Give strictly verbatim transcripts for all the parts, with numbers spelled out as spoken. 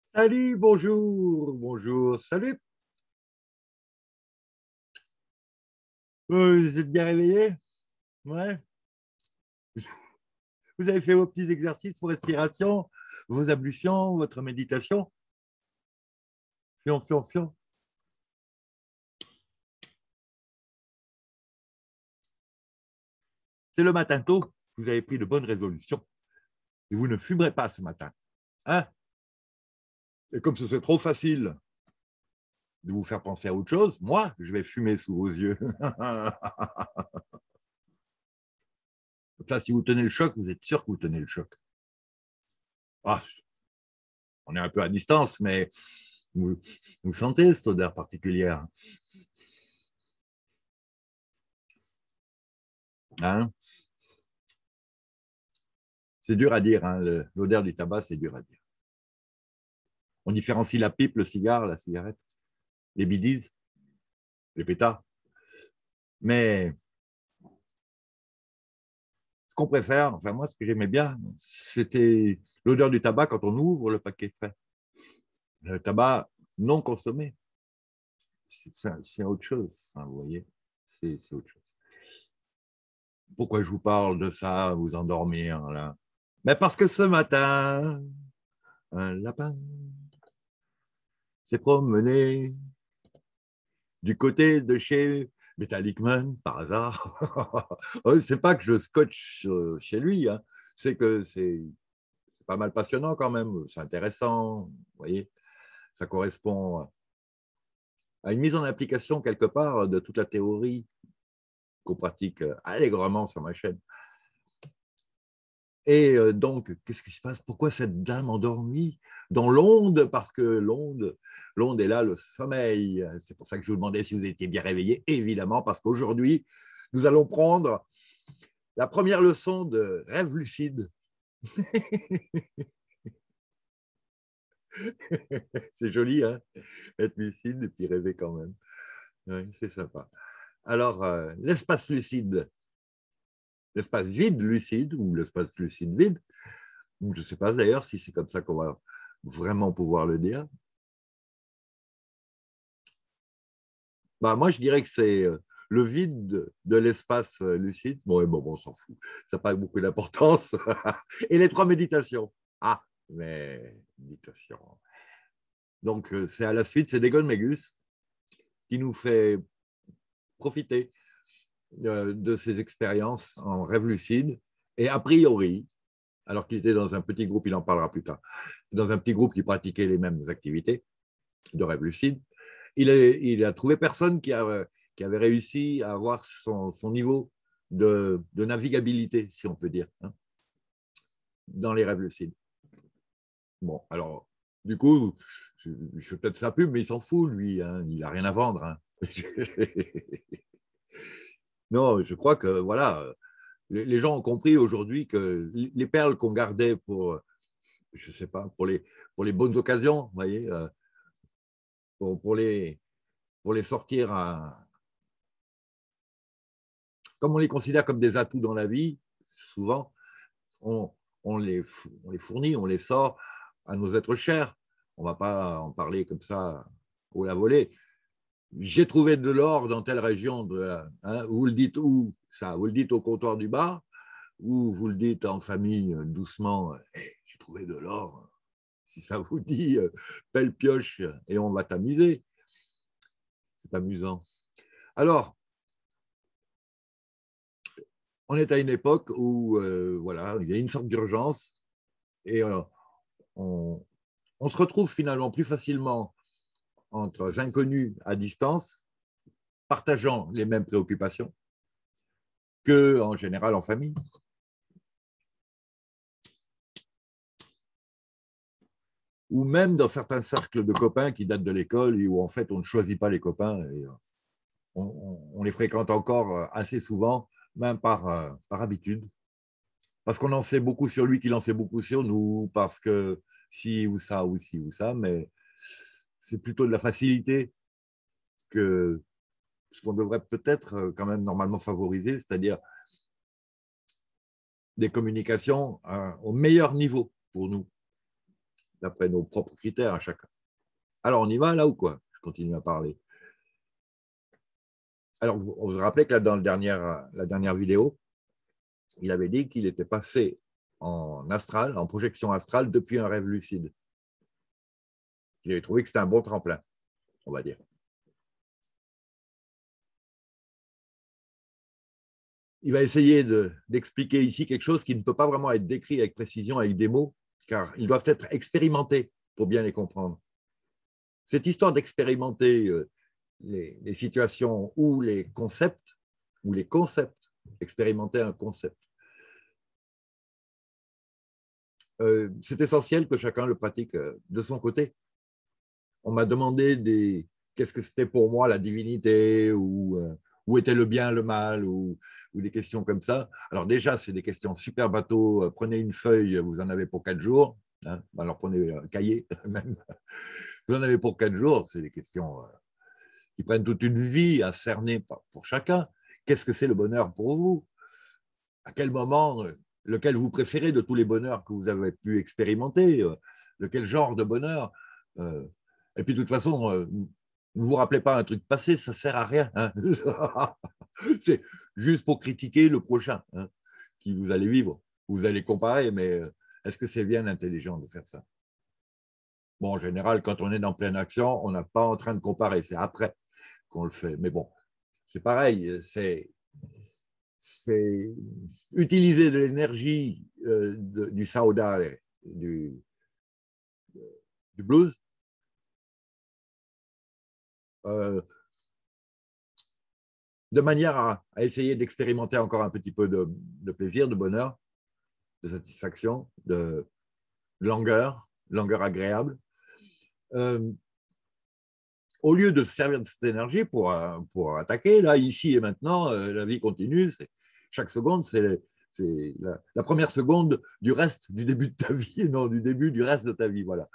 Salut, bonjour, bonjour, salut. Euh, vous êtes bien réveillé? Ouais. Vous avez fait vos petits exercices, vos respirations, vos ablutions, votre méditation? Fion, fion, fion. C'est le matin tôt. Vous avez pris de bonnes résolutions. Et vous ne fumerez pas ce matin. Hein? Et comme ce serait trop facile de vous faire penser à autre chose, moi, je vais fumer sous vos yeux. Ça, si vous tenez le choc, vous êtes sûr que vous tenez le choc. Ah, on est un peu à distance, mais vous, vous sentez cette odeur particulière. Hein? C'est dur à dire, hein, l'odeur du tabac, c'est dur à dire. On différencie la pipe, le cigare, la cigarette, les bidis, les pétards. Mais ce qu'on préfère, enfin moi, ce que j'aimais bien, c'était l'odeur du tabac quand on ouvre le paquet frais. Le tabac non consommé, c'est autre chose, hein, vous voyez, c'est autre chose. Pourquoi je vous parle de ça, vous endormir là? Mais parce que ce matin, un lapin s'est promené du côté de chez Metallic Man, par hasard. C'est pas que je scotche chez lui, hein. C'est que c'est pas mal passionnant quand même, c'est intéressant, vous voyez, ça correspond à une mise en application quelque part de toute la théorie qu'on pratique allègrement sur ma chaîne. Et donc, qu'est-ce qui se passe? Pourquoi cette dame endormie dans l'onde? Parce que l'onde, l'onde est là, le sommeil. C'est pour ça que je vous demandais si vous étiez bien réveillé, évidemment, parce qu'aujourd'hui, nous allons prendre la première leçon de rêve lucide. C'est joli, hein? Être lucide et puis rêver quand même. Oui, c'est sympa. Alors, euh, l'espace lucide, l'espace vide lucide ou l'espace lucide vide, je ne sais pas d'ailleurs si c'est comme ça qu'on va vraiment pouvoir le dire. Bah, moi, je dirais que c'est le vide de l'espace lucide. Bon, bon, bon on s'en fout. Ça n'a pas beaucoup d'importance. Et les trois méditations. Ah, mais méditation. Donc, c'est à la suite, c'est Dagon Magus qui nous fait profiter de ses expériences en rêve lucide. Et a priori, alors qu'il était dans un petit groupe, il en parlera plus tard, dans un petit groupe qui pratiquait les mêmes activités de rêve lucide, il a, il a trouvé personne qui, a, qui avait réussi à avoir son, son niveau de, de navigabilité, si on peut dire, hein, dans les rêves lucides. Bon, alors, du coup, je, je fais peut-être sa pub, mais il s'en fout, lui, hein, il n'a rien à vendre. Hein. Non, je crois que, voilà, les gens ont compris aujourd'hui que les perles qu'on gardait pour, je sais pas, pour les, pour les bonnes occasions, vous voyez, pour, pour, les, pour les sortir à, comme on les considère comme des atouts dans la vie, souvent, on, on, les, on les fournit, on les sort à nos êtres chers. On ne va pas en parler comme ça au la volée. J'ai trouvé de l'or dans telle région. De, hein, vous le dites où ça? Vous le dites au comptoir du bar ou vous le dites en famille doucement? Hey, j'ai trouvé de l'or. Si ça vous dit, pelle pioche et on va tamiser. C'est amusant. Alors, on est à une époque où euh, voilà, il y a une sorte d'urgence et euh, on, on se retrouve finalement plus facilement entre inconnus à distance, partageant les mêmes préoccupations, qu'en général en famille. Ou même dans certains cercles de copains qui datent de l'école et où en fait on ne choisit pas les copains et on, on, on les fréquente encore assez souvent, même par, par habitude. Parce qu'on en sait beaucoup sur lui qu'il en sait beaucoup sur nous, parce que si ou ça ou si ou ça, mais c'est plutôt de la facilité que ce qu'on devrait peut-être quand même normalement favoriser, c'est-à-dire des communications euh, au meilleur niveau pour nous. d'après nos propres critères à chacun. Alors, on y va là ou quoi? Je continue à parler. Alors, vous vous rappelez que là, dans le dernière, la dernière vidéo, il avait dit qu'il était passé en astral, en projection astrale, depuis un rêve lucide. Il avait trouvé que c'était un bon tremplin, on va dire. Il va essayer d'expliquer ici quelque chose qui ne peut pas vraiment être décrit avec précision, avec des mots, car ils doivent être expérimentés pour bien les comprendre. Cette histoire d'expérimenter les, les situations ou les concepts, ou les concepts, expérimenter un concept, euh, c'est essentiel que chacun le pratique de son côté. On m'a demandé des, qu'est-ce que c'était pour moi la divinité, ou euh, où était le bien, le mal, ou, ou des questions comme ça. Alors déjà, c'est des questions super bateau. Prenez une feuille, vous en avez pour quatre jours. Hein. Alors prenez un cahier, même. Vous en avez pour quatre jours. C'est des questions euh, qui prennent toute une vie à cerner pour chacun. Qu'est-ce que c'est le bonheur pour vous? À quel moment, lequel vous préférez de tous les bonheurs que vous avez pu expérimenter? Lequel genre de bonheur? Et puis, de toute façon, ne vous rappelez pas un truc passé, ça ne sert à rien. Hein. C'est juste pour critiquer le prochain hein, qui vous allez vivre. Vous allez comparer, mais est-ce que c'est bien intelligent de faire ça? Bon, en général, quand on est dans pleine action, on n'est pas en train de comparer. C'est après qu'on le fait. Mais bon, c'est pareil. C'est c'est utiliser de l'énergie euh, du sauda, du, du blues, euh, de manière à, à essayer d'expérimenter encore un petit peu de, de, plaisir, de bonheur, de satisfaction, de langueur, langueur agréable. Euh, au lieu de se servir de cette énergie pour, pour attaquer, là, ici et maintenant, euh, la vie continue. Chaque seconde, c'est c'est la, la première seconde du reste du début de ta vie, et non du début du reste de ta vie. Voilà.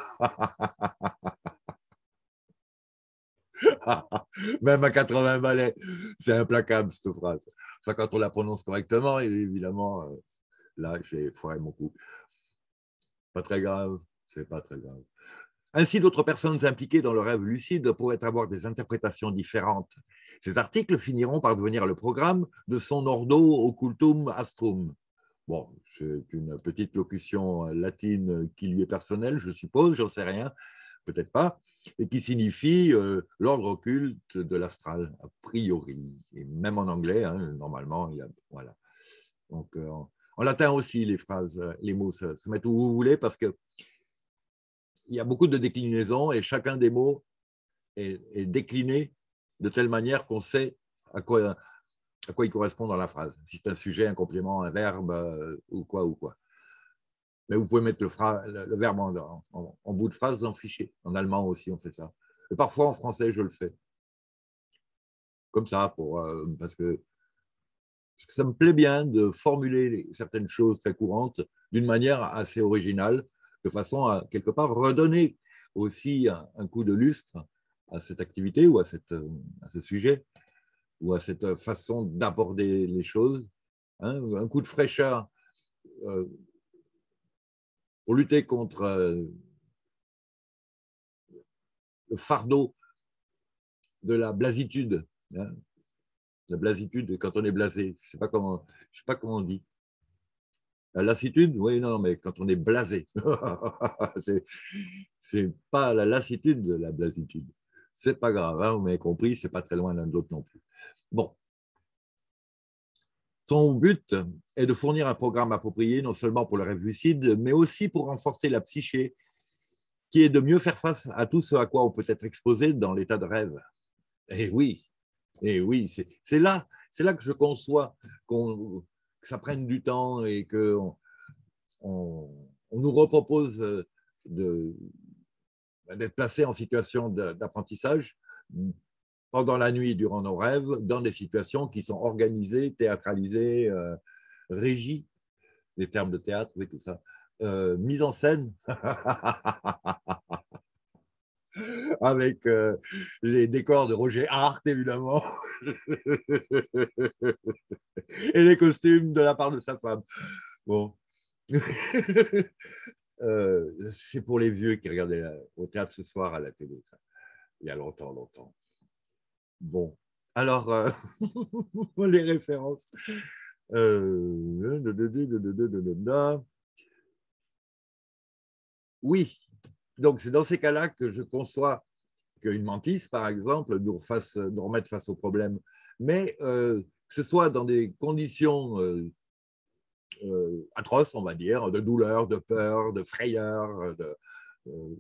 Même à quatre-vingts balais, c'est implacable cette phrase. Enfin, quand on la prononce correctement, et évidemment, euh, là, j'ai foiré mon coup. Pas très grave, c'est pas très grave. Ainsi, d'autres personnes impliquées dans le rêve lucide pourraient avoir des interprétations différentes. Ces articles finiront par devenir le programme de son ordo occultum astrum. Bon, c'est une petite locution latine qui lui est personnelle, je suppose, j'en sais rien, peut-être pas, et qui signifie euh, l'ordre occulte de l'astral, a priori, et même en anglais, hein, normalement, il y a, voilà. Donc, euh, en latin aussi, les phrases, les mots se, se mettent où vous voulez, parce que il y a beaucoup de déclinaisons et chacun des mots est, est décliné de telle manière qu'on sait à quoi, à quoi il correspond dans la phrase. Si c'est un sujet, un complément, un verbe euh, ou quoi ou quoi. Mais vous pouvez mettre le, fra, le, le verbe en, en, en, bout de phrase dans le fichier. En allemand aussi, on fait ça. Et parfois, en français, je le fais. Comme ça, pour, euh, parce, que, parce que ça me plaît bien de formuler certaines choses très courantes d'une manière assez originale, de façon à, quelque part, redonner aussi un, un coup de lustre à cette activité ou à, cette, à ce sujet ou à cette façon d'aborder les choses. Hein, un coup de fraîcheur euh, pour lutter contre euh, le fardeau de la blasitude. Hein, la blasitude, quand on est blasé, je ne sais pas comment, je sais pas comment on dit. La lassitude, oui, non, mais quand on est blasé, c'est pas la lassitude de la blasitude. C'est pas grave, hein, vous m'avez compris, c'est pas très loin l'un de l'autre non plus. Bon. Son but est de fournir un programme approprié, non seulement pour le rêve lucide, mais aussi pour renforcer la psyché, qui est de mieux faire face à tout ce à quoi on peut être exposé dans l'état de rêve. Et oui, et oui, c'est là, c'est là que je conçois qu'on, que ça prenne du temps et qu'on on, on nous repropose de, d'être placé en situation d'apprentissage pendant la nuit, durant nos rêves, dans des situations qui sont organisées, théâtralisées, euh, régies, des termes de théâtre, oui, tout ça, euh, mise en scène, avec euh, les décors de Roger Hart, évidemment, et les costumes de la part de sa femme. Bon. Euh, c'est pour les vieux qui regardaient la, au théâtre ce soir à la télé, ça, il y a longtemps, longtemps. Bon, alors, euh, les références. Euh, oui, donc c'est dans ces cas-là que je conçois qu'une mentisse, par exemple, nous, fasse, nous remette face au problème. Mais euh, que ce soit dans des conditions euh, euh, atroces, on va dire, de douleur, de peur, de frayeur, de, euh,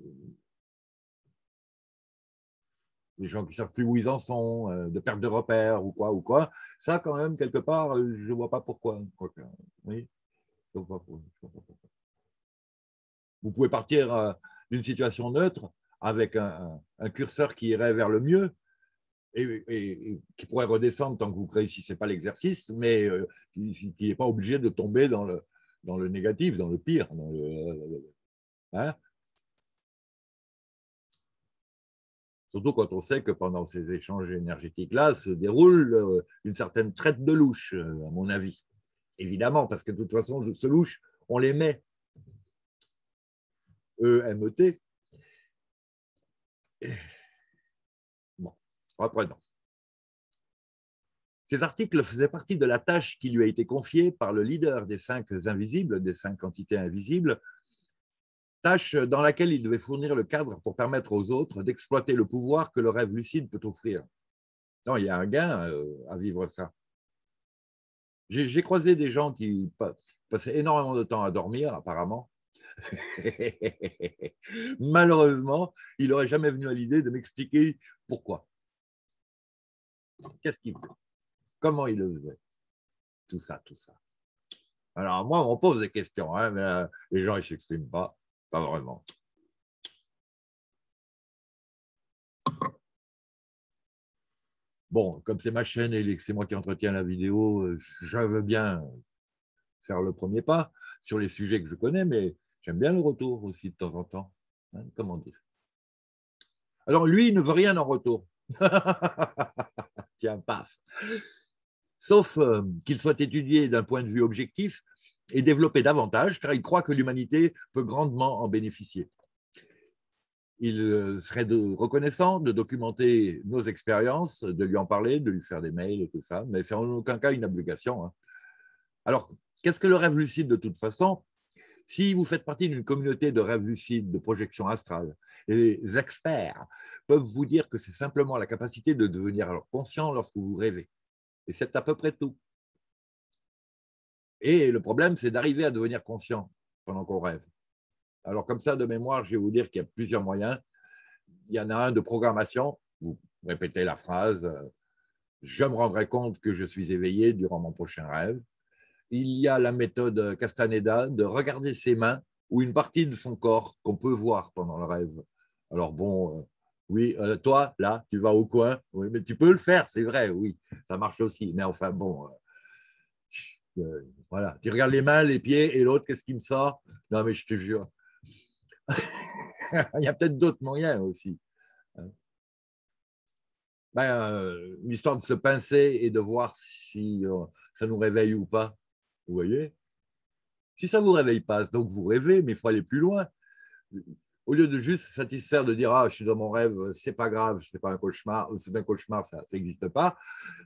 des gens qui ne savent plus où ils en sont, euh, de perte de repères ou quoi, ou quoi, ça, quand même, quelque part, euh, je ne vois pas pourquoi. Oui, je ne vois pas pourquoi. Vous pouvez partir euh, d'une situation neutre avec un, un, curseur qui irait vers le mieux et, et, et qui pourrait redescendre tant que vous ne réussissez pas l'exercice, mais euh, qui n'est pas obligé de tomber dans le, dans le négatif, dans le pire. Dans le, hein. Surtout quand on sait que pendant ces échanges énergétiques-là se déroule euh, une certaine traite de louche, euh, à mon avis. Évidemment, parce que de toute façon, ce louche, on les met. E M E T. Bon, reprenons. Ces articles faisaient partie de la tâche qui lui a été confiée par le leader des cinq invisibles, des cinq entités invisibles, tâche dans laquelle il devait fournir le cadre pour permettre aux autres d'exploiter le pouvoir que le rêve lucide peut offrir. Non, il y a un gain à vivre ça. J'ai croisé des gens qui passaient énormément de temps à dormir, apparemment. Malheureusement, il n'aurait jamais venu à l'idée de m'expliquer pourquoi. Qu'est-ce qu'il fait? Comment il le faisait? Tout ça, tout ça. Alors, moi, on pose des questions, hein, mais euh, les gens, ils ne s'expriment pas, pas vraiment. Bon, comme c'est ma chaîne et que c'est moi qui entretiens la vidéo, je veux bien faire le premier pas sur les sujets que je connais, mais j'aime bien le retour aussi de temps en temps. Hein, comment dire? Alors, lui, il ne veut rien en retour. Tiens, paf. Sauf euh, qu'il soit étudié d'un point de vue objectif et développé davantage, car il croit que l'humanité peut grandement en bénéficier. Il serait de, reconnaissant de documenter nos expériences, de lui en parler, de lui faire des mails et tout ça, mais c'est en aucun cas une obligation. Hein. Alors, qu'est-ce que le rêve lucide de toute façon? Si vous faites partie d'une communauté de rêves lucides, de projection astrale, les experts peuvent vous dire que c'est simplement la capacité de devenir conscient lorsque vous rêvez. Et c'est à peu près tout. Et le problème, c'est d'arriver à devenir conscient pendant qu'on rêve. Alors, comme ça, de mémoire, je vais vous dire qu'il y a plusieurs moyens. Il y en a un de programmation. Vous répétez la phrase « Je me rendrai compte que je suis éveillé durant mon prochain rêve ». Il y a la méthode Castaneda de regarder ses mains ou une partie de son corps qu'on peut voir pendant le rêve. Alors bon, euh, oui, euh, toi, là, tu vas au coin, oui, mais tu peux le faire, c'est vrai, oui, ça marche aussi. Mais enfin, bon, euh, euh, voilà, tu regardes les mains, les pieds, et l'autre, qu'est-ce qui me sort? Non, mais je te jure. Il y a peut-être d'autres moyens aussi. Ben, euh, l'histoire de se pincer et de voir si euh, ça nous réveille ou pas. Vous voyez? Si ça ne vous réveille pas, donc vous rêvez, mais il faut aller plus loin. Au lieu de juste se satisfaire de dire « Ah, je suis dans mon rêve, c'est pas grave, c'est pas un cauchemar, c'est un cauchemar, ça n'existe pas. Euh, »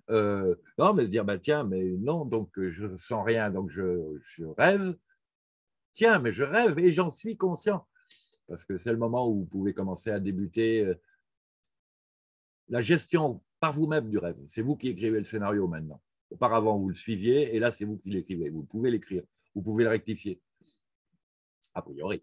Non, mais se dire bah, « Tiens, mais non, donc je ne sens rien, donc je, je rêve. Tiens, mais je rêve et j'en suis conscient. » Parce que c'est le moment où vous pouvez commencer à débuter la gestion par vous-même du rêve. C'est vous qui écrivez le scénario maintenant. Auparavant, vous le suiviez et là, c'est vous qui l'écrivez. Vous pouvez l'écrire, vous pouvez le rectifier. A priori.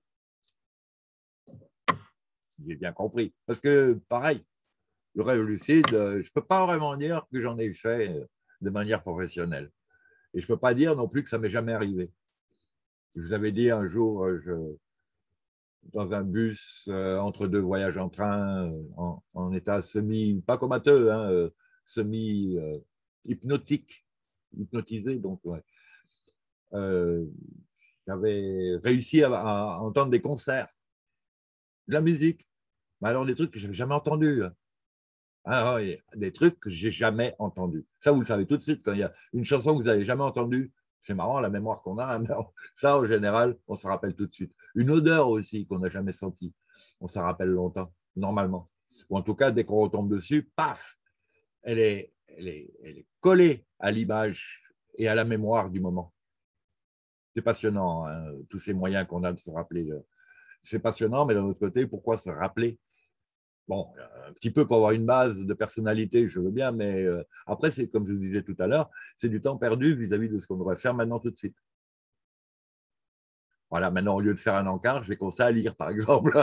Si j'ai bien compris. Parce que, pareil, le rêve lucide, je ne peux pas vraiment dire que j'en ai fait de manière professionnelle. Et je ne peux pas dire non plus que ça ne m'est jamais arrivé. Je vous avais dit un jour, je, dans un bus, euh, entre deux voyages en train, euh, en, en état semi, pas comateux, hein, euh, semi-hypnotique, euh, hypnotisé, donc, ouais. Euh, j'avais réussi à, à, entendre des concerts, de la musique, mais alors des trucs que je n'avais jamais entendus. Ah, ouais, des trucs que j'ai jamais entendus. Ça, vous le savez tout de suite, quand il y a une chanson que vous n'avez jamais entendue, C'est marrant, la mémoire qu'on a, ça, en général, on se rappelle tout de suite. Une odeur aussi qu'on n'a jamais sentie, on s'en rappelle longtemps, normalement. Ou en tout cas, dès qu'on retombe dessus, paf, elle est, elle est, elle est collée à l'image et à la mémoire du moment. C'est passionnant, hein, tous ces moyens qu'on a de se rappeler. C'est passionnant, mais d'un autre côté, pourquoi se rappeler? Bon, un petit peu pour avoir une base de personnalité, je veux bien, mais euh, après, c'est comme je vous disais tout à l'heure, c'est du temps perdu vis-à-vis de ce qu'on devrait faire maintenant tout de suite. Voilà, maintenant, au lieu de faire un encart, je vais commencer à lire, par exemple.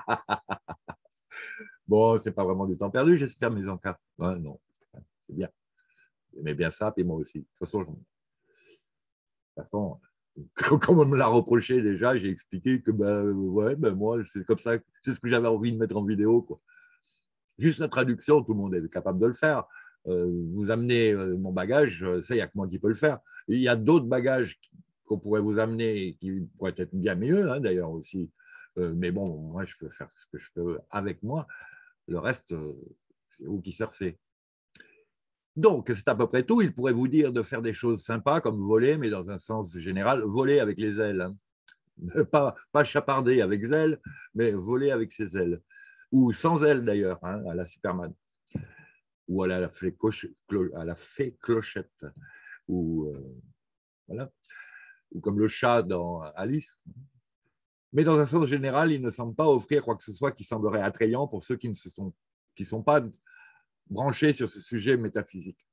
Bon, c'est pas vraiment du temps perdu, j'espère mes encarts. Ouais, non, c'est bien. J'aimais bien ça, et moi aussi. De toute façon, je... de toute façon comme on me l'a reproché déjà, j'ai expliqué que ben, ouais, ben moi, c'est comme ça, c'est ce que j'avais envie de mettre en vidéo, quoi. Juste la traduction, tout le monde est capable de le faire. Euh, vous amenez euh, mon bagage, ça, il n'y a que moi qui peux le faire. Et il y a d'autres bagages qu'on pourrait vous amener qui pourraient être bien mieux, hein, d'ailleurs aussi. Euh, mais bon, moi, je peux faire ce que je peux avec moi. Le reste, euh, c'est vous qui surfez. Donc, c'est à peu près tout. Il pourrait vous dire de faire des choses sympas comme voler, mais dans un sens général, voler avec les ailes. Hein. Pas, pas chaparder avec zèle, mais voler avec ses ailes. Ou sans ailes d'ailleurs, hein, à la Superman. Ou à la fée, coche, à la fée clochette. Ou, euh, voilà. Ou comme le chat dans Alice. Mais dans un sens général, il ne semble pas offrir quoi que ce soit qui semblerait attrayant pour ceux qui ne se sont, qui sont pas branchés sur ce sujet métaphysique.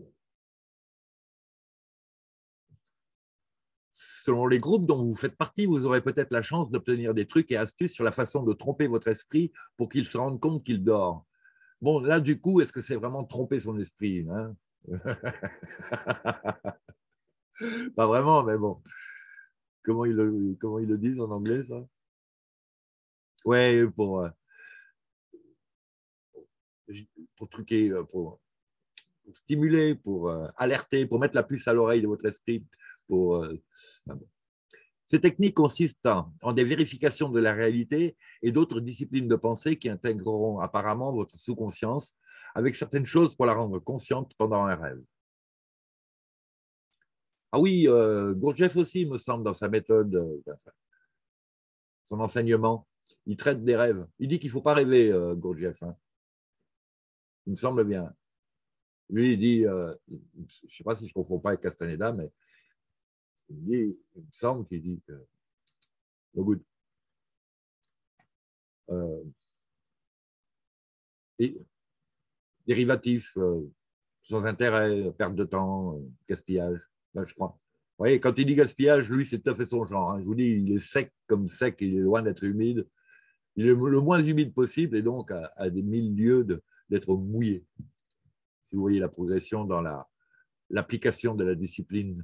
Selon les groupes dont vous faites partie, vous aurez peut-être la chance d'obtenir des trucs et astuces sur la façon de tromper votre esprit pour qu'il se rende compte qu'il dort. Bon, là, du coup, est-ce que c'est vraiment tromper son esprit, hein? Pas vraiment, mais bon. Comment ils le, comment ils le disent en anglais, ça? Ouais, pour, euh, pour truquer, euh, pour, pour stimuler, pour euh, alerter, pour mettre la puce à l'oreille de votre esprit. Pour, euh, ah bon. Ces techniques consistent en, en des vérifications de la réalité et d'autres disciplines de pensée qui intégreront apparemment votre sous-conscience avec certaines choses pour la rendre consciente pendant un rêve. Ah oui, euh, Gurdjieff aussi, il me semble, dans sa méthode, euh, son enseignement, il traite des rêves. Il dit qu'il ne faut pas rêver, euh, Gurdjieff. Hein. Il me semble bien. Lui, il dit, euh, je ne sais pas si je ne confonds pas avec Castaneda, mais il, dit, il me semble qu'il dit que no good. Euh, et, dérivatif, euh, sans intérêt, perte de temps, euh, gaspillage, ben, je crois. Vous voyez, quand il dit gaspillage, lui, c'est tout à fait son genre. Hein. Je vous dis, il est sec comme sec, il est loin d'être humide. Il est le moins humide possible et donc à, à des mille lieues d'être mouillé. Si vous voyez la progression dans la, l'application de la discipline.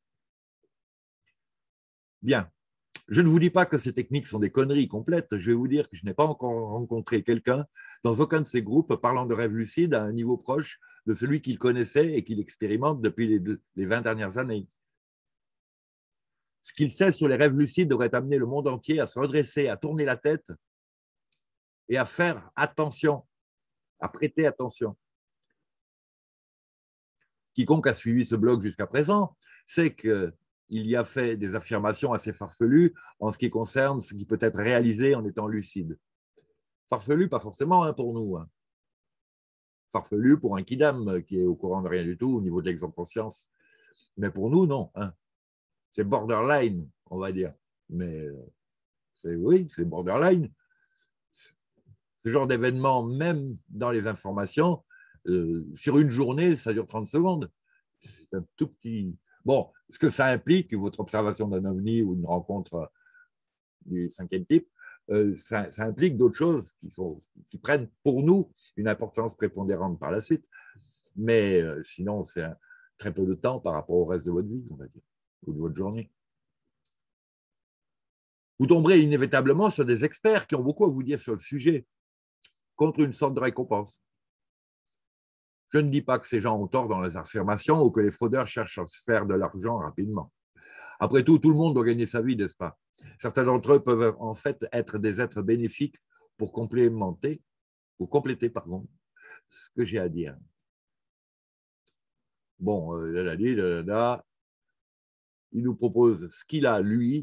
Bien. Je ne vous dis pas que ces techniques sont des conneries complètes. Je vais vous dire que je n'ai pas encore rencontré quelqu'un dans aucun de ces groupes parlant de rêve lucide à un niveau proche de celui qu'il connaissait et qu'il expérimente depuis les, deux, les vingt dernières années. Ce qu'il sait sur les rêves lucides devrait amener le monde entier à se redresser, à tourner la tête et à faire attention, à prêter attention. Quiconque a suivi ce blog jusqu'à présent sait qu'il y a fait des affirmations assez farfelues en ce qui concerne ce qui peut être réalisé en étant lucide. Farfelu, pas forcément hein, pour nous. Hein. Farfelu pour un kidam qui est au courant de rien du tout au niveau de l'exemple-conscience. Mais pour nous, non. Hein. C'est borderline, on va dire. Mais c'est oui, c'est borderline. Ce genre d'événement, même dans les informations, euh, sur une journée, ça dure trente secondes. C'est un tout petit. Bon, ce que ça implique, votre observation d'un ovni ou une rencontre du cinquième type, euh, ça, ça, implique d'autres choses qui, sont, qui prennent pour nous une importance prépondérante par la suite. Mais euh, sinon, c'est un, très peu de temps par rapport au reste de votre vie, on va dire, ou de votre journée. Vous tomberez inévitablement sur des experts qui ont beaucoup à vous dire sur le sujet, contre une sorte de récompense. Je ne dis pas que ces gens ont tort dans les affirmations ou que les fraudeurs cherchent à se faire de l'argent rapidement. Après tout, tout le monde doit gagner sa vie, n'est-ce pas? Certains d'entre eux peuvent en fait être des êtres bénéfiques pour complémenter, pour compléter, pardon, ce que j'ai à dire. Bon, euh, là, là, là, là, il nous propose ce qu'il a, lui.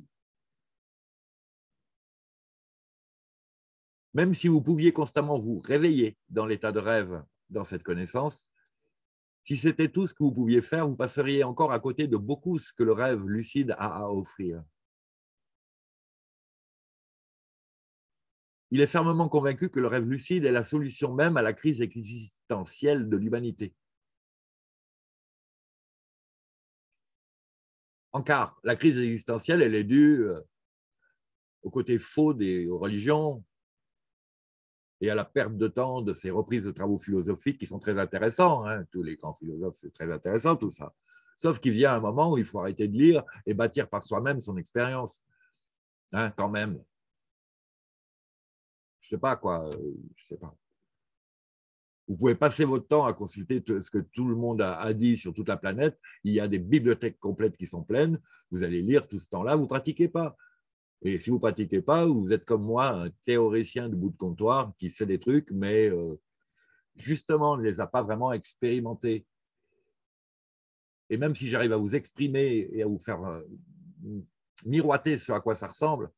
Même si vous pouviez constamment vous réveiller dans l'état de rêve, dans cette connaissance, si c'était tout ce que vous pouviez faire, vous passeriez encore à côté de beaucoup ce que le rêve lucide a à offrir. Il est fermement convaincu que le rêve lucide est la solution même à la crise existentielle de l'humanité. En car, la crise existentielle, elle est due au côté faux des religions et à la perte de temps de ces reprises de travaux philosophiques qui sont très intéressants. Hein. Tous les grands philosophes, c'est très intéressant tout ça. Sauf qu'il vient un moment où il faut arrêter de lire et bâtir par soi-même son expérience. Hein, quand même. Je sais pas quoi. Je sais pas. Vous pouvez passer votre temps à consulter ce que tout le monde a dit sur toute la planète. Il y a des bibliothèques complètes qui sont pleines. Vous allez lire tout ce temps-là. Vous ne pratiquez pas. Et si vous ne pratiquez pas, vous êtes comme moi, un théoricien de bout de comptoir qui sait des trucs, mais euh, justement, on ne les a pas vraiment expérimentés. Et même si j'arrive à vous exprimer et à vous faire euh, miroiter ce à quoi ça ressemble,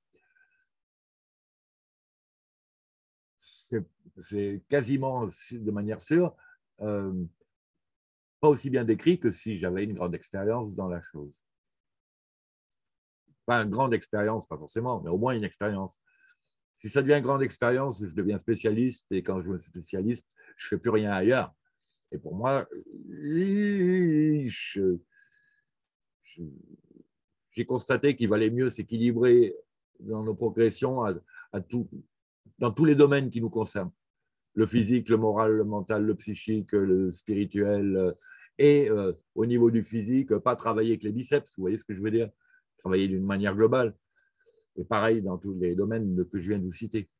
c'est quasiment de manière sûre euh, pas aussi bien décrit que si j'avais une grande expérience dans la chose. Pas une grande expérience, pas forcément, mais au moins une expérience. Si ça devient une grande expérience, je deviens spécialiste, et quand je suis spécialiste, je ne fais plus rien ailleurs. Et pour moi, je, je, j'ai constaté qu'il valait mieux s'équilibrer dans nos progressions à, à tout, dans tous les domaines qui nous concernent. Le physique, le moral, le mental, le psychique, le spirituel. Et euh, au niveau du physique, pas travailler avec les biceps, vous voyez ce que je veux dire? Travailler d'une manière globale. Et pareil dans tous les domaines que je viens de vous citer.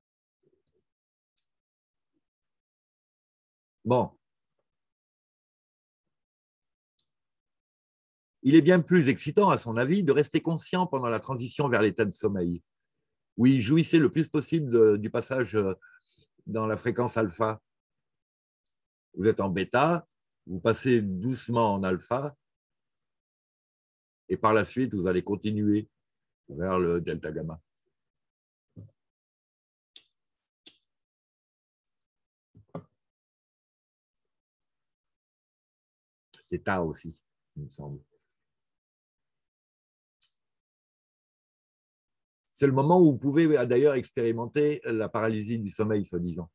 Bon. Il est bien plus excitant, à son avis, de rester conscient pendant la transition vers l'état de sommeil. Oui, jouissez le plus possible de, du passage dans la fréquence alpha. Vous êtes en bêta, vous passez doucement en alpha, et par la suite, vous allez continuer vers le delta gamma. C'est tard aussi, il me semble. C'est le moment où vous pouvez d'ailleurs expérimenter la paralysie du sommeil, soi-disant.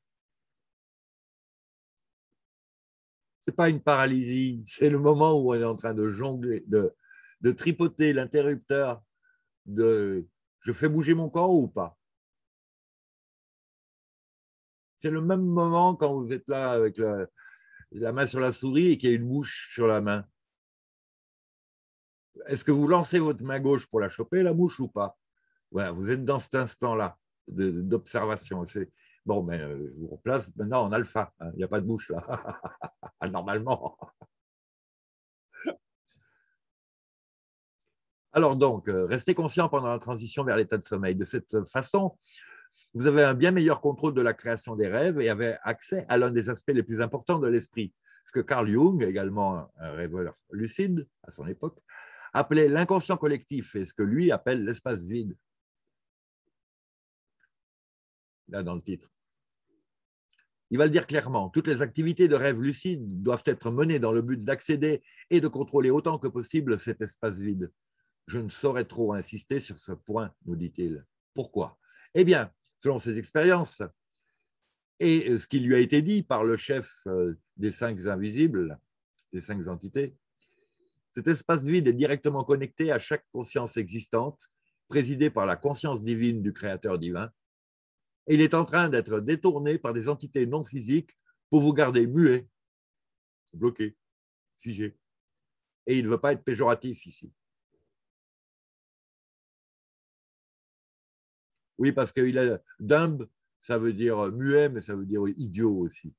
Ce n'est pas une paralysie, c'est le moment où on est en train de jongler, de, de tripoter l'interrupteur de je fais bouger mon corps ou pas. C'est le même moment quand vous êtes là avec la, la main sur la souris et qu'il y a une mouche sur la main. Est-ce que vous lancez votre main gauche pour la choper, la mouche, ou pas? Voilà, vous êtes dans cet instant-là d'observation. Bon, mais je vous replace maintenant en alpha. Il hein, n'y a pas de mouche là, normalement. Alors donc, restez conscient pendant la transition vers l'état de sommeil. De cette façon, vous avez un bien meilleur contrôle de la création des rêves et avez accès à l'un des aspects les plus importants de l'esprit. Ce que Carl Jung, également un rêveur lucide à son époque, appelait l'inconscient collectif et ce que lui appelle l'espace vide. Là, dans le titre. Il va le dire clairement, toutes les activités de rêve lucide doivent être menées dans le but d'accéder et de contrôler autant que possible cet espace vide. Je ne saurais trop insister sur ce point, nous dit-il. Pourquoi? Eh bien, selon ses expériences et ce qui lui a été dit par le chef des cinq invisibles, des cinq entités, cet espace vide est directement connecté à chaque conscience existante, présidée par la conscience divine du Créateur divin, et il est en train d'être détourné par des entités non physiques pour vous garder muet, bloqué, figé. Et il ne veut pas être péjoratif ici. Oui, parce qu'il a dumb, ça veut dire muet, mais ça veut dire idiot aussi.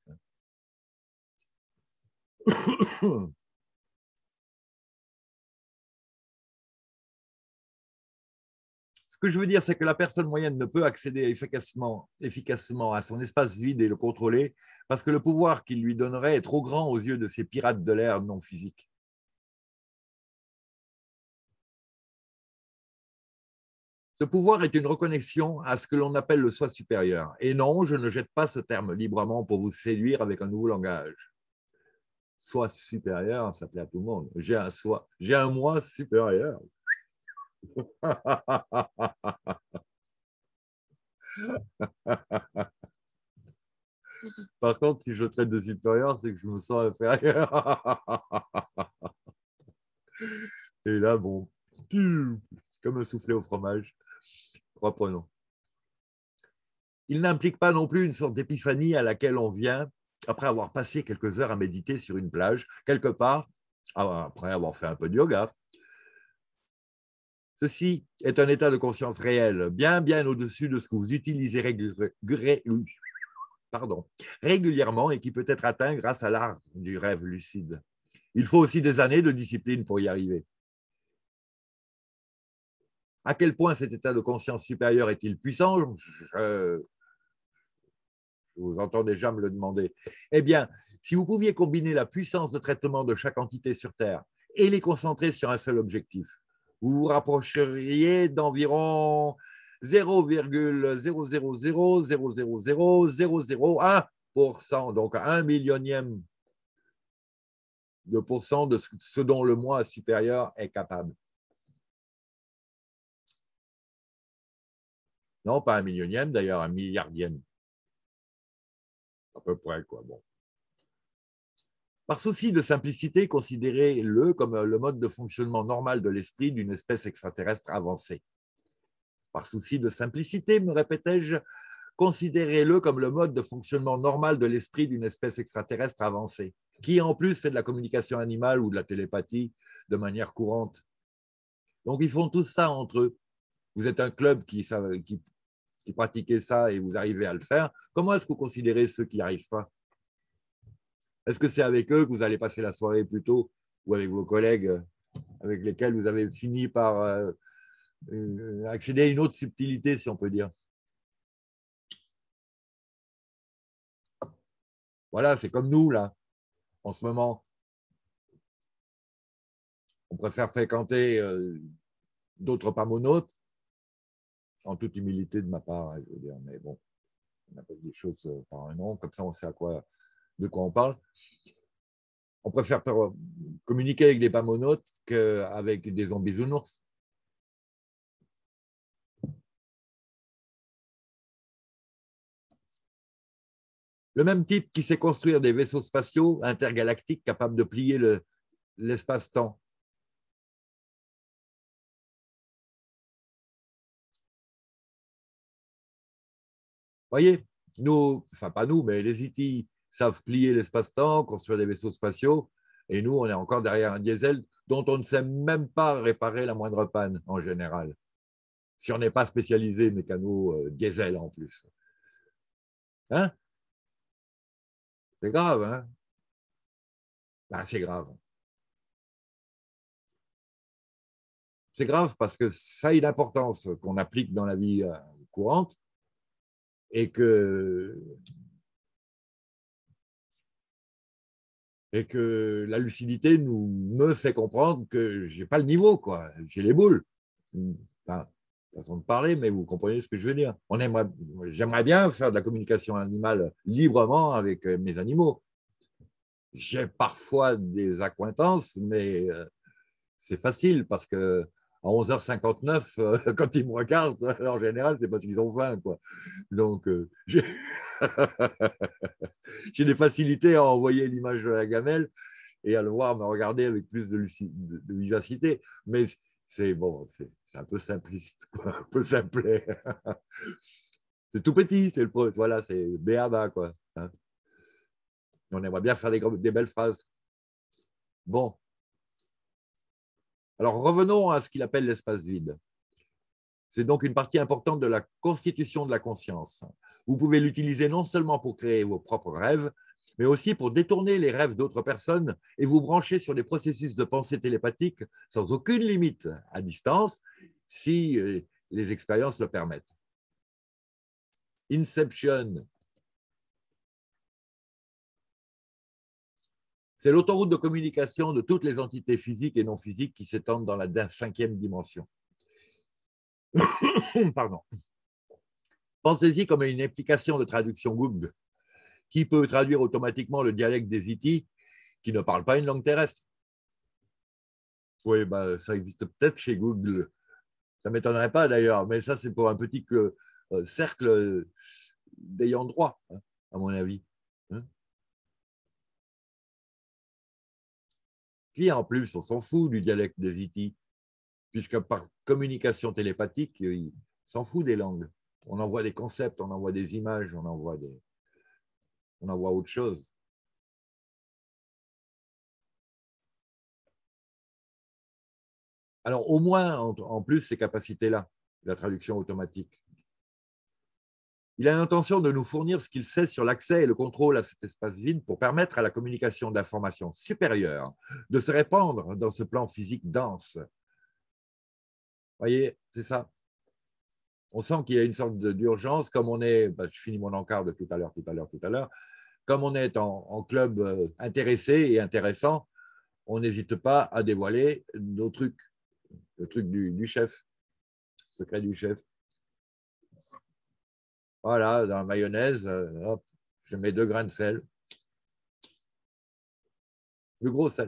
Ce que je veux dire, c'est que la personne moyenne ne peut accéder efficacement, efficacement à son espace vide et le contrôler parce que le pouvoir qu'il lui donnerait est trop grand aux yeux de ces pirates de l'air non physiques. Ce pouvoir est une reconnexion à ce que l'on appelle le soi supérieur. Et non, je ne jette pas ce terme librement pour vous séduire avec un nouveau langage. Soi supérieur, ça plaît à tout le monde. J'ai un soi, j'ai un moi supérieur. Par contre, si je traite de supérieur, c'est que je me sens inférieur. Et là, bon, comme un soufflé au fromage. Reprenons. Il n'implique pas non plus une sorte d'épiphanie à laquelle on vient après avoir passé quelques heures à méditer sur une plage, quelque part, après avoir fait un peu de yoga. Ceci est un état de conscience réel, bien, bien au-dessus de ce que vous utilisez Pardon, régulièrement et qui peut être atteint grâce à l'art du rêve lucide. Il faut aussi des années de discipline pour y arriver. À quel point cet état de conscience supérieure est-il puissant? Je, je vous entends déjà me le demander. Eh bien, si vous pouviez combiner la puissance de traitement de chaque entité sur Terre et les concentrer sur un seul objectif, vous vous rapprocheriez d'environ zéro virgule zéro zéro zéro zéro zéro zéro zéro zéro un pour cent, donc un millionième de pourcent de ce dont le moi supérieur est capable. Non, pas un millionième, d'ailleurs, un milliardième. À peu près, quoi. Bon. Par souci de simplicité, considérez-le comme le mode de fonctionnement normal de l'esprit d'une espèce extraterrestre avancée. Par souci de simplicité, me répétais-je, considérez-le comme le mode de fonctionnement normal de l'esprit d'une espèce extraterrestre avancée, qui en plus fait de la communication animale ou de la télépathie de manière courante. Donc, ils font tout ça entre eux. Vous êtes un club qui, qui, qui pratiquait ça et vous arrivez à le faire. Comment est-ce que vous considérez ceux qui n'y arrivent pas? Est-ce que c'est avec eux que vous allez passer la soirée plutôt ou avec vos collègues avec lesquels vous avez fini par euh, accéder à une autre subtilité, si on peut dire? Voilà, c'est comme nous, là, en ce moment. On préfère fréquenter euh, d'autres pas monotes, en toute humilité de ma part, hein, je veux dire, mais bon, on appelle des choses par un nom, comme ça on sait à quoi, de quoi on parle. On préfère communiquer avec des pas monotes qu'avec des zombies bisounours. Le même type qui sait construire des vaisseaux spatiaux intergalactiques capables de plier le, l'espace-temps. Voyez, nous, enfin pas nous, mais les I T savent plier l'espace-temps, construire des vaisseaux spatiaux, et nous, on est encore derrière un diesel dont on ne sait même pas réparer la moindre panne en général, si on n'est pas spécialisé mécano euh, diesel en plus. Hein? C'est grave, hein? Ben, c'est grave. C'est grave parce que ça a une importance qu'on applique dans la vie euh, courante et que et que la lucidité nous, me fait comprendre que je n'ai pas le niveau, quoi. J'ai les boules. Enfin, façon de parler, mais vous comprenez ce que je veux dire. On aimerait, j'aimerais bien faire de la communication animale librement avec mes animaux. J'ai parfois des accointances, mais euh, c'est facile parce que à onze heures cinquante-neuf, euh, quand ils me regardent, en général, c'est parce qu'ils ont faim, quoi. Donc, euh, j'ai des facilités à envoyer l'image de la gamelle et à le voir me regarder avec plus de, de, de vivacité. Mais c'est bon, c'est un peu simpliste, quoi, un peu simplet. C'est tout petit, c'est le voilà, c'est béaba, quoi. Hein. On aimerait bien faire des, des belles phrases. Bon. Alors revenons à ce qu'il appelle l'espace vide. C'est donc une partie importante de la constitution de la conscience. Vous pouvez l'utiliser non seulement pour créer vos propres rêves, mais aussi pour détourner les rêves d'autres personnes et vous brancher sur des processus de pensée télépathique sans aucune limite à distance, si les expériences le permettent. Inception. C'est l'autoroute de communication de toutes les entités physiques et non physiques qui s'étendent dans la cinquième dimension. Pardon. Pensez-y comme une application de traduction Google qui peut traduire automatiquement le dialecte des Itis qui ne parlent pas une langue terrestre. Oui, bah, ça existe peut-être chez Google. Ça ne m'étonnerait pas d'ailleurs, mais ça, c'est pour un petit euh, cercle d'ayant droit, hein, à mon avis. Hein. Puis en plus, on s'en fout du dialecte des Itis, puisque par communication télépathique, il s'en fout des langues. On envoie des concepts, on envoie des images, on envoie, des... on envoie autre chose. Alors, au moins, en, en plus, ces capacités-là, la traduction automatique. Il a l'intention de nous fournir ce qu'il sait sur l'accès et le contrôle à cet espace vide pour permettre à la communication d'informations supérieures de se répandre dans ce plan physique dense. Vous voyez, c'est ça. On sent qu'il y a une sorte d'urgence, comme on est, bah, je finis mon encart de tout à l'heure, tout à l'heure, tout à l'heure, comme on est en, en club euh, intéressé et intéressant, on n'hésite pas à dévoiler nos trucs, le truc du, du chef, secret du chef. Voilà, dans la mayonnaise, euh, hop, je mets deux grains de sel. Le gros sel.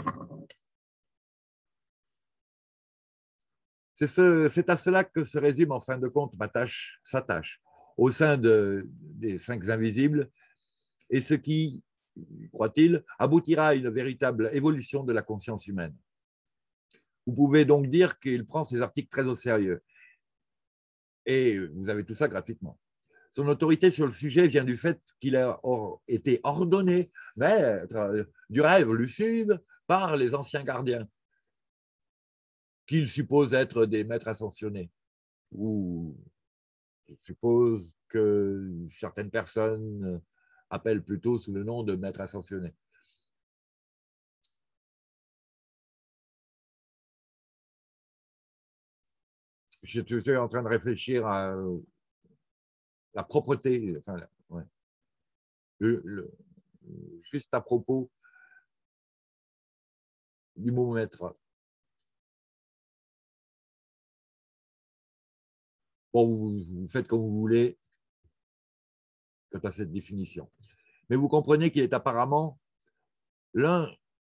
C'est ce, à cela que se résume en fin de compte ma tâche, sa tâche, au sein de, des cinq invisibles, et ce qui, croit-il, aboutira à une véritable évolution de la conscience humaine. Vous pouvez donc dire qu'il prend ses articles très au sérieux. Et vous avez tout ça gratuitement. Son autorité sur le sujet vient du fait qu'il a été ordonné maître du rêve lucide par les anciens gardiens, qu'il suppose être des maîtres ascensionnés, ou je suppose que certaines personnes appellent plutôt sous le nom de maîtres ascensionnés. Je suis en train de réfléchir à la propreté, enfin, ouais. le, le, juste à propos du mot maître. Bon, vous, vous faites comme vous voulez quant à cette définition. Mais vous comprenez qu'il est apparemment l'un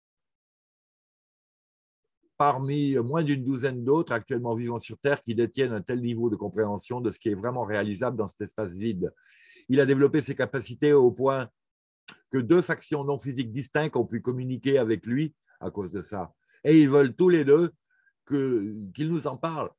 parmi moins d'une douzaine d'autres actuellement vivant sur Terre qui détiennent un tel niveau de compréhension de ce qui est vraiment réalisable dans cet espace vide. Il a développé ses capacités au point que deux factions non physiques distinctes ont pu communiquer avec lui à cause de ça. Et ils veulent tous les deux que, qu'il nous en parle.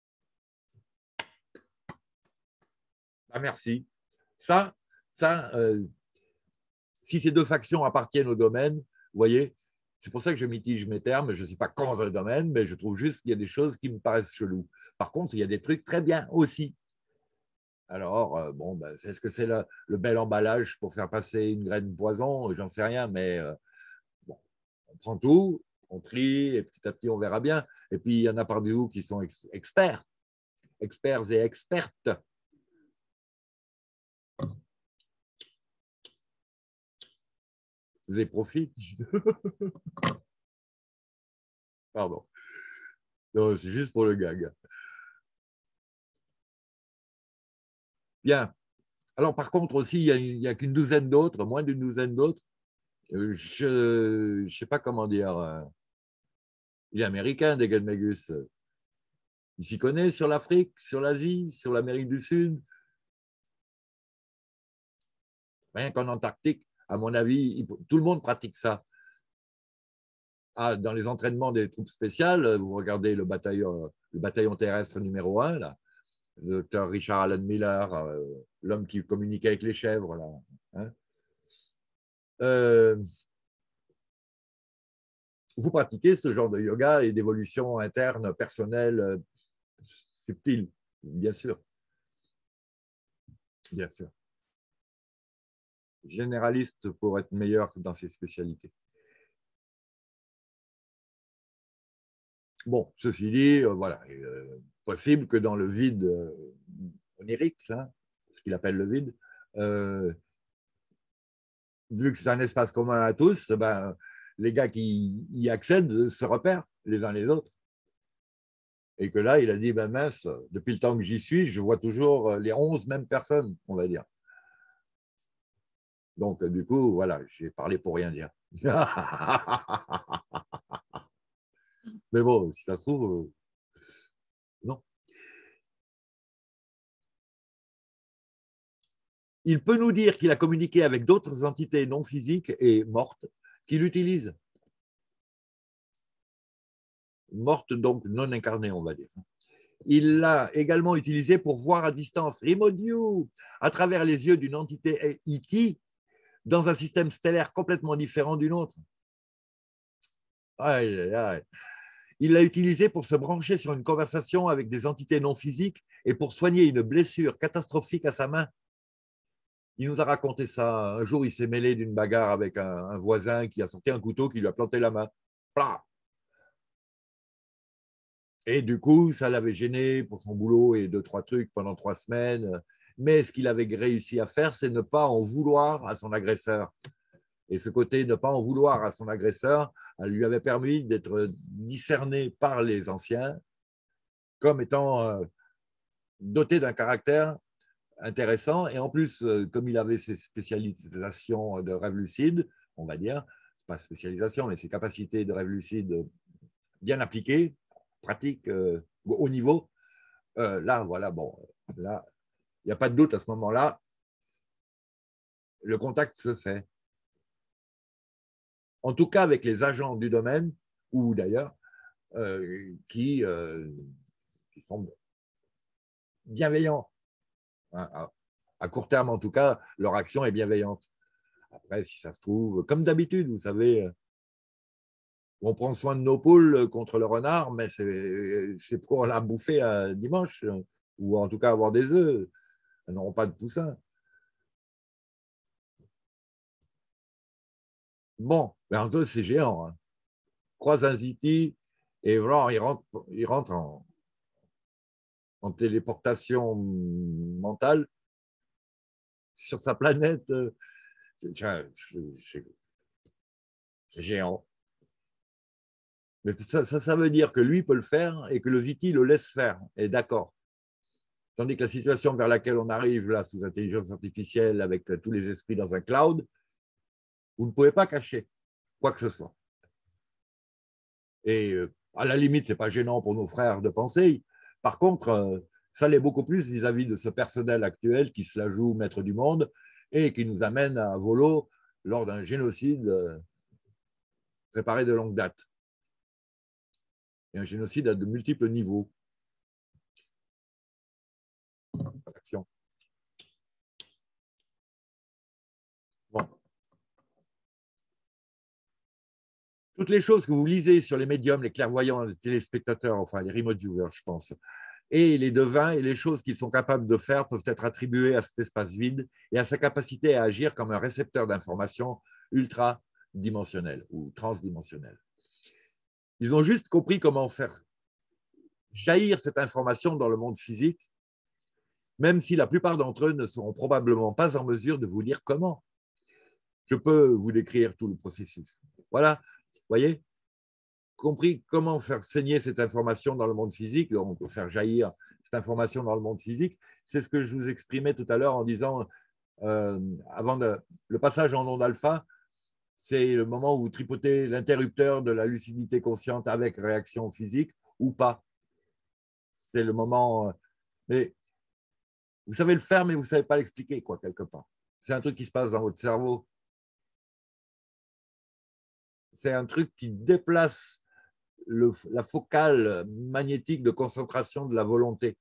Ah, merci. Ça, ça euh, si ces deux factions appartiennent au domaine, vous voyez, c'est pour ça que je mitige mes termes. Je ne suis pas contre le domaine, mais je trouve juste qu'il y a des choses qui me paraissent cheloues. Par contre, il y a des trucs très bien aussi. Alors, euh, bon, ben, est-ce que c'est le, le bel emballage pour faire passer une graine de poison? J'en sais rien, mais euh, bon, on prend tout, on trie, et petit à petit, on verra bien. Et puis, il y en a parmi vous qui sont ex experts, experts et expertes. Vous avez profité. Pardon. Non, c'est juste pour le gag. Bien. Alors, par contre, aussi, il n'y a, a qu'une douzaine d'autres, moins d'une douzaine d'autres. Je ne sais pas comment dire. Euh, il est américain, Degenmegus. Il s'y connaît sur l'Afrique, sur l'Asie, sur l'Amérique du Sud. Rien qu'en Antarctique, à mon avis, il, tout le monde pratique ça. Ah, dans les entraînements des troupes spéciales, vous regardez le bataillon, le bataillon terrestre numéro un, là, le docteur Richard Alan Miller, euh, l'homme qui communiquait avec les chèvres. Là, hein. euh, vous pratiquez ce genre de yoga et d'évolution interne, personnelle, euh, subtile, bien sûr. Bien sûr. Généraliste pour être meilleur dans ses spécialités. Bon, ceci dit, euh, voilà, euh, possible que dans le vide euh, onirique, là, ce qu'il appelle le vide, euh, vu que c'est un espace commun à tous, ben, les gars qui y accèdent se repèrent les uns les autres. Et que là, il a dit, ben mince, depuis le temps que j'y suis, je vois toujours les onze mêmes personnes, on va dire. Donc, du coup, voilà, j'ai parlé pour rien dire. Mais bon, si ça se trouve, euh, non. Il peut nous dire qu'il a communiqué avec d'autres entités non physiques et mortes qu'il utilise. Mortes, donc non incarnées, on va dire. Il l'a également utilisé pour voir à distance, remote view, à travers les yeux d'une entité E T dans un système stellaire complètement différent d'une autre. Aïe, aïe, aïe. Il l'a utilisé pour se brancher sur une conversation avec des entités non physiques et pour soigner une blessure catastrophique à sa main. Il nous a raconté ça. Un jour, il s'est mêlé d'une bagarre avec un, un voisin qui a sorti un couteau qui lui a planté la main. Plah. Et du coup, ça l'avait gêné pour son boulot et deux, trois trucs pendant trois semaines. Mais ce qu'il avait réussi à faire, c'est ne pas en vouloir à son agresseur. Et ce côté ne pas en vouloir à son agresseur lui avait permis d'être discerné par les anciens comme étant euh, doté d'un caractère intéressant. Et en plus, euh, comme il avait ses spécialisations de rêve lucide, on va dire, pas spécialisation, mais ses capacités de rêve lucide bien appliquées, pratiques, euh, au niveau, euh, là, voilà, bon, là, il n'y a pas de doute à ce moment-là, le contact se fait. En tout cas, avec les agents du domaine, ou d'ailleurs, euh, qui, euh, qui sont bienveillants. Hein, à court terme, en tout cas, leur action est bienveillante. Après, si ça se trouve, comme d'habitude, vous savez, on prend soin de nos poules contre le renard, mais c'est pour la bouffer un dimanche, ou en tout cas avoir des œufs. Elles n'auront pas de poussins. Bon, mais en tout cas, c'est géant. Hein. Croise un Ziti et voilà, il rentre, il rentre en, en téléportation mentale sur sa planète. C'est géant. Mais ça, ça, ça veut dire que lui peut le faire et que le Ziti le laisse faire. Et d'accord. Tandis que la situation vers laquelle on arrive là sous intelligence artificielle avec tous les esprits dans un cloud, vous ne pouvez pas cacher quoi que ce soit. Et euh, à la limite, ce n'est pas gênant pour nos frères de penser. Par contre, euh, ça l'est beaucoup plus vis-à-vis de ce personnel actuel qui se la joue maître du monde et qui nous amène à volo lors d'un génocide euh, préparé de longue date. Et un génocide à de multiples niveaux. Action. Bon. Toutes les choses que vous lisez sur les médiums, les clairvoyants, les téléspectateurs, enfin les remote viewers, je pense, et les devins et les choses qu'ils sont capables de faire peuvent être attribuées à cet espace vide et à sa capacité à agir comme un récepteur d'informations ultra-dimensionnelles ou transdimensionnelles. Ils ont juste compris comment faire jaillir cette information dans le monde physique, même si la plupart d'entre eux ne seront probablement pas en mesure de vous dire comment. Je peux vous décrire tout le processus. Voilà, vous voyez, compris comment faire saigner cette information dans le monde physique, on peut faire jaillir cette information dans le monde physique. C'est ce que je vous exprimais tout à l'heure en disant, euh, avant de, le passage en onde alpha, c'est le moment où vous tripotez l'interrupteur de la lucidité consciente avec réaction physique ou pas. C'est le moment, mais vous savez le faire, mais vous ne savez pas l'expliquer, quoi, quelque part. C'est un truc qui se passe dans votre cerveau. C'est un truc qui déplace le, la focale magnétique de concentration de la volonté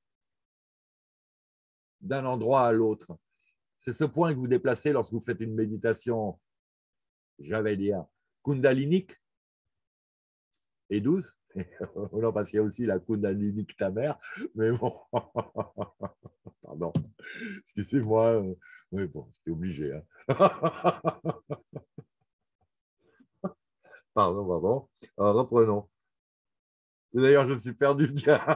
d'un endroit à l'autre. C'est ce point que vous déplacez lorsque vous faites une méditation, j'avais dire, kundalinique et douce. Non, parce qu'il y a aussi la kundalinique ta mère, mais bon, pardon, excusez-moi, oui, bon, c'était obligé. Hein. Pardon, pardon. Alors, reprenons. D'ailleurs, je me suis perdu.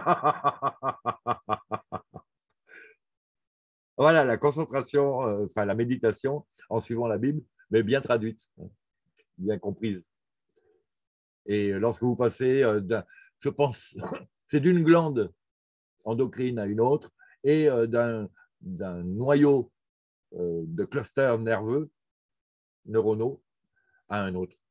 Voilà, la concentration, euh, enfin la méditation en suivant la Bible, mais bien traduite, hein, bien comprise. Et lorsque vous passez, euh, je pense, C'est d'une glande endocrine à une autre et euh, d'un noyau euh, de clusters nerveux, neuronaux, à un autre.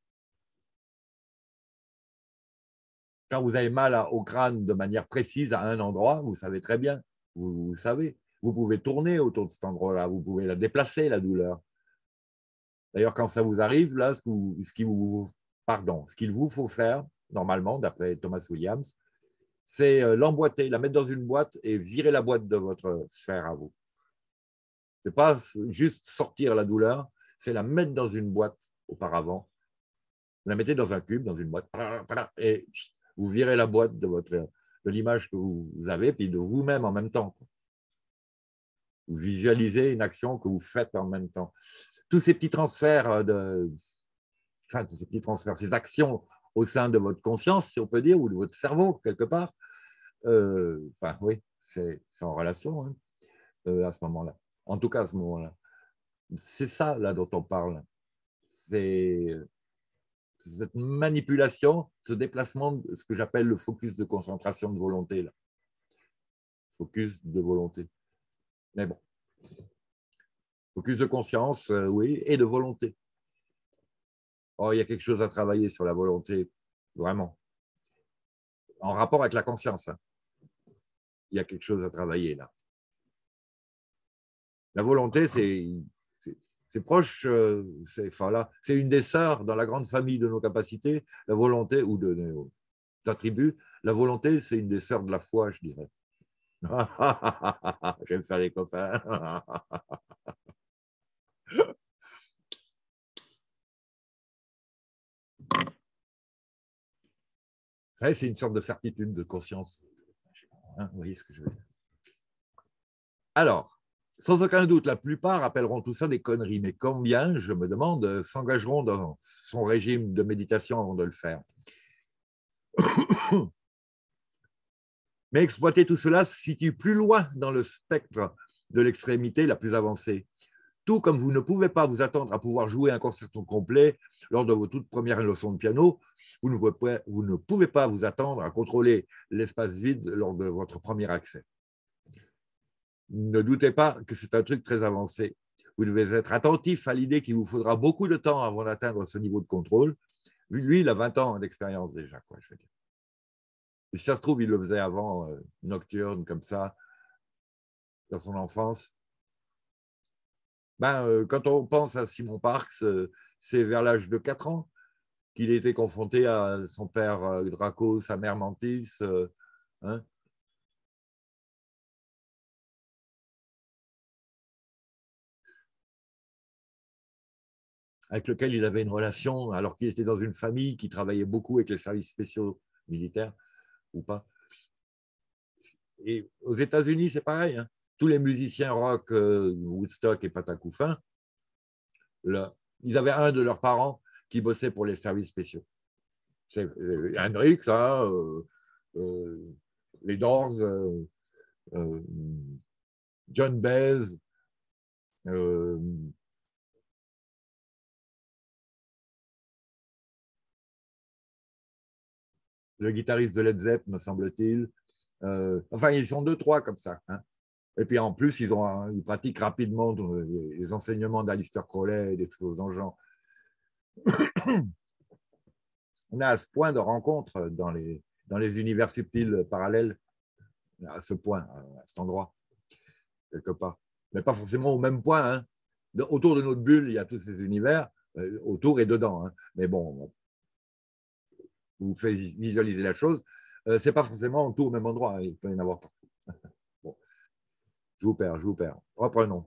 Quand vous avez mal au crâne de manière précise à un endroit, vous savez très bien, vous, vous savez, vous pouvez tourner autour de cet endroit-là, vous pouvez la déplacer, la douleur. D'ailleurs, quand ça vous arrive, là, ce, que vous, ce, qui vous, pardon, ce qu'il vous faut faire, normalement, d'après Thomas Williams, c'est l'emboîter, la mettre dans une boîte et virer la boîte de votre sphère à vous. Ce n'est pas juste sortir la douleur, c'est la mettre dans une boîte auparavant. Vous la mettez dans un cube, dans une boîte, et vous virez la boîte de, votre, de l'image que vous avez, puis de vous-même en même temps. Vous visualisez une action que vous faites en même temps. Tous ces petits transferts, de, enfin, tous ces petits transferts, ces actions au sein de votre conscience, si on peut dire, ou de votre cerveau, quelque part, euh, enfin, oui, c'est en relation hein, euh, à ce moment-là. En tout cas, à ce moment-là. C'est ça, là, dont on parle. C'est cette manipulation, ce déplacement, ce que j'appelle le focus de concentration de volonté. Là. Focus de volonté. Mais bon. Focus de conscience, euh, oui, et de volonté. Oh, il y a quelque chose à travailler sur la volonté, vraiment. En rapport avec la conscience. Hein. Il y a quelque chose à travailler là. La volonté, c'est c'est proche, euh, c'est enfin, là, c'est une des sœurs dans la grande famille de nos capacités, la volonté, ou de nos attributs. La volonté, c'est une des sœurs de la foi, je dirais. J'aime faire les copains. C'est une sorte de certitude, de conscience. Hein, vous voyez ce que je veux dire. Alors, sans aucun doute, la plupart appelleront tout ça des conneries, mais combien, je me demande, s'engageront dans son régime de méditation avant de le faire? Mais exploiter tout cela se situe plus loin dans le spectre de l'extrémité la plus avancée. Tout comme vous ne pouvez pas vous attendre à pouvoir jouer un concerto complet lors de vos toutes premières leçons de piano, vous ne pouvez, vous ne pouvez pas vous attendre à contrôler l'espace vide lors de votre premier accès. Ne doutez pas que c'est un truc très avancé. Vous devez être attentif à l'idée qu'il vous faudra beaucoup de temps avant d'atteindre ce niveau de contrôle. Lui, il a vingt ans d'expérience déjà, quoi, je veux dire. Et si ça se trouve, il le faisait avant, euh, nocturne, comme ça, dans son enfance. Ben, euh, quand on pense à Simon Parkes, euh, c'est vers l'âge de quatre ans qu'il a été confronté à son père euh, Draco, sa mère Mantis. Euh, hein, avec lequel il avait une relation, alors qu'il était dans une famille qui travaillait beaucoup avec les services spéciaux militaires, ou pas. Et aux États-Unis, c'est pareil. Hein. Tous les musiciens rock, euh, Woodstock et Patacoufin, là, ils avaient un de leurs parents qui bossait pour les services spéciaux. C'est euh, Hendrix, hein, euh, euh, les Doors, euh, euh, John Baez, euh, le guitariste de Led Zepp, me semble-t-il. Euh, enfin, ils sont deux, trois comme ça. Hein. Et puis en plus, ils, ont, ils pratiquent rapidement les enseignements d'Alistair Crowley et des choses dans le genre. On est à ce point de rencontre dans les, dans les univers subtils parallèles, à ce point, à cet endroit, quelque part. Mais pas forcément au même point. Hein. De, autour de notre bulle, il y a tous ces univers, euh, autour et dedans. Hein. Mais bon, vous faites visualiser la chose. Euh, ce n'est pas forcément tout au même endroit. Hein. Il peut y en avoir partout. Bon, je vous perds, je vous perds. Reprenons.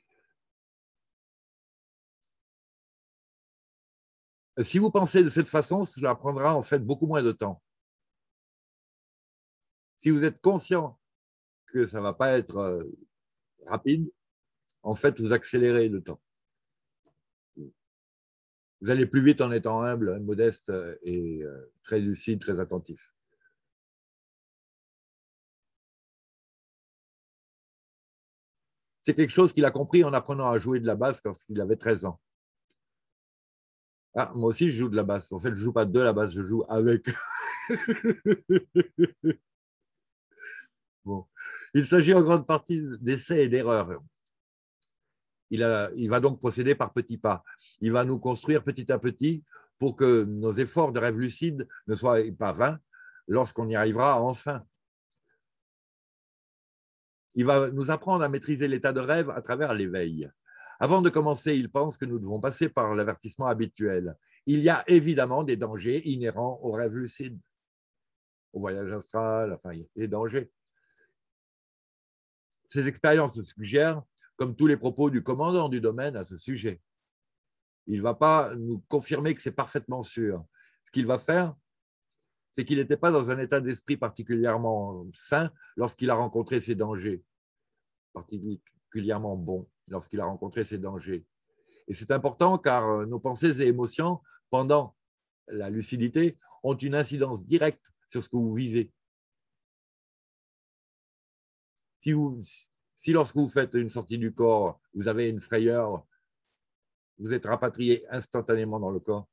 Si vous pensez de cette façon, cela prendra en fait beaucoup moins de temps. Si vous êtes conscient que ça ne va pas être euh, rapide, en fait, vous accélérez le temps. Vous allez plus vite en étant humble, modeste et euh, très lucide, très attentif. C'est quelque chose qu'il a compris en apprenant à jouer de la basse quand il avait treize ans. Ah, moi aussi, je joue de la basse. En fait, je ne joue pas de la basse, je joue avec. Bon. Il s'agit en grande partie d'essais et d'erreurs. Il, a, il va donc procéder par petits pas. Il va nous construire petit à petit pour que nos efforts de rêve lucide ne soient pas vains lorsqu'on y arrivera enfin. Il va nous apprendre à maîtriser l'état de rêve à travers l'éveil. Avant de commencer, il pense que nous devons passer par l'avertissement habituel. Il y a évidemment des dangers inhérents au rêve lucide, au voyage astral, enfin, il y a des dangers. Ces expériences suggèrent, comme tous les propos du commandant du domaine à ce sujet. Il ne va pas nous confirmer que c'est parfaitement sûr. Ce qu'il va faire, c'est qu'il n'était pas dans un état d'esprit particulièrement sain lorsqu'il a rencontré ces dangers, particulièrement bon lorsqu'il a rencontré ces dangers. Et c'est important car nos pensées et émotions, pendant la lucidité, ont une incidence directe sur ce que vous vivez. Si, vous, si lorsque vous faites une sortie du corps, vous avez une frayeur, vous êtes rapatrié instantanément dans le corps.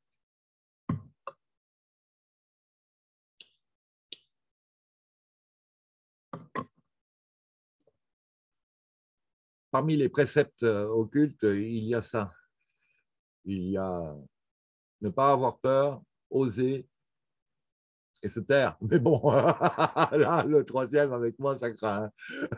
Parmi les préceptes occultes, il y a ça. Il y a ne pas avoir peur, oser et se taire. Mais bon, là, le troisième avec moi, ça craint.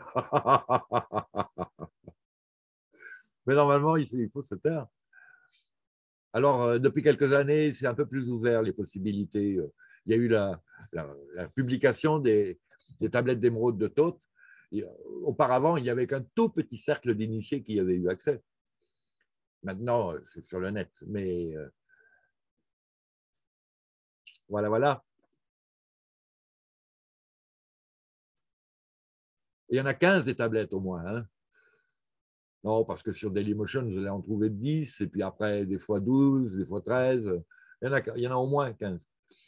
Mais normalement, il faut se taire. Alors, depuis quelques années, c'est un peu plus ouvert, les possibilités. Il y a eu la, la, la publication des, des tablettes d'émeraude de Thoth. Et auparavant, il n'y avait qu'un tout petit cercle d'initiés qui y avait eu accès. Maintenant, c'est sur le net. Mais euh, voilà, voilà. Il y en a quinze des tablettes au moins. Hein. Non, parce que sur Dailymotion, vous allez en trouver dix, et puis après, des fois douze, des fois treize. Il y en a, il y en a au moins quinze.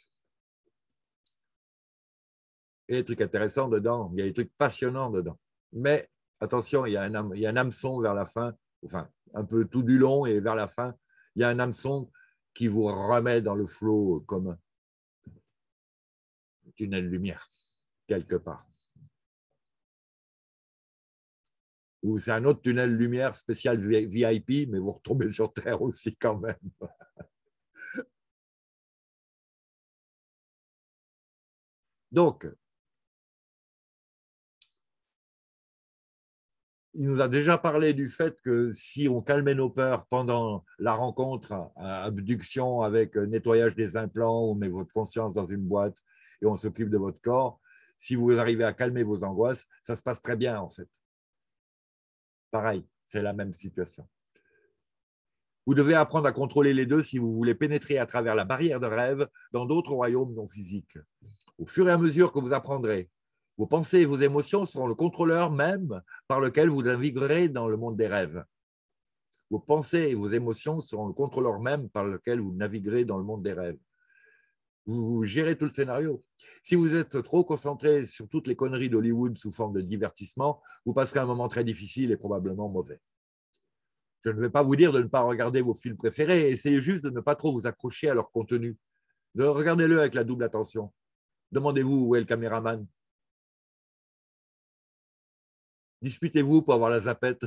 Il y a des trucs intéressants dedans, il y a des trucs passionnants dedans. Mais attention, il y a un, il y a un hameçon vers la fin, enfin, un peu tout du long, et vers la fin, il y a un hameçon qui vous remet dans le flot commun. Tunnel lumière, quelque part. Ou c'est un autre tunnel lumière spécial V I P, mais vous retombez sur Terre aussi quand même. Donc, il nous a déjà parlé du fait que si on calmait nos peurs pendant la rencontre, abduction avec nettoyage des implants, on met votre conscience dans une boîte et on s'occupe de votre corps, si vous arrivez à calmer vos angoisses, ça se passe très bien en fait. Pareil, c'est la même situation. Vous devez apprendre à contrôler les deux si vous voulez pénétrer à travers la barrière de rêve dans d'autres royaumes non physiques. Au fur et à mesure que vous apprendrez, vos pensées et vos émotions seront le contrôleur même par lequel vous naviguerez dans le monde des rêves. Vos pensées et vos émotions seront le contrôleur même par lequel vous naviguerez dans le monde des rêves. Vous, vous gérez tout le scénario. Si vous êtes trop concentré sur toutes les conneries d'Hollywood sous forme de divertissement, vous passerez un moment très difficile et probablement mauvais. Je ne vais pas vous dire de ne pas regarder vos films préférés, essayez juste de ne pas trop vous accrocher à leur contenu. Regardez-le avec la double attention. Demandez-vous où est le caméraman. Disputez-vous pour avoir la zapette.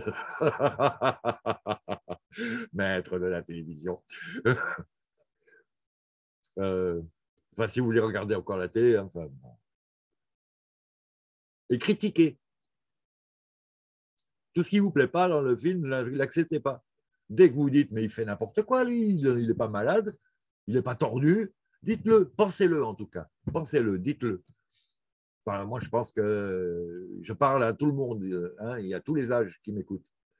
Maître de la télévision. euh, enfin, si vous voulez regarder encore la télé. Hein, enfin, bon. Et critiquez. Tout ce qui ne vous plaît pas dans le film, ne l'acceptez pas. Dès que vous dites, mais il fait n'importe quoi, lui, il n'est pas malade, il n'est pas tordu, dites-le, pensez-le en tout cas. Pensez-le, dites-le. Enfin, moi, je pense que je parle à tout le monde. Hein, il y a tous les âges qui m'écoutent.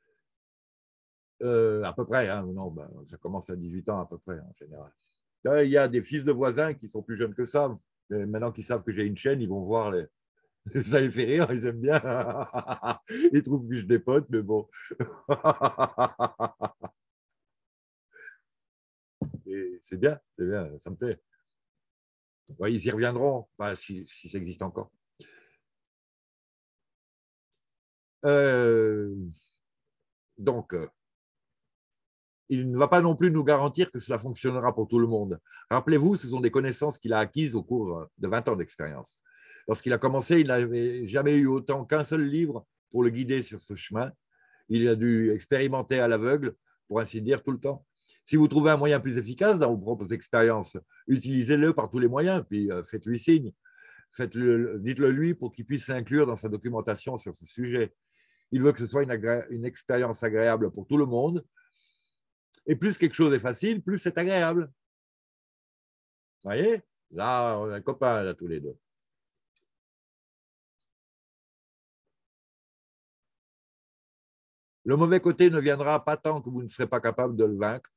Euh, à peu près. Hein, non, ben, ça commence à dix-huit ans à peu près en général. Là, il y a des fils de voisins qui sont plus jeunes que ça. Mais maintenant qu'ils savent que j'ai une chaîne, ils vont voir les. Ça les fait rire, ils aiment bien. Ils trouvent que je dépote, mais bon. C'est bien, c'est bien, ça me plaît. Ouais, ils y reviendront, bah, si, si ça existe encore. Euh, donc, euh, il ne va pas non plus nous garantir que cela fonctionnera pour tout le monde. Rappelez-vous, ce sont des connaissances qu'il a acquises au cours de vingt ans d'expérience. Lorsqu'il a commencé, il n'avait jamais eu autant qu'un seul livre pour le guider sur ce chemin. Il a dû expérimenter à l'aveugle, pour ainsi dire, tout le temps. Si vous trouvez un moyen plus efficace dans vos propres expériences, utilisez-le par tous les moyens, puis euh, faites-lui signe. Faites-le, dites-le lui pour qu'il puisse l'inclure dans sa documentation sur ce sujet. Il veut que ce soit une, agré- une expérience agréable pour tout le monde. Et plus quelque chose est facile, plus c'est agréable. Vous voyez? Là, on est copains, là, tous les deux. Le mauvais côté ne viendra pas tant que vous ne serez pas capable de le vaincre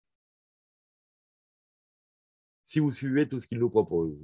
si vous suivez tout ce qu'il nous propose.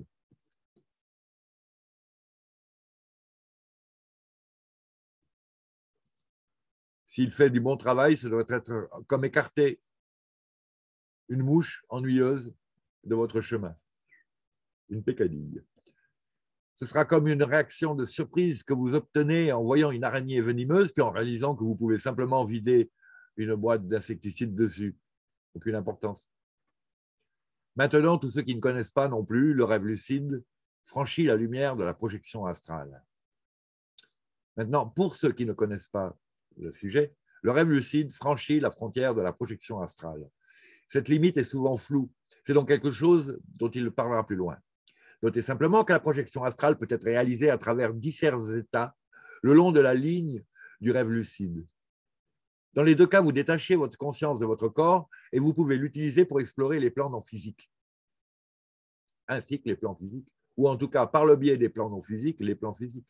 S'il fait du bon travail, ça doit être comme écarter une mouche ennuyeuse de votre chemin, une pécadille. Ce sera comme une réaction de surprise que vous obtenez en voyant une araignée venimeuse, puis en réalisant que vous pouvez simplement vider une boîte d'insecticide dessus. Aucune importance. Maintenant, tous ceux qui ne connaissent pas non plus le rêve lucide franchit la lumière de la projection astrale. Maintenant, pour ceux qui ne connaissent pas le sujet, le rêve lucide franchit la frontière de la projection astrale. Cette limite est souvent floue. C'est donc quelque chose dont il parlera plus loin. Notez simplement que la projection astrale peut être réalisée à travers différents états le long de la ligne du rêve lucide. Dans les deux cas, vous détachez votre conscience de votre corps et vous pouvez l'utiliser pour explorer les plans non physiques, ainsi que les plans physiques, ou en tout cas, par le biais des plans non physiques, les plans physiques.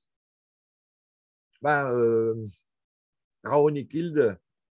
Ben, euh, Raonikild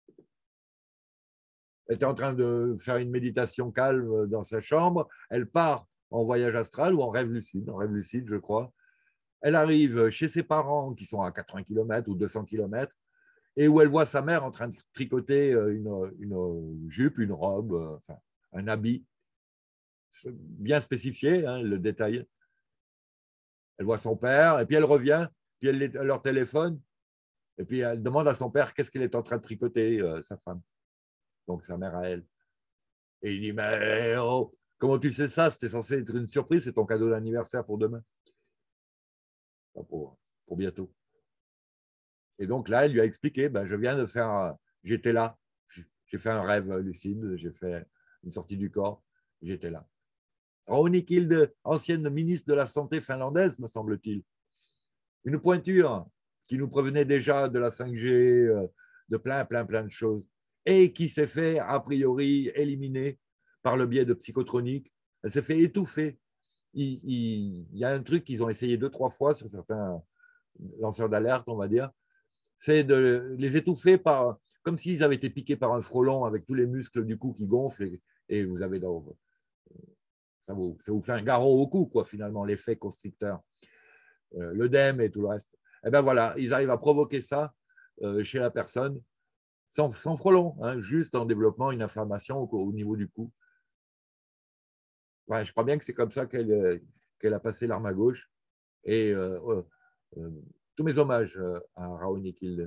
était en train de faire une méditation calme dans sa chambre. Elle part en voyage astral ou en rêve lucide, en rêve lucide, je crois. Elle arrive chez ses parents qui sont à quatre-vingts kilomètres ou deux cents kilomètres et où elle voit sa mère en train de tricoter une, une jupe, une robe, enfin, un habit bien spécifié, hein, le détail. Elle voit son père et puis elle revient, puis elle, elle leur téléphone et puis elle demande à son père qu'est-ce qu'elle est en train de tricoter, euh, sa femme. Donc sa mère à elle. Et il dit, mais oh, comment tu sais ça? C'était censé être une surprise, c'est ton cadeau d'anniversaire pour demain. Enfin, pour, pour bientôt. Et donc là, elle lui a expliqué, ben, je viens de faire, j'étais là, j'ai fait un rêve lucide, j'ai fait une sortie du corps, j'étais là. Raunikild, ancienne ministre de la Santé finlandaise, me semble-t-il. Une pointure qui nous prévenait déjà de la cinq G, de plein, plein, plein de choses, et qui s'est fait, a priori, éliminer par le biais de psychotroniques. Elle s'est fait étouffer. Il, il, il y a un truc qu'ils ont essayé deux, trois fois sur certains lanceurs d'alerte, on va dire, c'est de les étouffer par, comme s'ils avaient été piqués par un frelon avec tous les muscles du cou qui gonflent et, et vous avez dans, ça, vous, ça vous fait un garrot au cou, quoi, finalement, l'effet constricteur, euh, l'œdème et tout le reste. Et ben voilà, ils arrivent à provoquer ça euh, chez la personne sans, sans frelon, hein, juste en développant une inflammation au, au niveau du cou. Ouais, je crois bien que c'est comme ça qu'elle qu'elle a passé l'arme à gauche. Et euh, euh, euh, tous mes hommages à Raonikild.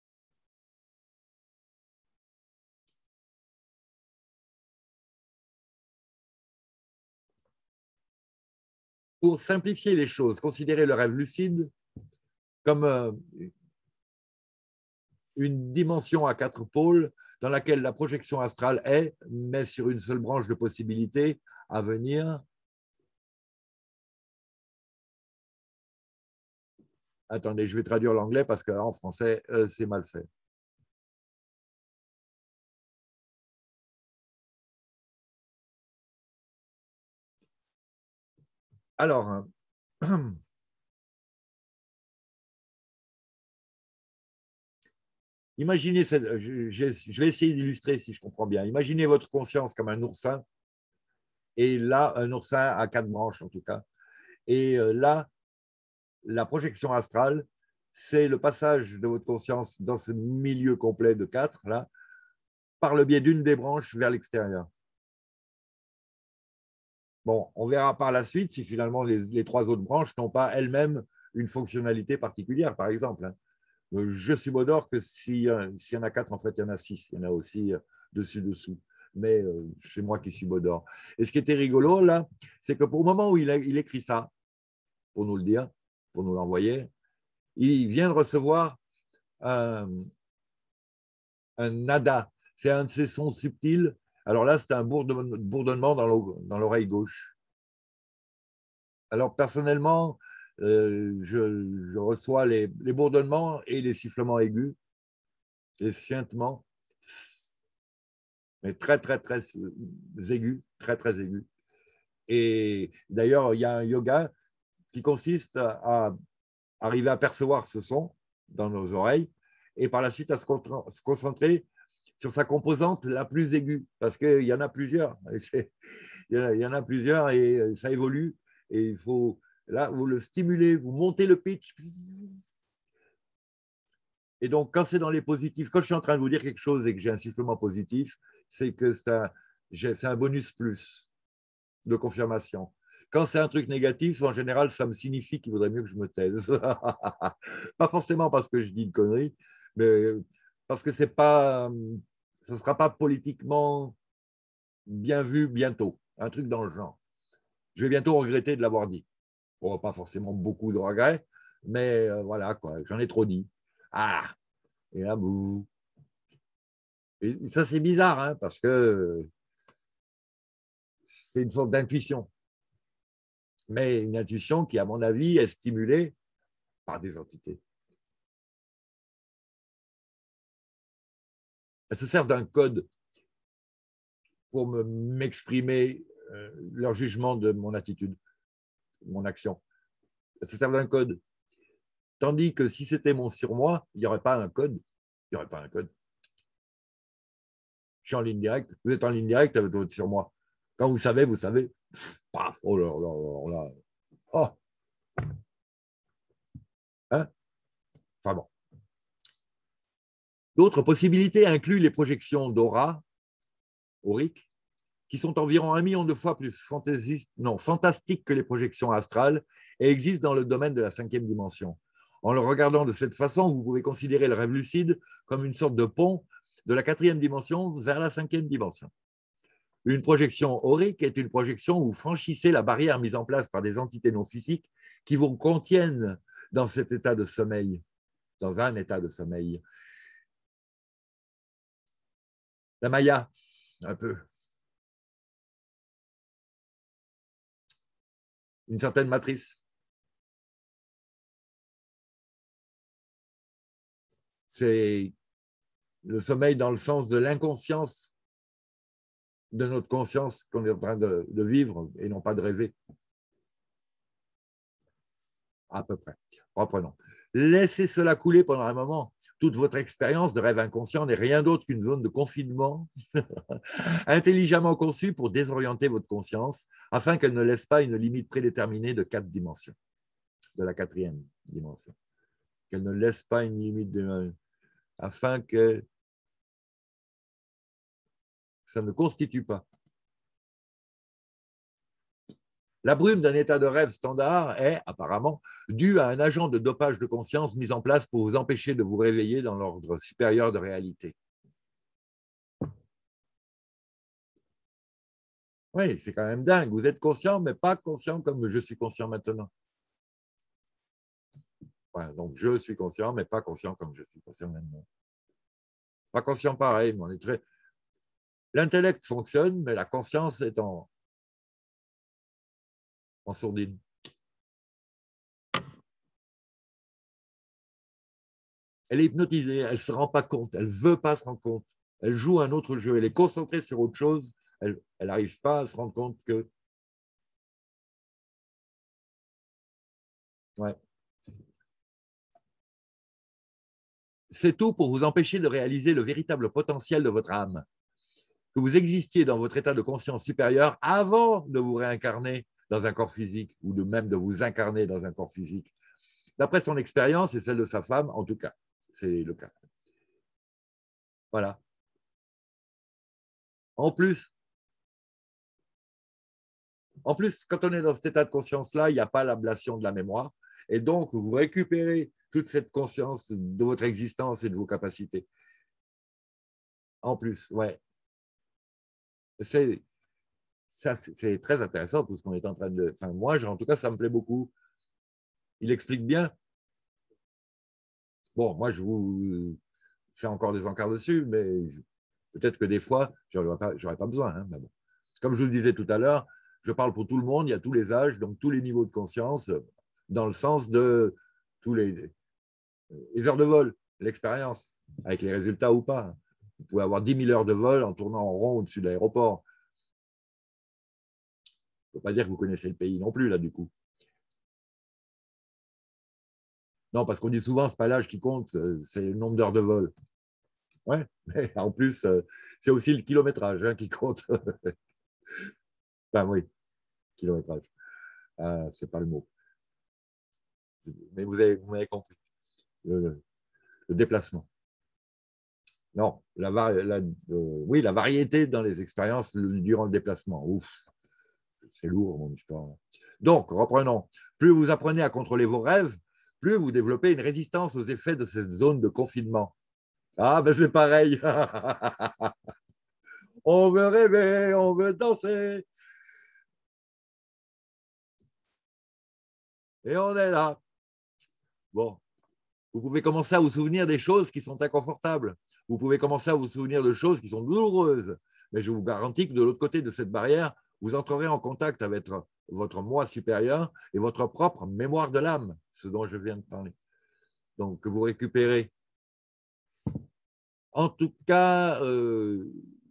Pour simplifier les choses, considérez le rêve lucide comme euh, une dimension à quatre pôles dans laquelle la projection astrale est, mais sur une seule branche de possibilités à venir. Attendez, je vais traduire l'anglais parce qu'en français, euh, c'est mal fait. Alors, imaginez, cette, je, je vais essayer d'illustrer si je comprends bien. Imaginez votre conscience comme un oursin, et là, un oursin à quatre branches en tout cas. Et euh, là, la projection astrale, c'est le passage de votre conscience dans ce milieu complet de quatre, là, par le biais d'une des branches vers l'extérieur. Bon, on verra par la suite si finalement les, les trois autres branches n'ont pas elles-mêmes une fonctionnalité particulière, par exemple. Hein. Je subodore que s'il si y en a quatre, en fait, il y en a six. Il y en a aussi dessus-dessous. Mais euh, c'est moi qui subodore. Et ce qui était rigolo, là, c'est que pour le moment où il, a, il écrit ça, pour nous le dire, pour nous l'envoyer. Il vient de recevoir un, un nada. C'est un de ces sons subtils. Alors là, c'est un bourdonnement dans l'oreille gauche. Alors personnellement, euh, je, je, reçois les, les bourdonnements et les sifflements aigus, les suintements, mais très, très, très aigus, très, très aigus. Et d'ailleurs, il y a un yoga qui consiste à arriver à percevoir ce son dans nos oreilles et par la suite à se concentrer sur sa composante la plus aiguë, parce qu'il y en a plusieurs. Il y en a plusieurs et ça évolue. Et il faut, là, vous le stimulez, vous montez le pitch. Et donc, quand c'est dans les positifs, quand je suis en train de vous dire quelque chose et que j'ai un sifflement positif, c'est que c'est un, c'est un bonus plus de confirmation. Quand c'est un truc négatif, en général, ça me signifie qu'il vaudrait mieux que je me taise. Pas forcément parce que je dis une connerie, mais parce que c'est pas, ce ne sera pas politiquement bien vu bientôt. Un truc dans le genre. Je vais bientôt regretter de l'avoir dit. Bon, pas forcément beaucoup de regrets, mais euh, voilà, quoi, j'en ai trop dit. Ah, et là, bouh. Et ça, c'est bizarre, hein, parce que c'est une sorte d'intuition. Mais une intuition qui, à mon avis, est stimulée par des entités. Elles se servent d'un code pour m'exprimer euh, leur jugement de mon attitude, mon action. Elles se servent d'un code. Tandis que si c'était mon surmoi, il n'y aurait pas un code. Il n'y aurait pas un code. Je suis en ligne directe. Vous êtes en ligne directe avec votre surmoi. Quand vous savez, vous savez. Paf, oh là là là là. Oh. Hein? Enfin bon. D'autres possibilités incluent les projections d'aura, aurique, qui sont environ un million de fois plus non, fantastiques que les projections astrales et existent dans le domaine de la cinquième dimension. En le regardant de cette façon, vous pouvez considérer le rêve lucide comme une sorte de pont de la quatrième dimension vers la cinquième dimension. Une projection aurique est une projection où vous franchissez la barrière mise en place par des entités non physiques qui vous contiennent dans cet état de sommeil, dans un état de sommeil. La Maya, un peu. Une certaine matrice. C'est le sommeil dans le sens de l'inconscience de notre conscience qu'on est en train de, de vivre et non pas de rêver. À peu près. Reprenons. Laissez cela couler pendant un moment. Toute votre expérience de rêve inconscient n'est rien d'autre qu'une zone de confinement intelligemment conçue pour désorienter votre conscience afin qu'elle ne laisse pas une limite prédéterminée de quatre dimensions, de la quatrième dimension. Qu'elle ne laisse pas une limite de, afin que ça ne constitue pas. La brume d'un état de rêve standard est, apparemment, due à un agent de dopage de conscience mis en place pour vous empêcher de vous réveiller dans l'ordre supérieur de réalité. Oui, c'est quand même dingue. Vous êtes conscient, mais pas conscient comme je suis conscient maintenant. Ouais, donc, je suis conscient, mais pas conscient comme je suis conscient maintenant. Pas conscient pareil, mais on est très... L'intellect fonctionne, mais la conscience est en, en sourdine. Elle est hypnotisée, elle ne se rend pas compte, elle ne veut pas se rendre compte. Elle joue un autre jeu, elle est concentrée sur autre chose, elle n'arrive pas à se rendre compte que... Ouais. C'est tout pour vous empêcher de réaliser le véritable potentiel de votre âme. Que vous existiez dans votre état de conscience supérieur avant de vous réincarner dans un corps physique ou de même de vous incarner dans un corps physique. D'après son expérience et celle de sa femme, en tout cas, c'est le cas. Voilà. En plus, en plus, quand on est dans cet état de conscience-là, il n'y a pas l'ablation de la mémoire. Et donc, vous récupérez toute cette conscience de votre existence et de vos capacités. En plus, ouais. C'est, ça, c'est très intéressant tout ce qu'on est en train de... Enfin, moi, en tout cas, ça me plaît beaucoup. Il explique bien. Bon, moi, je vous fais encore des encarts dessus, mais peut-être que des fois, je n'aurais pas, pas besoin. Hein, mais bon. Comme je vous le disais tout à l'heure, je parle pour tout le monde, il y a tous les âges, donc tous les niveaux de conscience, dans le sens de tous les, les heures de vol, l'expérience, avec les résultats ou pas. Vous pouvez avoir dix mille heures de vol en tournant en rond au-dessus de l'aéroport. Ça ne veut pas dire que vous connaissez le pays non plus, là, du coup. Non, parce qu'on dit souvent, ce n'est pas l'âge qui compte, c'est le nombre d'heures de vol. Ouais, mais en plus, c'est aussi le kilométrage hein, qui compte. Enfin, oui, kilométrage. Euh, ce n'est pas le mot. Mais vous avez, vous avez compris. Le, le déplacement. Non, la, la, euh, oui, la variété dans les expériences durant le déplacement. Ouf, c'est lourd, mon histoire. Donc, reprenons. Plus vous apprenez à contrôler vos rêves, plus vous développez une résistance aux effets de cette zone de confinement. Ah, ben c'est pareil. On veut rêver, on veut danser. Et on est là. Bon, vous pouvez commencer à vous souvenir des choses qui sont inconfortables. Vous pouvez commencer à vous souvenir de choses qui sont douloureuses. Mais je vous garantis que de l'autre côté de cette barrière, vous entrerez en contact avec votre moi supérieur et votre propre mémoire de l'âme, ce dont je viens de parler. Donc, que vous récupérez. En tout cas, euh,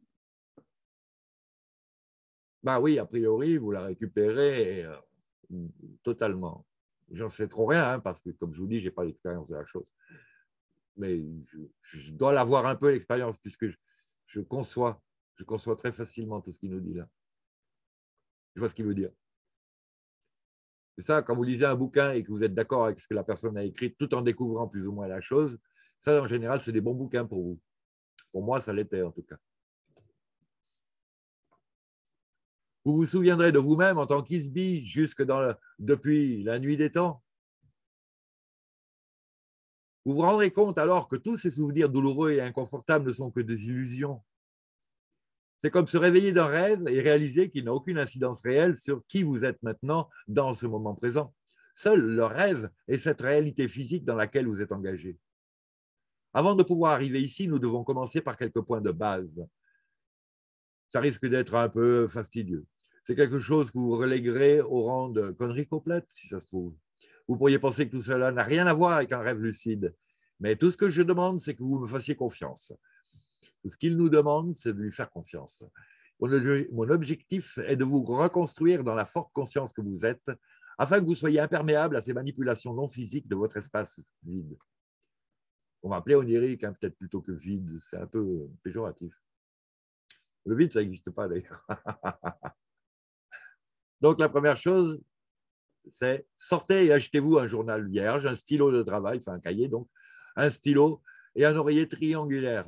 bah oui, a priori, vous la récupérez euh, totalement. J'en sais trop rien, hein, parce que, comme je vous dis, je n'ai pas l'expérience de la chose. Mais je, je dois l'avoir un peu, l'expérience, puisque je, je, conçois, je conçois très facilement tout ce qu'il nous dit là. Je vois ce qu'il veut dire. C'est ça, quand vous lisez un bouquin et que vous êtes d'accord avec ce que la personne a écrit, tout en découvrant plus ou moins la chose, ça, en général, c'est des bons bouquins pour vous. Pour moi, ça l'était, en tout cas. Vous vous souviendrez de vous-même en tant qu'Isby jusque dans le, depuis la nuit des temps. Vous vous rendrez compte alors que tous ces souvenirs douloureux et inconfortables ne sont que des illusions. C'est comme se réveiller d'un rêve et réaliser qu'il n'a aucune incidence réelle sur qui vous êtes maintenant dans ce moment présent. Seul le rêve est cette réalité physique dans laquelle vous êtes engagé. Avant de pouvoir arriver ici, nous devons commencer par quelques points de base. Ça risque d'être un peu fastidieux. C'est quelque chose que vous reléguerez au rang de conneries complètes, si ça se trouve. Vous pourriez penser que tout cela n'a rien à voir avec un rêve lucide. Mais tout ce que je demande, c'est que vous me fassiez confiance. Tout ce qu'il nous demande, c'est de lui faire confiance. Mon objectif est de vous reconstruire dans la forte conscience que vous êtes, afin que vous soyez imperméable à ces manipulations non physiques de votre espace vide. On va appeler onirique, hein, peut-être plutôt que vide. C'est un peu péjoratif. Le vide, ça n'existe pas d'ailleurs. Donc, la première chose, c'est sortez et achetez-vous un journal vierge, un stylo de travail, enfin un cahier donc, un stylo et un oreiller triangulaire.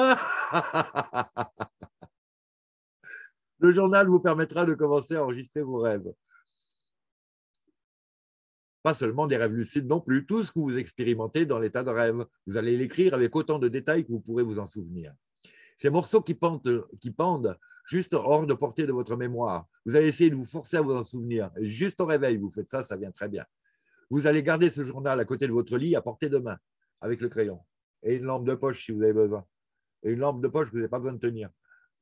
Le journal vous permettra de commencer à enregistrer vos rêves. Pas seulement des rêves lucides non plus, tout ce que vous expérimentez dans l'état de rêve. Vous allez l'écrire avec autant de détails que vous pourrez vous en souvenir. Ces morceaux qui pendent, qui pendent juste hors de portée de votre mémoire, vous allez essayer de vous forcer à vous en souvenir. Et juste au réveil, vous faites ça, ça vient très bien. Vous allez garder ce journal à côté de votre lit à portée de main, avec le crayon. Et une lampe de poche si vous avez besoin. Et une lampe de poche que vous n'avez pas besoin de tenir.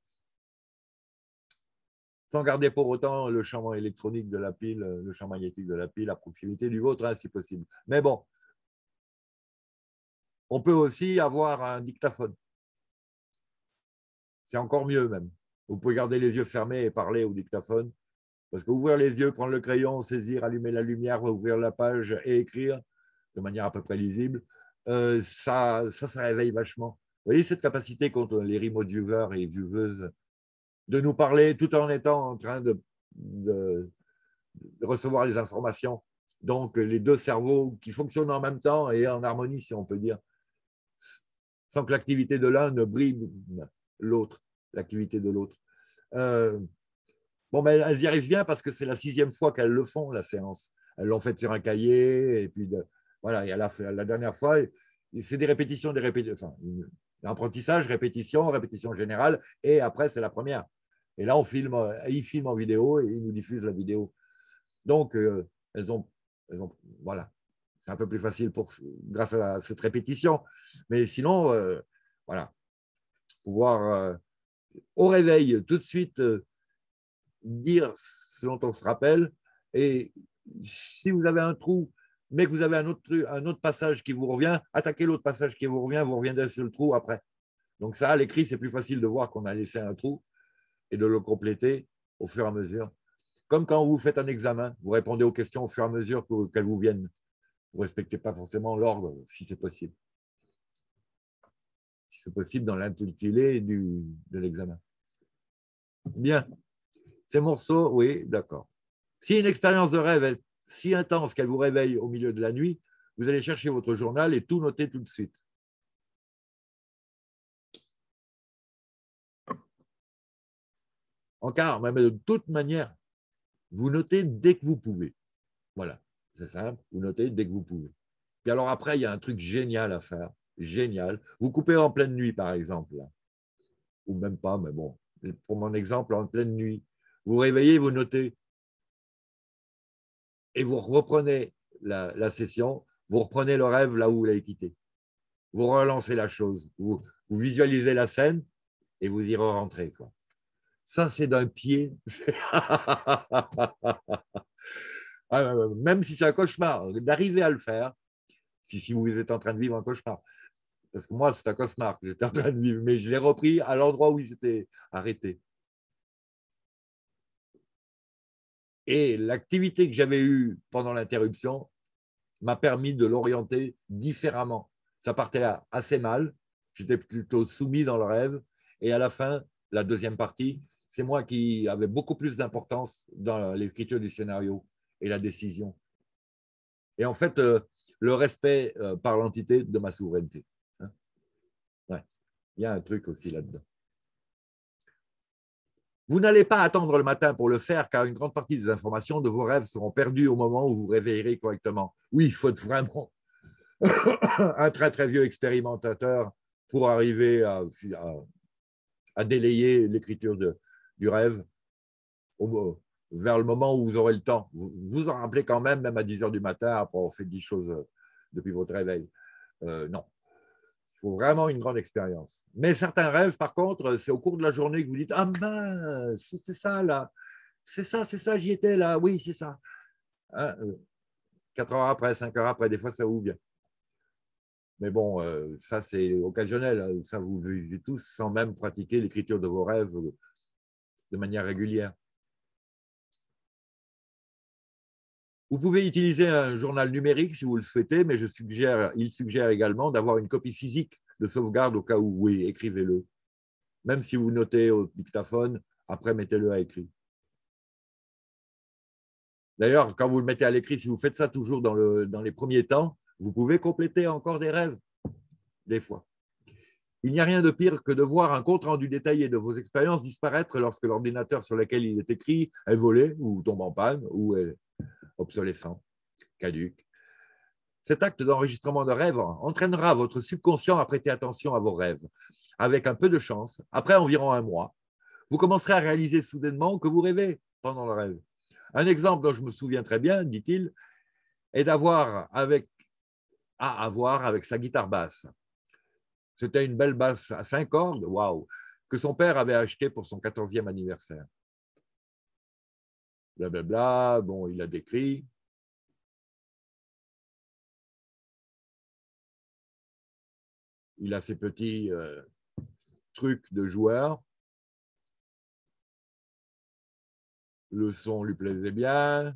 Sans garder pour autant le champ électronique de la pile, le champ magnétique de la pile à proximité du vôtre, hein, si possible. Mais bon, on peut aussi avoir un dictaphone. C'est encore mieux même. Vous pouvez garder les yeux fermés et parler au dictaphone. Parce qu'ouvrir les yeux, prendre le crayon, saisir, allumer la lumière, ouvrir la page et écrire de manière à peu près lisible, euh, ça, ça, ça réveille vachement. Vous voyez cette capacité contre les remote viewers et vieweuses de nous parler tout en étant en train de, de, de recevoir les informations. Donc, les deux cerveaux qui fonctionnent en même temps et en harmonie, si on peut dire, sans que l'activité de l'un ne bride l'autre, l'activité de l'autre. Euh, bon, mais elles y arrivent bien parce que c'est la sixième fois qu'elles le font, la séance. Elles l'ont fait sur un cahier, et puis de, voilà, et à la, la dernière fois, c'est des répétitions, des répétitions, enfin, apprentissage, répétition, répétition générale, et après, c'est la première. Et là, on filme, ils filment en vidéo et ils nous diffusent la vidéo. Donc, euh, elles, ont, elles ont, voilà, C'est un peu plus facile pour, grâce à cette répétition. Mais sinon, euh, voilà, pouvoir euh, au réveil tout de suite euh, dire ce dont on se rappelle. Et si vous avez un trou, mais que vous avez un autre, un autre passage qui vous revient, attaquez l'autre passage qui vous revient, vous reviendrez sur le trou après. Donc ça, à l'écrit, c'est plus facile de voir qu'on a laissé un trou et de le compléter au fur et à mesure. Comme quand vous faites un examen, vous répondez aux questions au fur et à mesure qu'elles vous viennent. Vous ne respectez pas forcément l'ordre, si c'est possible. Si c'est possible dans l'intitulé de l'examen. Bien. Ces morceaux, oui, d'accord. Si une expérience de rêve est si intense qu'elle vous réveille au milieu de la nuit, vous allez chercher votre journal et tout noter tout de suite. En cas, mais de toute manière, vous notez dès que vous pouvez. Voilà, c'est simple, vous notez dès que vous pouvez. Puis alors après, il y a un truc génial à faire, génial. Vous coupez en pleine nuit, par exemple, là. Ou même pas, mais bon, pour mon exemple, en pleine nuit, vous vous réveillez, vous notez, et vous reprenez la, la session, vous reprenez le rêve là où vous l'avez quitté. Vous relancez la chose, vous, vous visualisez la scène et vous y rentrez, quoi. Ça, c'est d'un pied. Même si c'est un cauchemar, d'arriver à le faire, si, si vous êtes en train de vivre un cauchemar. Parce que moi, c'est un cauchemar que j'étais en train de vivre, mais je l'ai repris à l'endroit où il s'était arrêté. Et l'activité que j'avais eue pendant l'interruption m'a permis de l'orienter différemment. Ça partait assez mal, j'étais plutôt soumis dans le rêve, et à la fin, la deuxième partie, c'est moi qui avais beaucoup plus d'importance dans l'écriture du scénario et la décision. Et en fait, euh, le respect euh, par l'entité de ma souveraineté. Hein, ouais. Il y a un truc aussi là-dedans. Vous n'allez pas attendre le matin pour le faire, car une grande partie des informations de vos rêves seront perdues au moment où vous vous réveillerez correctement. Oui, il faut être vraiment un très très vieux expérimentateur pour arriver à, à, à délayer l'écriture du rêve au, vers le moment où vous aurez le temps. Vous vous en rappelez quand même, même à dix heures du matin, après avoir fait dix choses depuis votre réveil. Euh, non. Il faut vraiment une grande expérience. Mais certains rêves, par contre, c'est au cours de la journée que vous dites « Ah mince, c'est ça là, c'est ça, c'est ça, j'y étais là, oui, c'est ça. Hein, quatre heures après, cinq heures après, des fois ça vous vient. Mais bon, euh, ça c'est occasionnel, ça vous vivez tous sans même pratiquer l'écriture de vos rêves de manière régulière. Vous pouvez utiliser un journal numérique si vous le souhaitez, mais je suggère, il suggère également d'avoir une copie physique de sauvegarde au cas où, oui, écrivez-le. Même si vous notez au dictaphone, après mettez-le à écrit. D'ailleurs, quand vous le mettez à l'écrit, si vous faites ça toujours dans, le, dans les premiers temps, vous pouvez compléter encore des rêves, des fois. Il n'y a rien de pire que de voir un compte-rendu détaillé de vos expériences disparaître lorsque l'ordinateur sur lequel il est écrit est volé ou tombe en panne ou est obsolescent, caduque. Cet acte d'enregistrement de rêve entraînera votre subconscient à prêter attention à vos rêves. Avec un peu de chance, après environ un mois, vous commencerez à réaliser soudainement que vous rêvez pendant le rêve. Un exemple dont je me souviens très bien, dit-il, est d'avoir avec, à avoir avec sa guitare basse. C'était une belle basse à cinq cordes, waouh, que son père avait acheté pour son quatorzième anniversaire. Blablabla, bon, il a décrit. Il a ses petits euh, trucs de joueur. Le son lui plaisait bien.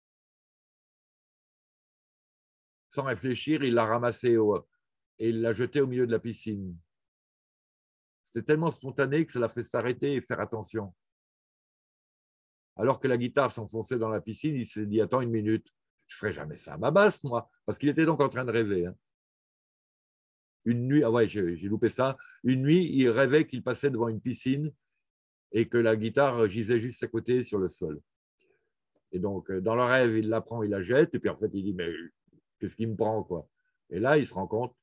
Sans réfléchir, il l'a ramassé au, et il l'a jeté au milieu de la piscine. C'était tellement spontané que ça l'a fait s'arrêter et faire attention. Alors que la guitare s'enfonçait dans la piscine, il s'est dit « Attends une minute, je ne ferai jamais ça à ma basse, moi. » Parce qu'il était donc en train de rêver. Hein. Une nuit, ah ouais, j'ai loupé ça. Une nuit, il rêvait qu'il passait devant une piscine et que la guitare gisait juste à côté sur le sol. Et donc, dans le rêve, il la prend, il la jette, et puis en fait, il dit « Mais qu'est-ce qui me prend, quoi ?» Et là, il se rend compte,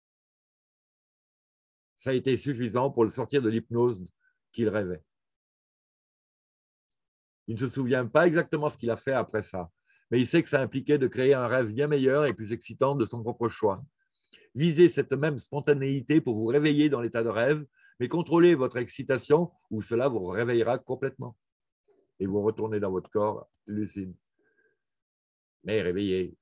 ça a été suffisant pour le sortir de l'hypnose qu'il rêvait. Il ne se souvient pas exactement ce qu'il a fait après ça, mais il sait que ça impliquait de créer un rêve bien meilleur et plus excitant de son propre choix. Visez cette même spontanéité pour vous réveiller dans l'état de rêve, mais contrôlez votre excitation ou cela vous réveillera complètement et vous retournez dans votre corps lucide. Mais réveillez.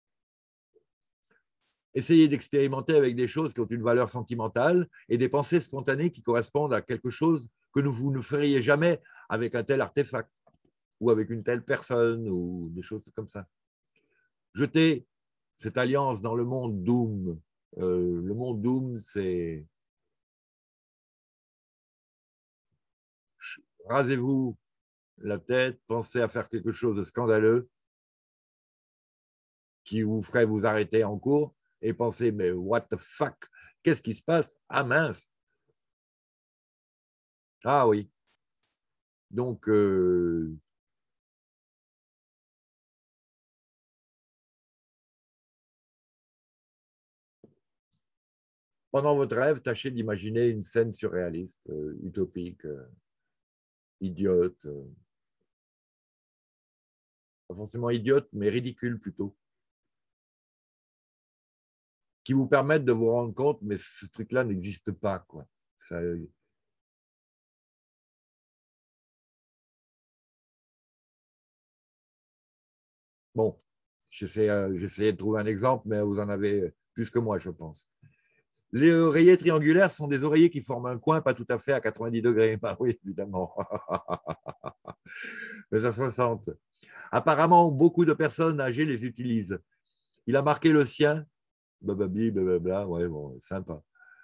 Essayez d'expérimenter avec des choses qui ont une valeur sentimentale et des pensées spontanées qui correspondent à quelque chose que vous ne feriez jamais avec un tel artefact ou avec une telle personne ou des choses comme ça. Jetez cette alliance dans le monde Doom. Euh, le monde Doom, c'est rasez-vous la tête, pensez à faire quelque chose de scandaleux qui vous ferait vous arrêter en cours et pensez, mais what the fuck, qu'est-ce qui se passe? Ah mince. Ah oui. Donc, euh, pendant votre rêve, tâchez d'imaginer une scène surréaliste, euh, utopique, euh, idiote. Euh, pas forcément idiote, mais ridicule plutôt. Qui vous permettent de vous rendre compte, mais ce truc-là n'existe pas, quoi. Ça, bon, j'essaie euh, de trouver un exemple, mais vous en avez plus que moi, je pense. Les oreillers triangulaires sont des oreillers qui forment un coin pas tout à fait à quatre-vingt-dix degrés. Bah oui, évidemment. Mais à soixante. Apparemment, beaucoup de personnes âgées les utilisent. Il a marqué le sien. Bababli, blablabla. Ouais, bon, sympa.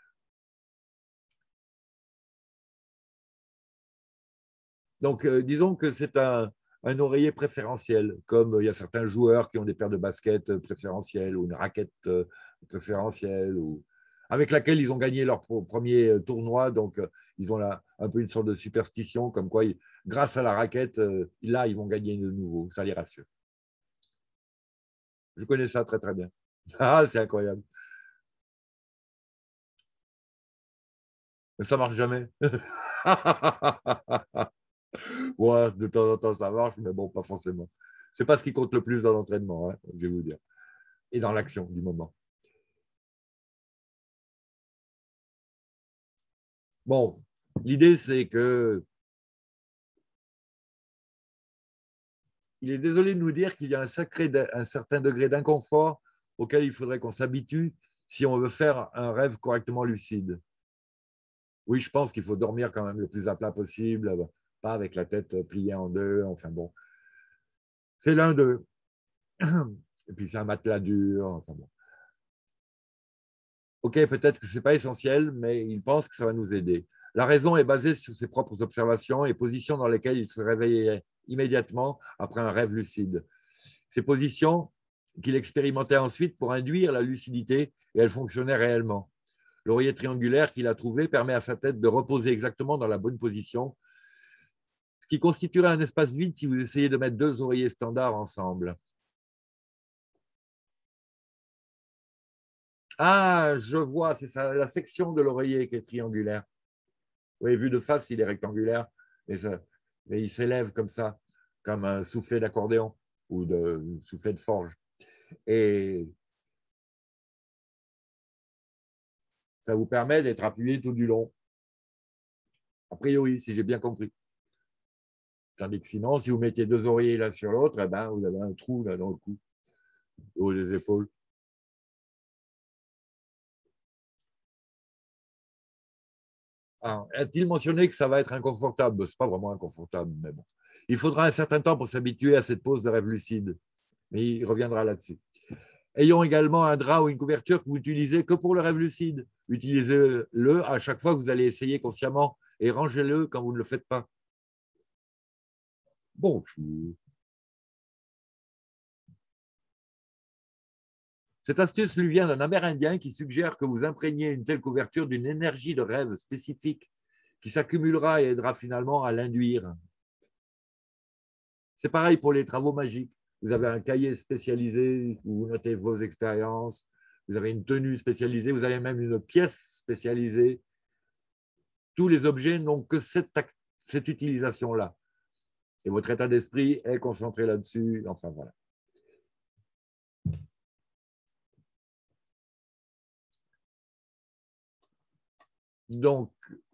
Donc, euh, disons que c'est un, un oreiller préférentiel, comme euh, il y a certains joueurs qui ont des paires de baskets euh, préférentielles ou une raquette euh, préférentielle ou avec laquelle ils ont gagné leur premier euh, tournoi. Donc, euh, ils ont là un peu une sorte de superstition, comme quoi, ils, grâce à la raquette, euh, là, ils vont gagner de nouveau. Ça les rassure. Je connais ça très, très bien. Ah, c'est incroyable. Mais ça marche jamais. Ouais, de temps en temps, ça marche, mais bon, pas forcément. C'est pas ce qui compte le plus dans l'entraînement, hein, je vais vous dire. Et dans l'action du moment. Bon, l'idée, c'est que il est désolé de nous dire qu'il y a un, sacré, un certain degré d'inconfort auquel il faudrait qu'on s'habitue si on veut faire un rêve correctement lucide. Oui, je pense qu'il faut dormir quand même le plus à plat possible, pas avec la tête pliée en deux. Enfin bon, c'est l'un d'eux. Et puis c'est un matelas dur. Enfin bon. Ok, peut-être que ce n'est pas essentiel, mais il pense que ça va nous aider. La raison est basée sur ses propres observations et positions dans lesquelles il se réveillait immédiatement après un rêve lucide. Ces positions qu'il expérimentait ensuite pour induire la lucidité et elles fonctionnaient réellement. L'oreiller triangulaire qu'il a trouvé permet à sa tête de reposer exactement dans la bonne position, ce qui constituerait un espace vide si vous essayez de mettre deux oreillers standards ensemble. Ah, je vois, c'est ça, la section de l'oreiller qui est triangulaire. Oui, vu de face, il est rectangulaire, mais, ça, mais il s'élève comme ça, comme un soufflet d'accordéon ou de soufflet de forge. Et ça vous permet d'être appuyé tout du long. A priori, si j'ai bien compris. Tandis que sinon, si vous mettez deux oreillers l'un sur l'autre, eh ben, vous avez un trou là dans le cou, au haut des épaules. A-t-il mentionné que ça va être inconfortable? Ce n'est pas vraiment inconfortable, mais bon. Il faudra un certain temps pour s'habituer à cette pause de rêve lucide. Mais il reviendra là-dessus. Ayons également un drap ou une couverture que vous utilisez que pour le rêve lucide. Utilisez-le à chaque fois que vous allez essayer consciemment et rangez-le quand vous ne le faites pas. Bon, cette astuce lui vient d'un Amérindien qui suggère que vous imprégniez une telle couverture d'une énergie de rêve spécifique qui s'accumulera et aidera finalement à l'induire. C'est pareil pour les travaux magiques. Vous avez un cahier spécialisé où vous notez vos expériences, vous avez une tenue spécialisée, vous avez même une pièce spécialisée. Tous les objets n'ont que cette, cette utilisation-là. Et votre état d'esprit est concentré là-dessus. Enfin, voilà. Donc,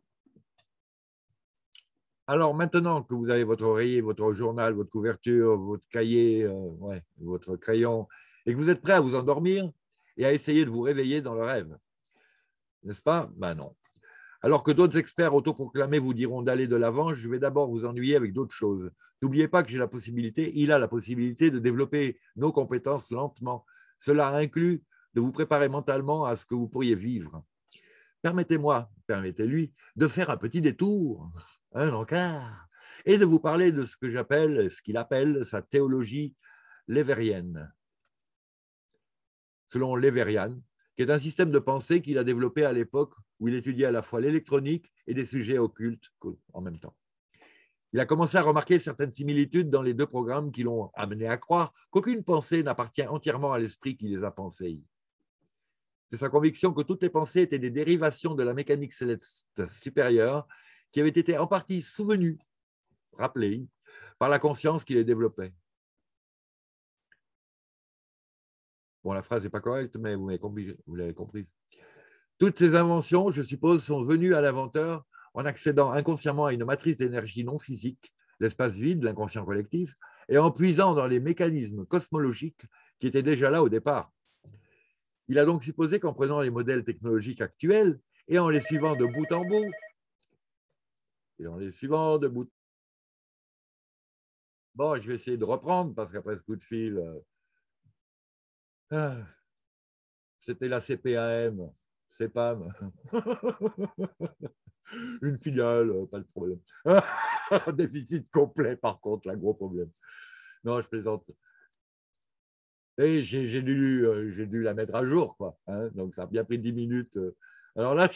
alors maintenant que vous avez votre oreiller, votre journal, votre couverture, votre cahier, euh, ouais, votre crayon, et que vous êtes prêt à vous endormir et à essayer de vous réveiller dans le rêve, n'est-ce pas? Ben non. Alors que d'autres experts autoproclamés vous diront d'aller de l'avant, je vais d'abord vous ennuyer avec d'autres choses. N'oubliez pas que j'ai la possibilité, il a la possibilité de développer nos compétences lentement. Cela inclut de vous préparer mentalement à ce que vous pourriez vivre. Permettez-moi, permettez-lui, de faire un petit détour, un encart, et de vous parler de ce que j'appelle, ce qu'il appelle sa théologie lévérienne. Selon Lévérian, qui est un système de pensée qu'il a développé à l'époque où il étudiait à la fois l'électronique et des sujets occultes en même temps. Il a commencé à remarquer certaines similitudes dans les deux programmes qui l'ont amené à croire qu'aucune pensée n'appartient entièrement à l'esprit qui les a pensées. C'est sa conviction que toutes les pensées étaient des dérivations de la mécanique céleste supérieure qui avaient été en partie souvenues, rappelées, par la conscience qui les développait. Bon, la phrase n'est pas correcte, mais vous l'avez compris, vous l'avez comprise. Toutes ces inventions, je suppose, sont venues à l'inventeur en accédant inconsciemment à une matrice d'énergie non physique, l'espace vide, l'inconscient collectif, et en puisant dans les mécanismes cosmologiques qui étaient déjà là au départ. Il a donc supposé qu'en prenant les modèles technologiques actuels et en les suivant de bout en bout, et en les suivant de bout. Bon, je vais essayer de reprendre parce qu'après ce coup de fil, euh... ah, c'était la C P A M, C P A M. Une filiale, pas de problème. Déficit complet, par contre, là, gros problème. Non, je plaisante. Et j'ai dû, euh, j'ai dû la mettre à jour, quoi. Hein, donc, ça a bien pris dix minutes. Alors là,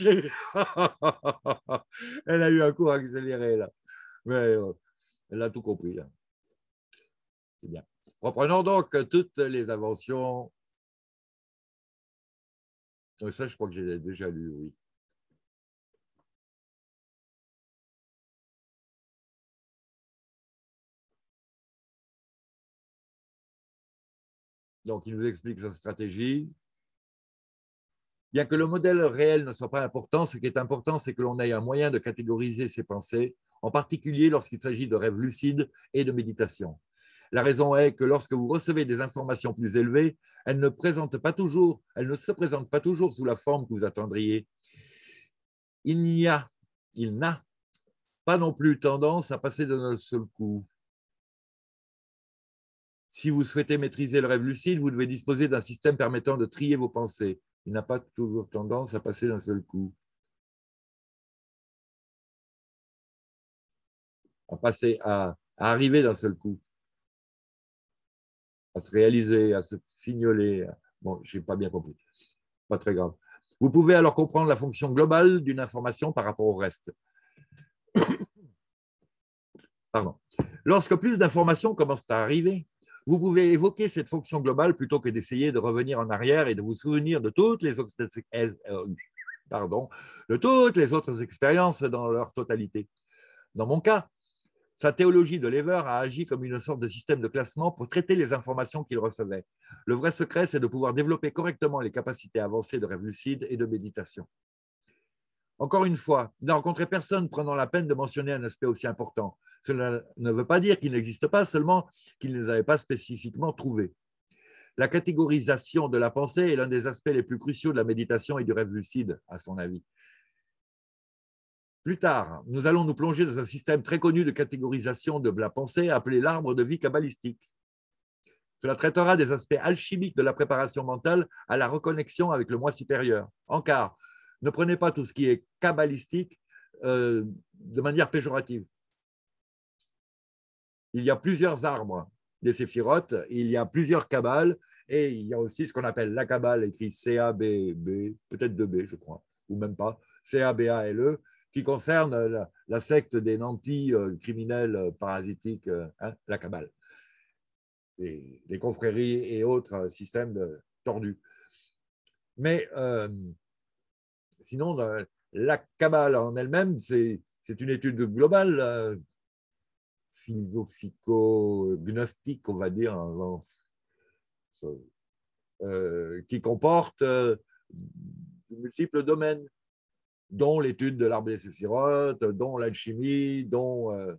elle a eu un cours accéléré, là. Mais euh, elle a tout compris, là. C'est bien. Reprenons donc toutes les inventions. Ça, je crois que j'ai déjà lu, oui. Donc, il nous explique sa stratégie. Bien que le modèle réel ne soit pas important, ce qui est important, c'est que l'on ait un moyen de catégoriser ses pensées, en particulier lorsqu'il s'agit de rêves lucides et de méditation. La raison est que lorsque vous recevez des informations plus élevées, elles ne, présentent pas toujours, elles ne se présentent pas toujours sous la forme que vous attendriez. Il n'y a, il n'a pas non plus tendance à passer d'un seul coup. Si vous souhaitez maîtriser le rêve lucide, vous devez disposer d'un système permettant de trier vos pensées. Il n'a pas toujours tendance à passer d'un seul coup. À passer, à, à arriver d'un seul coup, à se réaliser, à se fignoler. Bon, je n'ai pas bien compris. Pas très grave. Vous pouvez alors comprendre la fonction globale d'une information par rapport au reste. Pardon. Lorsque plus d'informations commencent à arriver, vous pouvez évoquer cette fonction globale plutôt que d'essayer de revenir en arrière et de vous souvenir de toutes les autres, pardon, de toutes les autres expériences dans leur totalité. Dans mon cas, sa théologie de Lever a agi comme une sorte de système de classement pour traiter les informations qu'il recevait. Le vrai secret, c'est de pouvoir développer correctement les capacités avancées de rêve lucide et de méditation. Encore une fois, il n'a rencontré personne prenant la peine de mentionner un aspect aussi important. Cela ne veut pas dire qu'il n'existe pas, seulement qu'il ne les avait pas spécifiquement trouvés. La catégorisation de la pensée est l'un des aspects les plus cruciaux de la méditation et du rêve lucide, à son avis. Plus tard, nous allons nous plonger dans un système très connu de catégorisation de la pensée appelé l'arbre de vie kabbalistique. Cela traitera des aspects alchimiques de la préparation mentale à la reconnexion avec le moi supérieur. Encore, ne prenez pas tout ce qui est kabbalistique euh, de manière péjorative. Il y a plusieurs arbres des séphirotes, il y a plusieurs kabbales, et il y a aussi ce qu'on appelle la kabbale, écrit C A B B, peut-être deux B, je crois, ou même pas, C A B A L E, qui concerne la, la secte des nantis euh, criminels euh, parasitiques, euh, hein, la kabbale. Les, les confréries et autres systèmes de, tordus. Mais euh, sinon, la Kabbale en elle-même, c'est une étude globale, euh, philosophico-gnostique, on va dire, hein, euh, qui comporte euh, de multiples domaines. dont l'étude de l'arbre des séphirotes, dont l'alchimie, dont euh,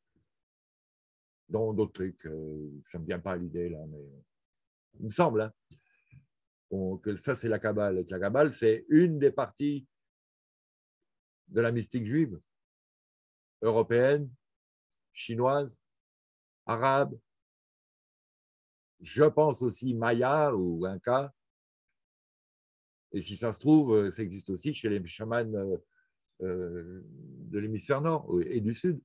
dont d'autres trucs. Euh, ça ne me vient pas à l'idée, là, mais il me semble hein, que ça, c'est la Kabbale. Et que la Kabbale, c'est une des parties de la mystique juive, européenne, chinoise, arabe, je pense aussi maya ou inca. Et si ça se trouve, ça existe aussi chez les chamans euh, euh, de l'hémisphère nord et du sud.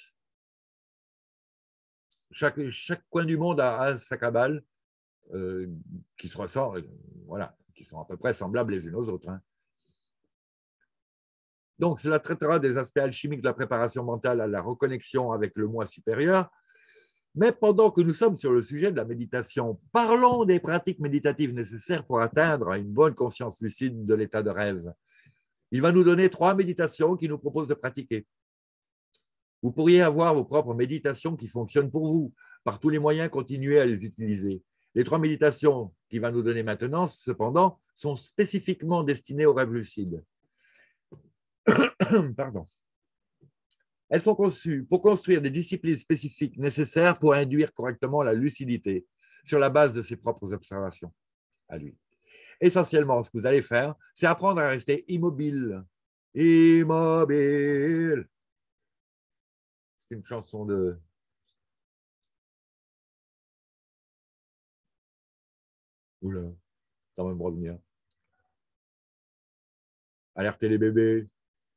Chaque, chaque coin du monde a, a sa Kabbale euh, qui se ressort, euh, voilà, qui sont à peu près semblables les unes aux autres. Hein. Donc, cela traitera des aspects alchimiques de la préparation mentale à la reconnexion avec le moi supérieur. Mais pendant que nous sommes sur le sujet de la méditation, parlons des pratiques méditatives nécessaires pour atteindre une bonne conscience lucide de l'état de rêve. Il va nous donner trois méditations qu'il nous propose de pratiquer. Vous pourriez avoir vos propres méditations qui fonctionnent pour vous. Par tous les moyens, continuez à les utiliser. Les trois méditations qu'il va nous donner maintenant, cependant, sont spécifiquement destinées au rêve lucide. Pardon. Elles sont conçues pour construire des disciplines spécifiques nécessaires pour induire correctement la lucidité sur la base de ses propres observations à lui. Essentiellement, ce que vous allez faire, c'est apprendre à rester immobile. Immobile. C'est une chanson de... Oula, ça va me revenir. Alerter les bébés.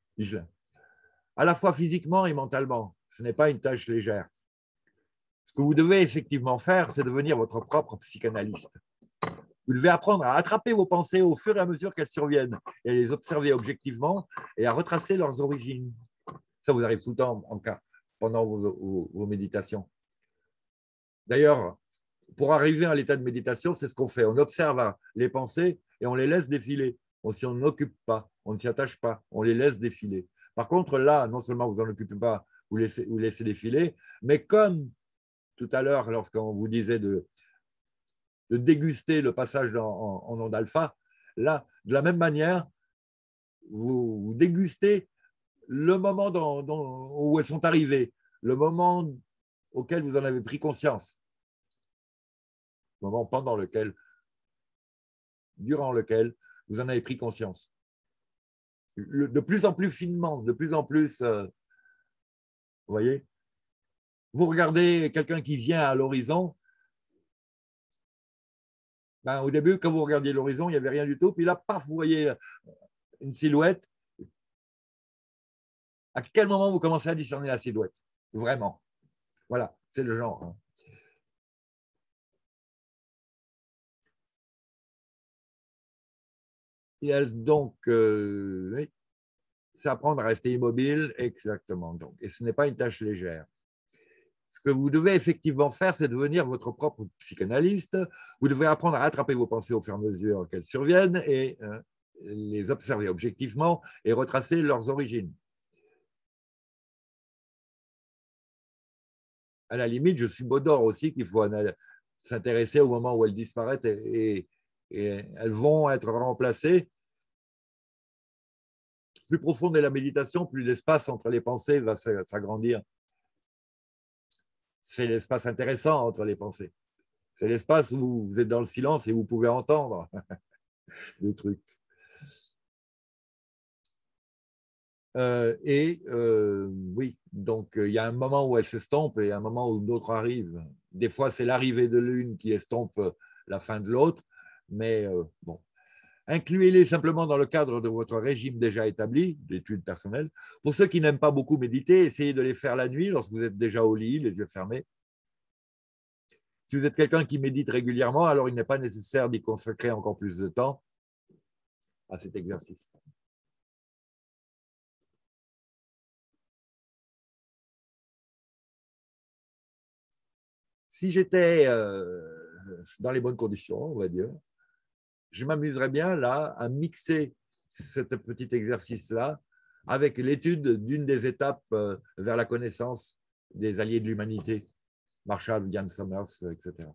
À la fois physiquement et mentalement. Ce n'est pas une tâche légère. Ce que vous devez effectivement faire, c'est devenir votre propre psychanalyste. Vous devez apprendre à attraper vos pensées au fur et à mesure qu'elles surviennent et à les observer objectivement et à retracer leurs origines. Ça vous arrive tout le temps en cas, pendant vos, vos, vos méditations. D'ailleurs, pour arriver à l'état de méditation, c'est ce qu'on fait. On observe les pensées et on les laisse défiler. On ne s'en occupe pas, on ne s'y attache pas, on les laisse défiler. Par contre, là, non seulement vous n'en occupez pas, vous laissez, vous laissez défiler, mais comme tout à l'heure, lorsqu'on vous disait de, de déguster le passage en, en onde alpha, là, de la même manière, vous, vous dégustez le moment dans, dans, où elles sont arrivées, le moment auquel vous en avez pris conscience, le moment pendant lequel, durant lequel vous en avez pris conscience. Le, de plus en plus finement, de plus en plus, euh, vous voyez, vous regardez quelqu'un qui vient à l'horizon, ben, au début, quand vous regardiez l'horizon, il n'y avait rien du tout, puis là, paf, vous voyez une silhouette. À quel moment vous commencez à discerner la silhouette? Vraiment. Voilà, c'est le genre. Hein. Et donc, euh, oui, c'est apprendre à rester immobile, exactement. Donc, et ce n'est pas une tâche légère. Ce que vous devez effectivement faire, c'est devenir votre propre psychanalyste. Vous devez apprendre à attraper vos pensées au fur et à mesure qu'elles surviennent et euh, les observer objectivement et retracer leurs origines. À la limite, je suis Baudor aussi qu'il faut s'intéresser au moment où elles disparaissent et, et, et elles vont être remplacées. Plus profonde est la méditation, plus l'espace entre les pensées va s'agrandir. C'est l'espace intéressant entre les pensées. C'est l'espace où vous êtes dans le silence et vous pouvez entendre des trucs. Euh, et euh, oui, donc il y a un moment où elle s'estompe et un moment où d'autres arrivent. Des fois, c'est l'arrivée de l'une qui estompe la fin de l'autre, mais euh, bon. Incluez-les simplement dans le cadre de votre régime déjà établi, d'études personnelles. Pour ceux qui n'aiment pas beaucoup méditer, essayez de les faire la nuit lorsque vous êtes déjà au lit, les yeux fermés. Si vous êtes quelqu'un qui médite régulièrement, alors il n'est pas nécessaire d'y consacrer encore plus de temps à cet exercice. Si j'étais euh, dans les bonnes conditions, on va dire, je m'amuserais bien là à mixer ce petit exercice-là avec l'étude d'une des étapes euh, vers la connaissance des alliés de l'humanité, Marshall, Jan Somers, et cetera.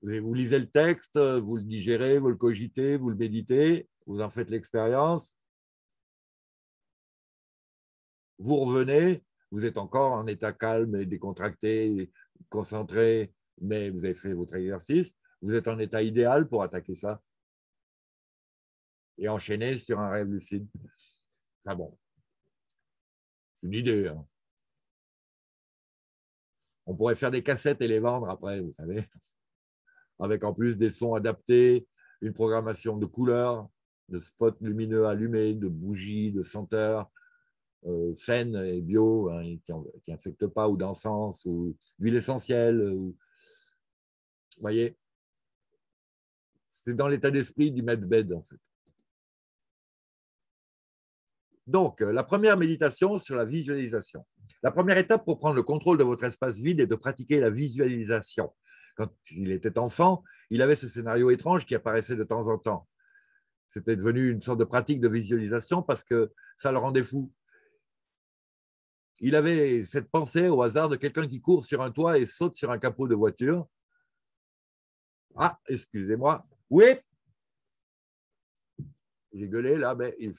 Vous lisez le texte, vous le digérez, vous le cogitez, vous le méditez, vous en faites l'expérience. Vous revenez, vous êtes encore en état calme et décontracté, concentré, mais vous avez fait votre exercice. Vous êtes en état idéal pour attaquer ça et enchaîner sur un rêve lucide. Ah bon, c'est une idée. Hein. On pourrait faire des cassettes et les vendre après, vous savez, avec en plus des sons adaptés, une programmation de couleurs, de spots lumineux allumés, de bougies, de senteurs, euh, saines et bio, hein, qui n'infectent pas, ou d'encens, ou d'huile essentielle. Ou... Vous voyez, c'est dans l'état d'esprit du medbed, en fait. Donc, la première méditation sur la visualisation. La première étape pour prendre le contrôle de votre espace vide est de pratiquer la visualisation. Quand il était enfant, il avait ce scénario étrange qui apparaissait de temps en temps. C'était devenu une sorte de pratique de visualisation parce que ça le rendait fou. Il avait cette pensée au hasard de quelqu'un qui court sur un toit et saute sur un capot de voiture. Ah, excusez-moi. Oui, j'ai gueulé là, mais il...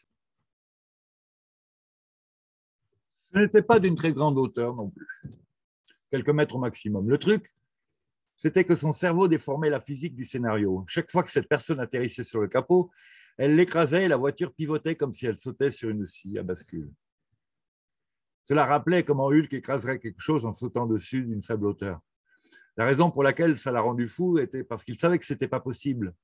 ce n'était pas d'une très grande hauteur non plus. Quelques mètres au maximum. Le truc, c'était que son cerveau déformait la physique du scénario. Chaque fois que cette personne atterrissait sur le capot, elle l'écrasait et la voiture pivotait comme si elle sautait sur une scie à bascule. Cela rappelait comment Hulk écraserait quelque chose en sautant dessus d'une faible hauteur. La raison pour laquelle ça l'a rendu fou était parce qu'il savait que ce n'était pas possible.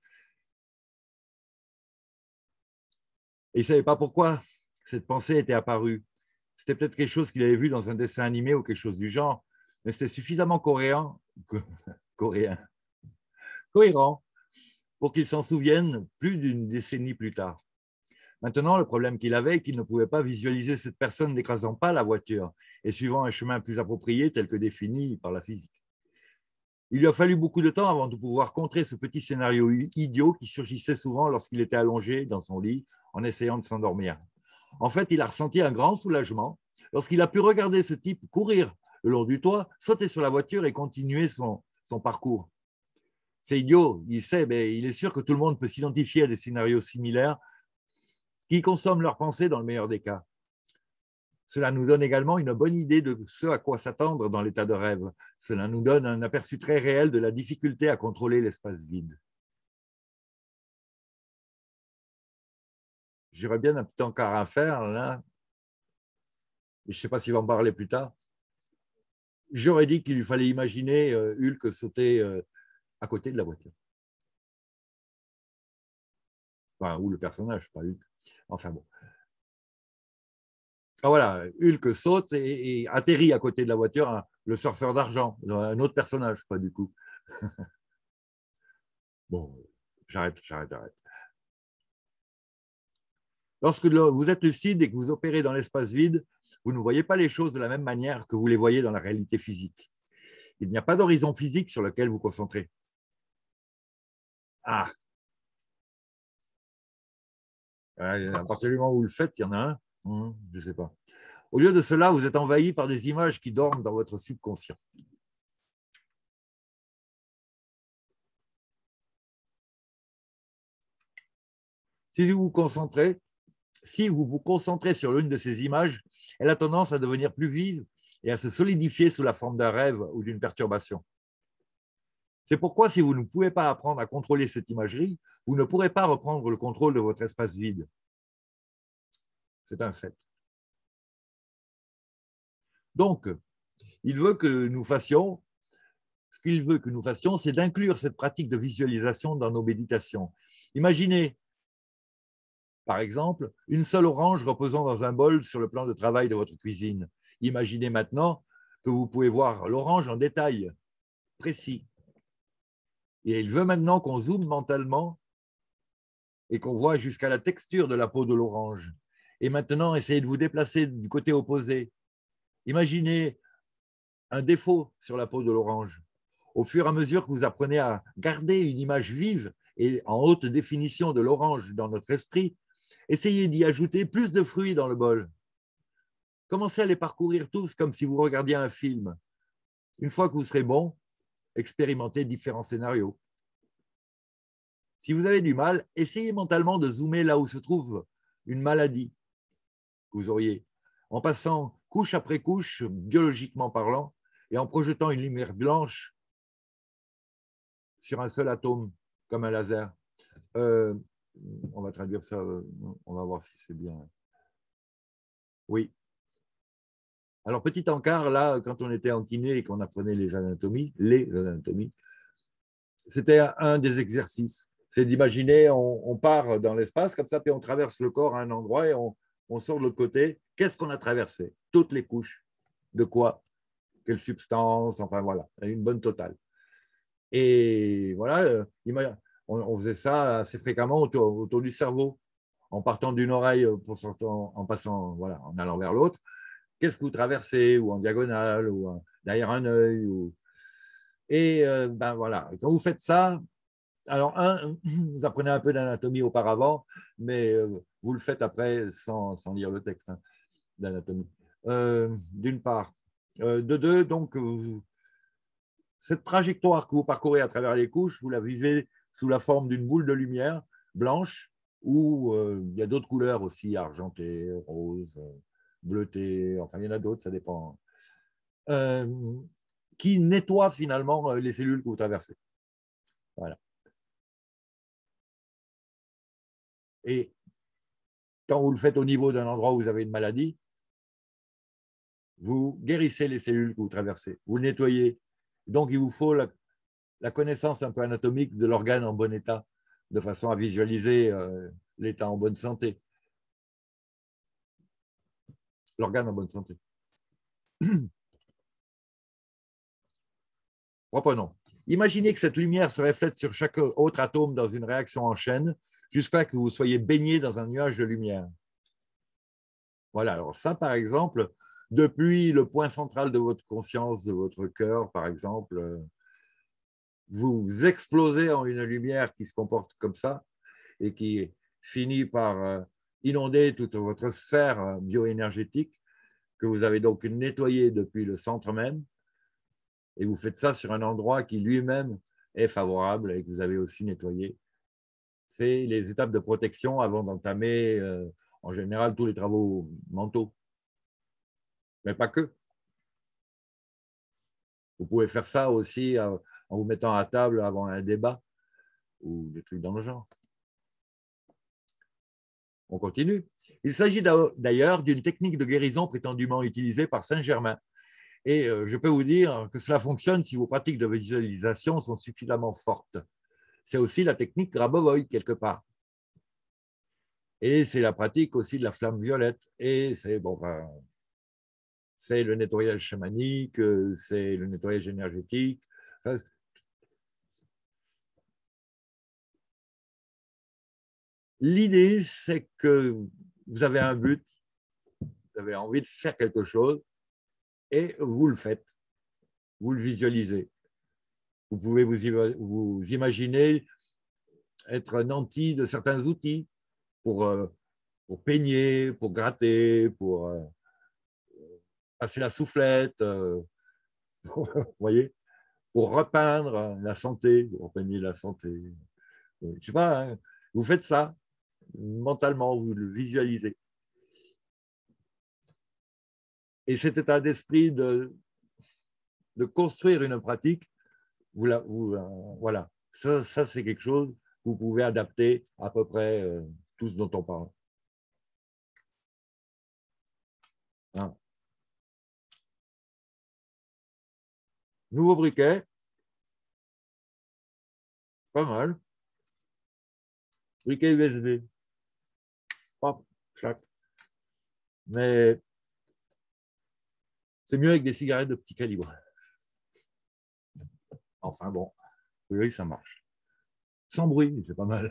Et il ne savait pas pourquoi cette pensée était apparue. C'était peut-être quelque chose qu'il avait vu dans un dessin animé ou quelque chose du genre, mais c'était suffisamment coréen, coréen, cohérent pour qu'il s'en souvienne plus d'une décennie plus tard. Maintenant, le problème qu'il avait est qu'il ne pouvait pas visualiser cette personne n'écrasant pas la voiture et suivant un chemin plus approprié tel que défini par la physique. Il lui a fallu beaucoup de temps avant de pouvoir contrer ce petit scénario idiot qui surgissait souvent lorsqu'il était allongé dans son lit en essayant de s'endormir. En fait, il a ressenti un grand soulagement lorsqu'il a pu regarder ce type courir le long du toit, sauter sur la voiture et continuer son, son parcours. C'est idiot, il sait, mais il est sûr que tout le monde peut s'identifier à des scénarios similaires qui consomment leurs pensées dans le meilleur des cas. Cela nous donne également une bonne idée de ce à quoi s'attendre dans l'état de rêve. Cela nous donne un aperçu très réel de la difficulté à contrôler l'espace vide. J'aurais bien un petit encart à faire, là. Je ne sais pas s'il va en parler plus tard. J'aurais dit qu'il lui fallait imaginer Hulk sauter à côté de la voiture. Enfin, ou le personnage, pas Hulk. Enfin bon. Ah, voilà, Hulk saute et, et atterrit à côté de la voiture, hein, le surfeur d'argent, un autre personnage, pas du coup. Bon, j'arrête, j'arrête, j'arrête. Lorsque vous êtes lucide et que vous opérez dans l'espace vide, vous ne voyez pas les choses de la même manière que vous les voyez dans la réalité physique. Il n'y a pas d'horizon physique sur lequel vous concentrez. Ah, à partir du moment où vous le faites, il y en a un, hum, je ne sais pas. Au lieu de cela, vous êtes envahi par des images qui dorment dans votre subconscient. Si vous vous concentrez, si vous vous concentrez sur l'une de ces images, elle a tendance à devenir plus vive et à se solidifier sous la forme d'un rêve ou d'une perturbation. C'est pourquoi, si vous ne pouvez pas apprendre à contrôler cette imagerie, vous ne pourrez pas reprendre le contrôle de votre espace vide. C'est un fait. Donc, il veut que nous fassions, ce qu'il veut que nous fassions, c'est d'inclure cette pratique de visualisation dans nos méditations. Imaginez, par exemple, une seule orange reposant dans un bol sur le plan de travail de votre cuisine. Imaginez maintenant que vous pouvez voir l'orange en détail précis. Et il veut maintenant qu'on zoome mentalement et qu'on voit jusqu'à la texture de la peau de l'orange. Et maintenant, essayez de vous déplacer du côté opposé. Imaginez un défaut sur la peau de l'orange. Au fur et à mesure que vous apprenez à garder une image vive et en haute définition de l'orange dans notre esprit, essayez d'y ajouter plus de fruits dans le bol. Commencez à les parcourir tous comme si vous regardiez un film. Une fois que vous serez bon, expérimentez différents scénarios. Si vous avez du mal, essayez mentalement de zoomer là où se trouve une maladie que vous auriez, en passant couche après couche, biologiquement parlant, et en projetant une lumière blanche sur un seul atome, comme un laser. Euh, on va traduire ça, on va voir si c'est bien. Oui. Alors, petit encart, là, quand on était en kiné et qu'on apprenait les anatomies, les anatomies, c'était un des exercices. C'est d'imaginer, on, on, part dans l'espace comme ça, puis on traverse le corps à un endroit et on, on sort de l'autre côté. Qu'est-ce qu'on a traversé? Toutes les couches. De quoi? Quelle substance? Enfin, voilà, une bonne totale. Et voilà, on, on faisait ça assez fréquemment autour, autour du cerveau, en partant d'une oreille, pour sortant, en passant, voilà, en allant vers l'autre. Qu'est-ce que vous traversez? Ou en diagonale, ou en, derrière un œil. Ou... Et euh, ben voilà, quand vous faites ça, alors, un, vous apprenez un peu d'anatomie auparavant, mais euh, vous le faites après sans, sans lire le texte hein, d'anatomie. Euh, D'une part. Euh, de deux, donc, vous, cette trajectoire que vous parcourez à travers les couches, vous la vivez sous la forme d'une boule de lumière blanche, où euh, il y a d'autres couleurs aussi, argentées, roses, bleutées, enfin, il y en a d'autres, ça dépend. Euh, qui nettoie finalement les cellules que vous traversez. Voilà. Et quand vous le faites au niveau d'un endroit où vous avez une maladie, vous guérissez les cellules que vous traversez, vous le nettoyez. Donc, il vous faut la, la connaissance un peu anatomique de l'organe en bon état, de façon à visualiser euh, l'état en bonne santé. L'organe en bonne santé. Reprenons. Imaginez que cette lumière se reflète sur chaque autre atome dans une réaction en chaîne, jusqu'à ce que vous soyez baigné dans un nuage de lumière. Voilà, alors ça, par exemple, depuis le point central de votre conscience, de votre cœur, par exemple, vous explosez en une lumière qui se comporte comme ça et qui finit par inonder toute votre sphère bioénergétique que vous avez donc nettoyée depuis le centre même. Et vous faites ça sur un endroit qui lui-même est favorable et que vous avez aussi nettoyé. C'est les étapes de protection avant d'entamer, euh, en général, tous les travaux mentaux. Mais pas que. Vous pouvez faire ça aussi euh, en vous mettant à table avant un débat ou des trucs dans le genre. On continue. Il s'agit d'ailleurs d'une technique de guérison prétendument utilisée par Saint-Germain. Et je peux vous dire que cela fonctionne si vos pratiques de visualisation sont suffisamment fortes. C'est aussi la technique Grabovoi, quelque part. Et c'est la pratique aussi de la flamme violette. Et c'est bon, ben, c'est le nettoyage chamanique, c'est le nettoyage énergétique. L'idée, c'est que vous avez un but, vous avez envie de faire quelque chose, et vous le faites, vous le visualisez. Vous pouvez vous, vous imaginer être nanti de certains outils pour, euh, pour peigner, pour gratter, pour euh, passer la soufflette, euh, vous voyez, pour repeindre la santé, pour peigner la santé. Je ne sais pas, hein, vous faites ça mentalement, vous le visualisez. Et cet état d'esprit de, de construire une pratique, vous la, vous, euh, voilà, ça, ça c'est quelque chose que vous pouvez adapter à peu près euh, tout ce dont on parle. Hein. Nouveau briquet, pas mal. Briquet U S B. Hop, clac. Mais c'est mieux avec des cigarettes de petit calibre. Enfin bon, oui, ça marche. Sans bruit, c'est pas mal.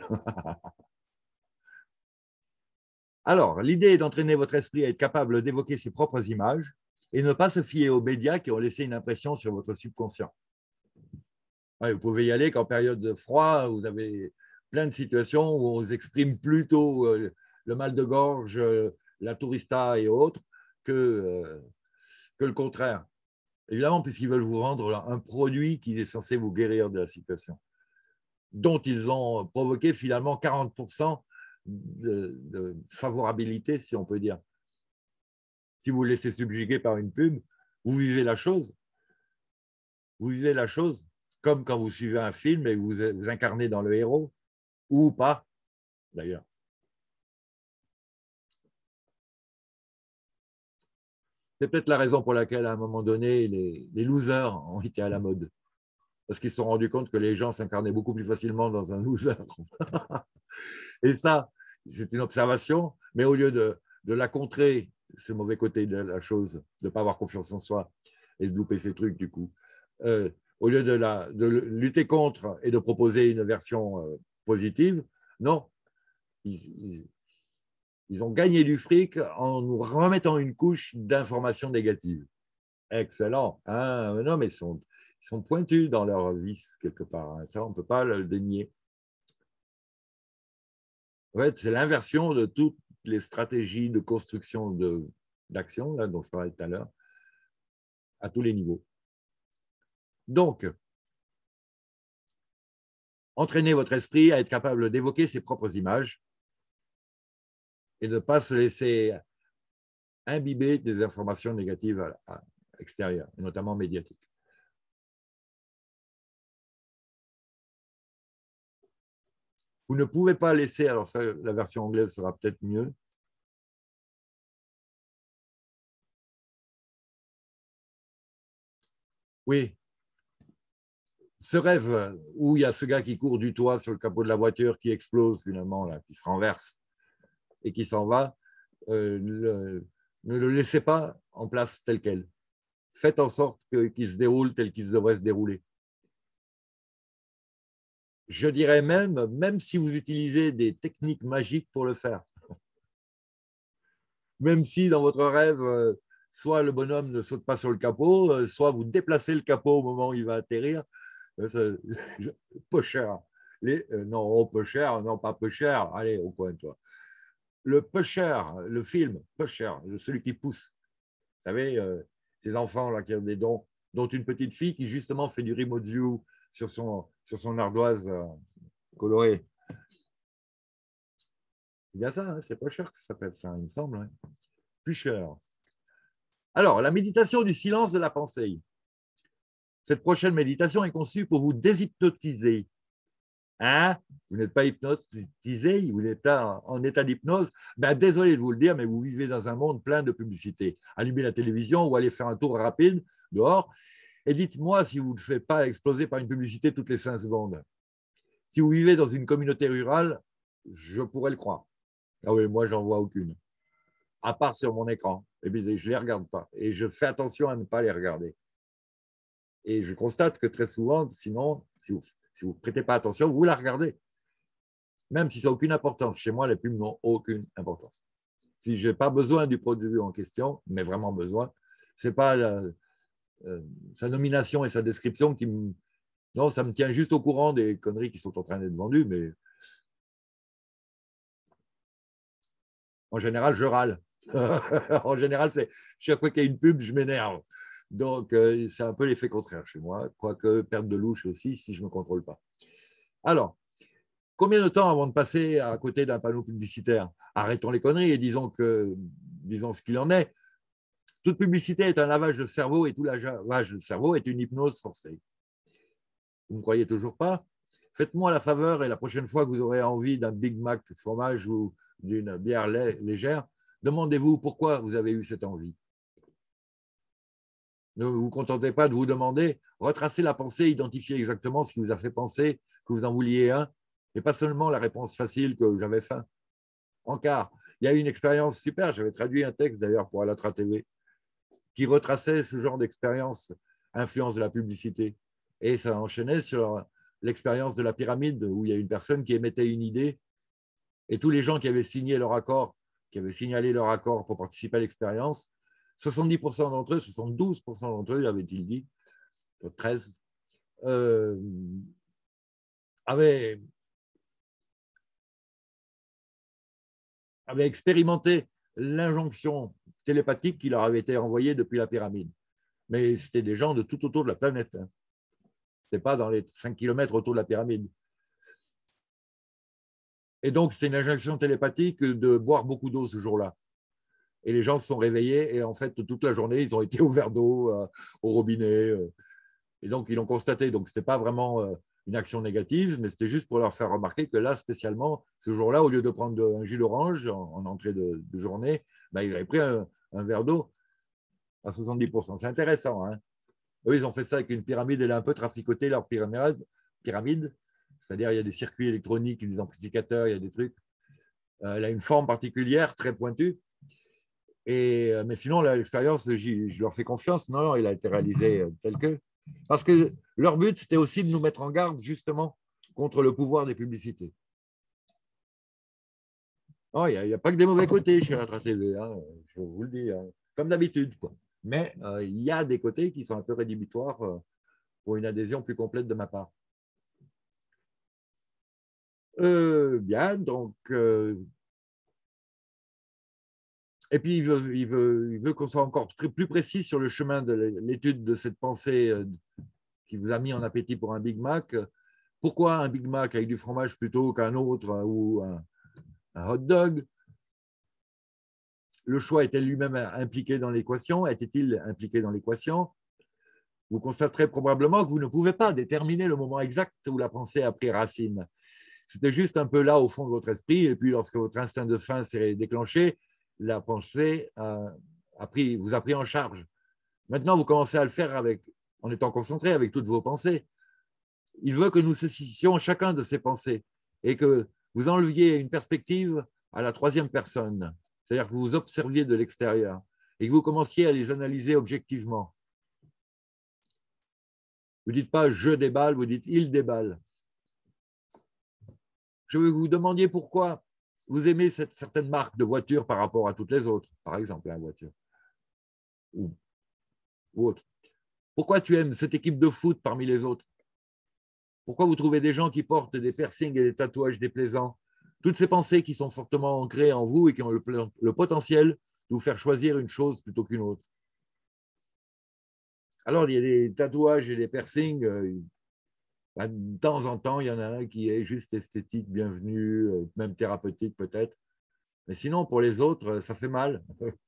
Alors, l'idée est d'entraîner votre esprit à être capable d'évoquer ses propres images et ne pas se fier aux médias qui ont laissé une impression sur votre subconscient. Ouais, vous pouvez y aller qu'en période de froid, vous avez plein de situations où on vous exprime plutôt euh, le mal de gorge, euh, la tourista et autres, que, euh, que le contraire. Évidemment, puisqu'ils veulent vous vendre un produit qui est censé vous guérir de la situation. dont ils ont provoqué finalement quarante pour cent de, de favorabilité, si on peut dire. Si vous vous laissez subjuguer par une pub, vous vivez la chose. Vous vivez la chose comme quand vous suivez un film et vous vous incarnez dans le héros, ou pas, d'ailleurs. C'est peut-être la raison pour laquelle, à un moment donné, les, les losers ont été à la mode. Parce qu'ils se sont rendus compte que les gens s'incarnaient beaucoup plus facilement dans un loser. Et ça, c'est une observation, mais au lieu de, de la contrer, ce mauvais côté de la chose, de ne pas avoir confiance en soi et de louper ses trucs, du coup, euh, au lieu de, la, de lutter contre et de proposer une version euh, positive, non, ils, ils, ils ont gagné du fric en nous remettant une couche d'informations négatives. Excellent. Hein, non, mais ils sont, ils sont pointus dans leur vice, quelque part. Hein. Ça, on ne peut pas le dénier. En fait, c'est l'inversion de toutes les stratégies de construction d'action, dont je parlais tout à l'heure, à tous les niveaux. Donc, entraînez votre esprit à être capable d'évoquer ses propres images et de ne pas se laisser imbiber des informations négatives à, à extérieures, et notamment médiatiques. Vous ne pouvez pas laisser, alors ça, la version anglaise sera peut-être mieux, oui, ce rêve où il y a ce gars qui court du toit sur le capot de la voiture, qui explose finalement, là, qui se renverse et qui s'en va, euh, le, ne le laissez pas en place tel quel. Faites en sorte qu'il se déroule tel qu'il devrait se dérouler. Je dirais même, même si vous utilisez des techniques magiques pour le faire. Même si dans votre rêve, euh, soit le bonhomme ne saute pas sur le capot, euh, soit vous déplacez le capot au moment où il va atterrir. Euh, peu cher. Les, euh, non, peu cher, non, pas peu cher. Allez, au coin, toi. Le peu cher, le film, peu cher, celui qui pousse. Vous savez, euh, ces enfants là qui ont des dons, dont une petite fille qui justement fait du remote view sur son, sur son ardoise euh, colorée. C'est bien ça, hein, c'est pas cher que ça s'appelle ça, il me semble. Hein. Plus cher. Alors, la méditation du silence de la pensée. Cette prochaine méditation est conçue pour vous déshypnotiser. Hein? Vous n'êtes pas hypnotisé, vous êtes en, en état d'hypnose. Ben, désolé de vous le dire, mais vous vivez dans un monde plein de publicités. Allumez la télévision ou allez faire un tour rapide dehors et dites-moi si vous ne faites pas exploser par une publicité toutes les cinq secondes. Si vous vivez dans une communauté rurale, je pourrais le croire. Ah oui, moi, j'en vois aucune. À part sur mon écran. Et puis, je ne les regarde pas. Et je fais attention à ne pas les regarder. Et je constate que très souvent, sinon, si vous si vous ne prêtez pas attention, vous la regardez. Même si ça n'a aucune importance. Chez moi, les pubs n'ont aucune importance. Si je n'ai pas besoin du produit en question, mais vraiment besoin, ce n'est pas la, euh, sa nomination et sa description qui me... Non, ça me tient juste au courant des conneries qui sont en train d'être vendues, mais en général, je râle. En général, c'est chaque fois qu'il y a une pub, je m'énerve. Donc, euh, c'est un peu l'effet contraire chez moi, quoique perte de louche aussi si je ne me contrôle pas. Alors, combien de temps avant de passer à côté d'un panneau publicitaire? Arrêtons les conneries et disons, que, disons ce qu'il en est. Toute publicité est un lavage de cerveau et tout lavage de cerveau est une hypnose forcée. Vous ne me croyez toujours pas? Faites-moi la faveur et la prochaine fois que vous aurez envie d'un Big Mac fromage ou d'une bière légère, demandez-vous pourquoi vous avez eu cette envie. Ne vous contentez pas de vous demander, retracez la pensée, identifiez exactement ce qui vous a fait penser que vous en vouliez un, et pas seulement la réponse facile que j'avais faim. Encart, il y a eu une expérience super, j'avais traduit un texte d'ailleurs pour Alatra T V, qui retraçait ce genre d'expérience, influence de la publicité. Et ça enchaînait sur l'expérience de la pyramide, où il y a une personne qui émettait une idée, et tous les gens qui avaient signé leur accord, qui avaient signalé leur accord pour participer à l'expérience, soixante-dix pour cent d'entre eux, soixante-douze pour cent d'entre eux, avait-il dit, treize, euh, avaient, avaient expérimenté l'injonction télépathique qui leur avait été envoyée depuis la pyramide. Mais c'était des gens de tout autour de la planète. Hein. Ce n'était pas dans les cinq kilomètres autour de la pyramide. Et donc, c'est une injonction télépathique de boire beaucoup d'eau ce jour-là. Et les gens se sont réveillés et en fait, toute la journée, ils ont été au verre d'eau, euh, au robinet. Euh, et donc, ils l'ont constaté. Donc, ce n'était pas vraiment euh, une action négative, mais c'était juste pour leur faire remarquer que là, spécialement, ce jour-là, au lieu de prendre de, un jus d'orange en, en entrée de, de journée, ben, ils avaient pris un, un verre d'eau à soixante-dix pour cent. C'est intéressant. Hein. Eux, ils ont fait ça avec une pyramide. Elle a un peu traficoté leur pyramide. pyramide. C'est-à-dire, il y a des circuits électroniques, des amplificateurs, il y a des trucs. Euh, elle a une forme particulière, très pointue. Et, mais sinon, l'expérience, je leur fais confiance. Non, non, il a été réalisé tel que. Parce que leur but, c'était aussi de nous mettre en garde, justement, contre le pouvoir des publicités. Il n'y a, a pas que des mauvais côtés chez Ratra T V, hein, je vous le dis, hein, comme d'habitude. Mais euh, il y a des côtés qui sont un peu rédhibitoires euh, pour une adhésion plus complète de ma part. Euh, bien, donc. Euh, Et puis, il veut, il veut, il veut qu'on soit encore plus précis sur le chemin de l'étude de cette pensée qui vous a mis en appétit pour un Big Mac. Pourquoi un Big Mac avec du fromage plutôt qu'un autre ou un, un hot dog? Le choix était lui-même impliqué dans l'équation? Était-il impliqué dans l'équation? Vous constaterez probablement que vous ne pouvez pas déterminer le moment exact où la pensée a pris racine. C'était juste un peu là au fond de votre esprit, et puis lorsque votre instinct de faim s'est déclenché, la pensée a, a pris, vous a pris en charge. Maintenant, vous commencez à le faire avec, en étant concentré avec toutes vos pensées. Il veut que nous cessions chacun de ces pensées et que vous enleviez une perspective à la troisième personne, c'est-à-dire que vous vous observiez de l'extérieur et que vous commenciez à les analyser objectivement. Vous ne dites pas « je déballe », vous dites « il déballe ». Je veux que vous demandiez pourquoi vous aimez cette certaine marque de voiture par rapport à toutes les autres, par exemple, la voiture, ou, ou autre. Pourquoi tu aimes cette équipe de foot parmi les autres? Pourquoi vous trouvez des gens qui portent des piercings et des tatouages déplaisants? Toutes ces pensées qui sont fortement ancrées en vous et qui ont le, le potentiel de vous faire choisir une chose plutôt qu'une autre. Alors, il y a des tatouages et des piercings. Euh, de temps en temps, il y en a un qui est juste esthétique, bienvenu, euh, même thérapeutique peut-être. Mais sinon, pour les autres, ça fait mal.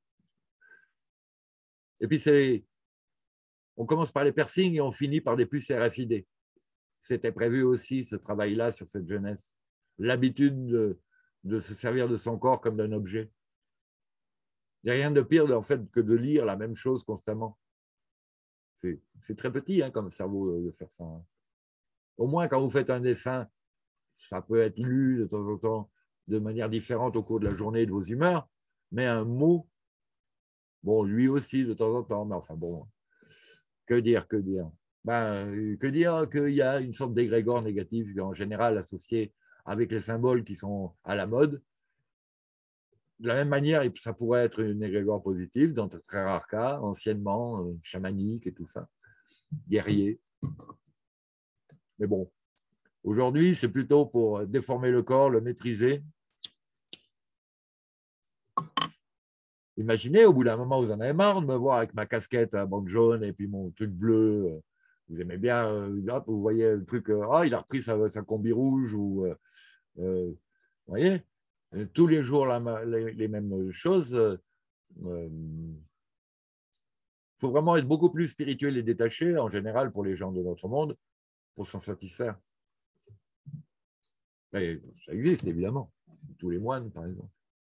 Et puis, c'est, on commence par les piercings et on finit par des puces R F I D. C'était prévu aussi, ce travail-là, sur cette jeunesse. L'habitude de, de se servir de son corps comme d'un objet. Il n'y a rien de pire, en fait, que de lire la même chose constamment. C'est très petit, hein, comme cerveau, de faire ça. Hein. Au moins, quand vous faites un dessin, ça peut être lu de temps en temps de manière différente au cours de la journée de vos humeurs, mais un mot, bon, lui aussi de temps en temps, mais enfin bon, que dire, que dire ben, que dire qu'il y a une sorte d'égrégore négatif en général associé avec les symboles qui sont à la mode. De la même manière, ça pourrait être une égrégore positive dans de très rares cas, anciennement, euh, chamanique et tout ça, guerrier. Mais bon, aujourd'hui, c'est plutôt pour déformer le corps, le maîtriser. Imaginez, au bout d'un moment, vous en avez marre de me voir avec ma casquette à bande jaune et puis mon truc bleu. Vous aimez bien, euh, vous voyez le truc, euh, ah, il a repris sa, sa combi rouge, ou, euh, euh, vous voyez, tous les jours la, les, les mêmes choses. Il euh, faut vraiment être beaucoup plus spirituel et détaché, en général, pour les gens de notre monde, pour s'en satisfaire. Mais ça existe, évidemment. Tous les moines, par exemple.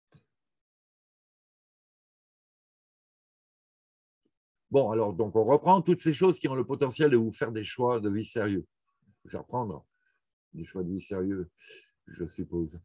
Bon, alors, donc, on reprend toutes ces choses qui ont le potentiel de vous faire des choix de vie sérieux. Vous faire prendre des choix de vie sérieux, je suppose.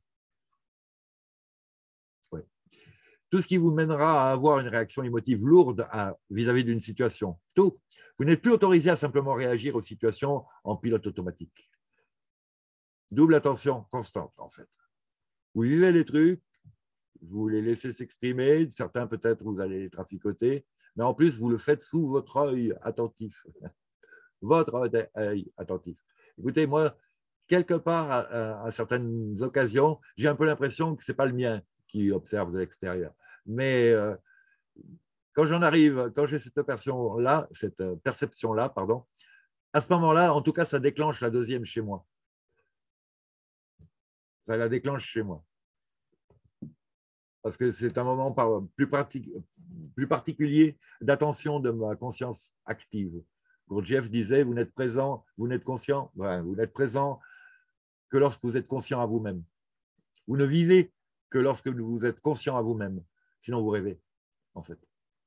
Ouais. Tout ce qui vous mènera à avoir une réaction émotive lourde vis-à-vis d'une situation. Tout. Vous n'êtes plus autorisé à simplement réagir aux situations en pilote automatique. Double attention constante, en fait. Vous vivez les trucs, vous les laissez s'exprimer, certains peut-être vous allez les traficoter, mais en plus, vous le faites sous votre œil attentif. Votre œil attentif. Écoutez, moi, quelque part, à, à, à certaines occasions, j'ai un peu l'impression que ce n'est pas le mien qui observe de l'extérieur. Mais euh, quand j'en arrive, quand j'ai cette perception-là, cette perception-là, pardon, à ce moment-là, en tout cas, ça déclenche la deuxième chez moi. ça la déclenche chez moi. Parce que c'est un moment par, plus, partic, plus particulier d'attention de ma conscience active. Gurdjieff disait, vous n'êtes présent, vous n'êtes conscient, ouais, vous n'êtes présent que lorsque vous êtes conscient à vous-même. Vous ne vivez que lorsque vous êtes conscient à vous-même. Sinon, vous rêvez, en fait.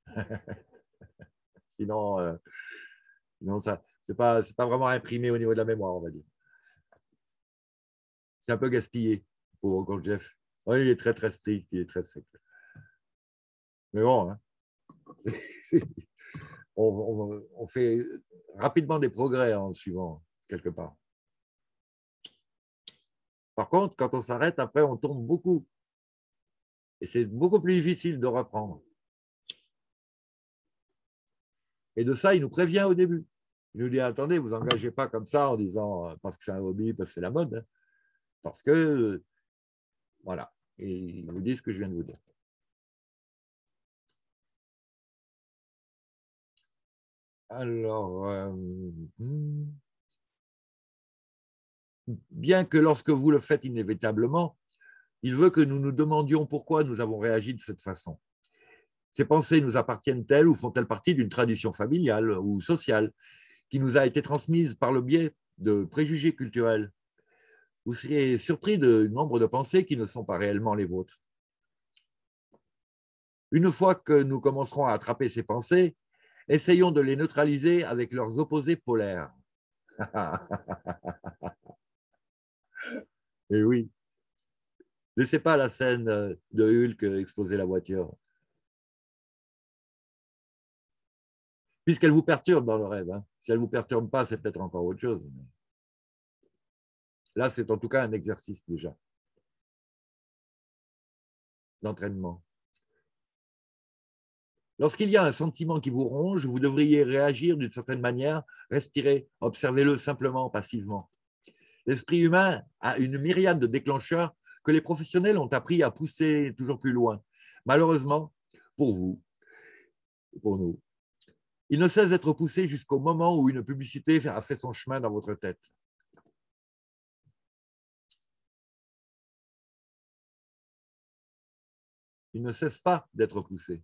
sinon, euh, sinon, ça, ce n'est pas, c'est pas vraiment imprimé au niveau de la mémoire, on va dire. C'est un peu gaspillé pour Gurdjieff. Oui, il est très, très strict, il est très sec. Mais bon, hein. on, on, on fait rapidement des progrès en le suivant, quelque part. Par contre, quand on s'arrête, après, on tombe beaucoup. Et c'est beaucoup plus difficile de reprendre. Et de ça, il nous prévient au début. Il nous dit, attendez, vous engagez pas comme ça en disant, parce que c'est un hobby, parce que c'est la mode. Hein. Parce que, voilà. Et il vous dit ce que je viens de vous dire. Alors, euh, bien que lorsque vous le faites inévitablement, il veut que nous nous demandions pourquoi nous avons réagi de cette façon. Ces pensées nous appartiennent-elles ou font-elles partie d'une tradition familiale ou sociale qui nous a été transmise par le biais de préjugés culturels? Vous seriez surpris du nombre de pensées qui ne sont pas réellement les vôtres. Une fois que nous commencerons à attraper ces pensées, essayons de les neutraliser avec leurs opposés polaires. Et oui. Ne laissez pas la scène de Hulk exploser la voiture. Puisqu'elle vous perturbe dans le rêve. Hein. Si elle ne vous perturbe pas, c'est peut-être encore autre chose. Là, c'est en tout cas un exercice déjà d'entraînement. Lorsqu'il y a un sentiment qui vous ronge, vous devriez réagir d'une certaine manière, respirer, observez-le simplement, passivement. L'esprit humain a une myriade de déclencheurs que les professionnels ont appris à pousser toujours plus loin. Malheureusement, pour vous, pour nous, il ne cesse d'être poussé jusqu'au moment où une publicité a fait son chemin dans votre tête. Il ne cesse pas d'être poussé.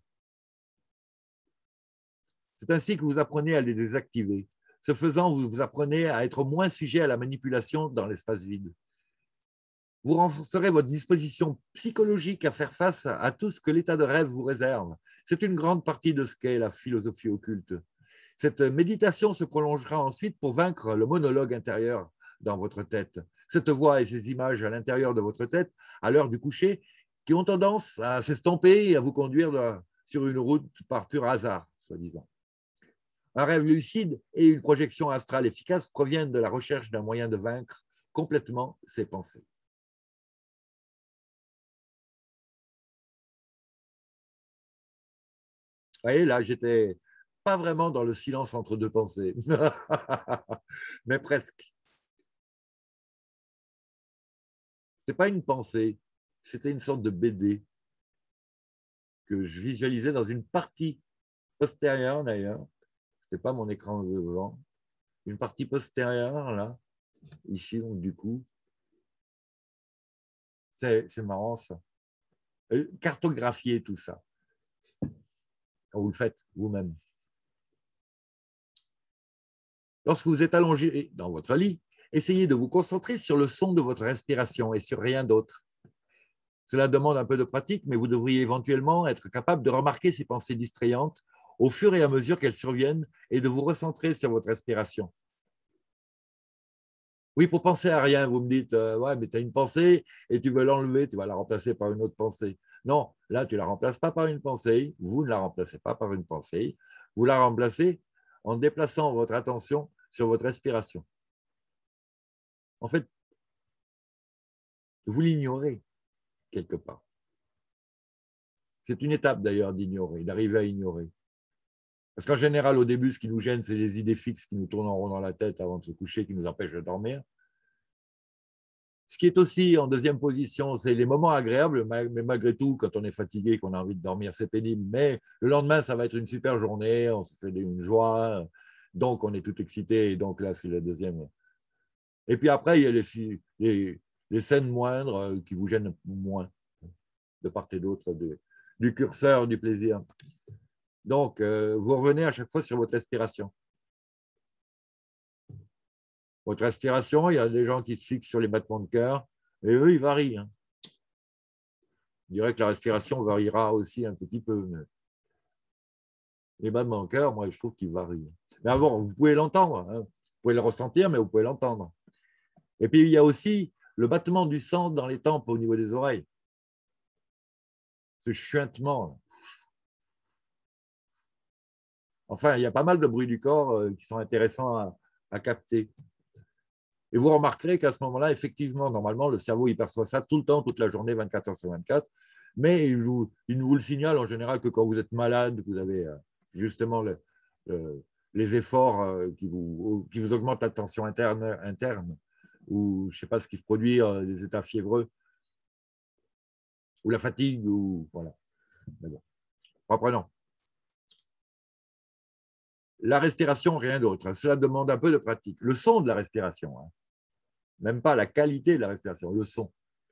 C'est ainsi que vous apprenez à les désactiver. Ce faisant, vous apprenez à être moins sujet à la manipulation dans l'espace vide. Vous renforcerez votre disposition psychologique à faire face à tout ce que l'état de rêve vous réserve. C'est une grande partie de ce qu'est la philosophie occulte. Cette méditation se prolongera ensuite pour vaincre le monologue intérieur dans votre tête. Cette voix et ces images à l'intérieur de votre tête, à l'heure du coucher, qui ont tendance à s'estomper et à vous conduire sur une route par pur hasard, soi-disant. Un rêve lucide et une projection astrale efficace proviennent de la recherche d'un moyen de vaincre complètement ces pensées. Vous voyez, là, j'étais pas vraiment dans le silence entre deux pensées, mais presque. Ce n'était pas une pensée, c'était une sorte de B D que je visualisais dans une partie postérieure, d'ailleurs. Ce n'était pas mon écran devant. Une partie postérieure, là, ici, donc du coup. C'est marrant, ça. Cartographier tout ça, quand vous le faites vous-même. Lorsque vous êtes allongé dans votre lit, essayez de vous concentrer sur le son de votre respiration et sur rien d'autre. Cela demande un peu de pratique, mais vous devriez éventuellement être capable de remarquer ces pensées distrayantes au fur et à mesure qu'elles surviennent et de vous recentrer sur votre respiration. Oui, pour penser à rien, vous me dites, euh, ouais, mais tu as une pensée et tu veux l'enlever, tu vas la remplacer par une autre pensée. Non, là, tu ne la remplaces pas par une pensée, vous ne la remplacez pas par une pensée, vous la remplacez en déplaçant votre attention sur votre respiration. En fait, vous l'ignorez quelque part. C'est une étape d'ailleurs d'ignorer, d'arriver à ignorer. Parce qu'en général, au début, ce qui nous gêne, c'est les idées fixes qui nous tournent en rond dans la tête avant de se coucher, qui nous empêchent de dormir. Ce qui est aussi en deuxième position, c'est les moments agréables, mais malgré tout, quand on est fatigué, qu'on a envie de dormir, c'est pénible. Mais le lendemain, ça va être une super journée, on se fait une joie, donc on est tout excité, et donc là, c'est le deuxième. Et puis après, il y a les, les, les scènes moindres euh, qui vous gênent moins, de part et d'autre de, du curseur du plaisir. Donc, euh, vous revenez à chaque fois sur votre respiration. Votre respiration, il y a des gens qui se fixent sur les battements de cœur, et eux, ils varient. Hein. Je dirais que la respiration variera aussi un petit peu. Mais les battements de cœur, moi, je trouve qu'ils varient. Mais bon, vous pouvez l'entendre, hein. Vous pouvez le ressentir, mais vous pouvez l'entendre. Et puis, il y a aussi le battement du sang dans les tempes au niveau des oreilles. Ce chuintement. Enfin, il y a pas mal de bruits du corps qui sont intéressants à, à capter. Et vous remarquerez qu'à ce moment-là, effectivement, normalement, le cerveau il perçoit ça tout le temps, toute la journée, vingt-quatre heures sur vingt-quatre. Mais il, vous, il ne vous le signale en général que quand vous êtes malade, vous avez justement le, le, les efforts qui vous, qui vous augmentent la tension interne, interne ou je ne sais pas ce qui se produit, des états fiévreux, ou la fatigue, ou voilà. Mais bon, reprenons. La respiration, rien d'autre. Cela demande un peu de pratique. Le son de la respiration, hein. Même pas la qualité de la respiration, le son.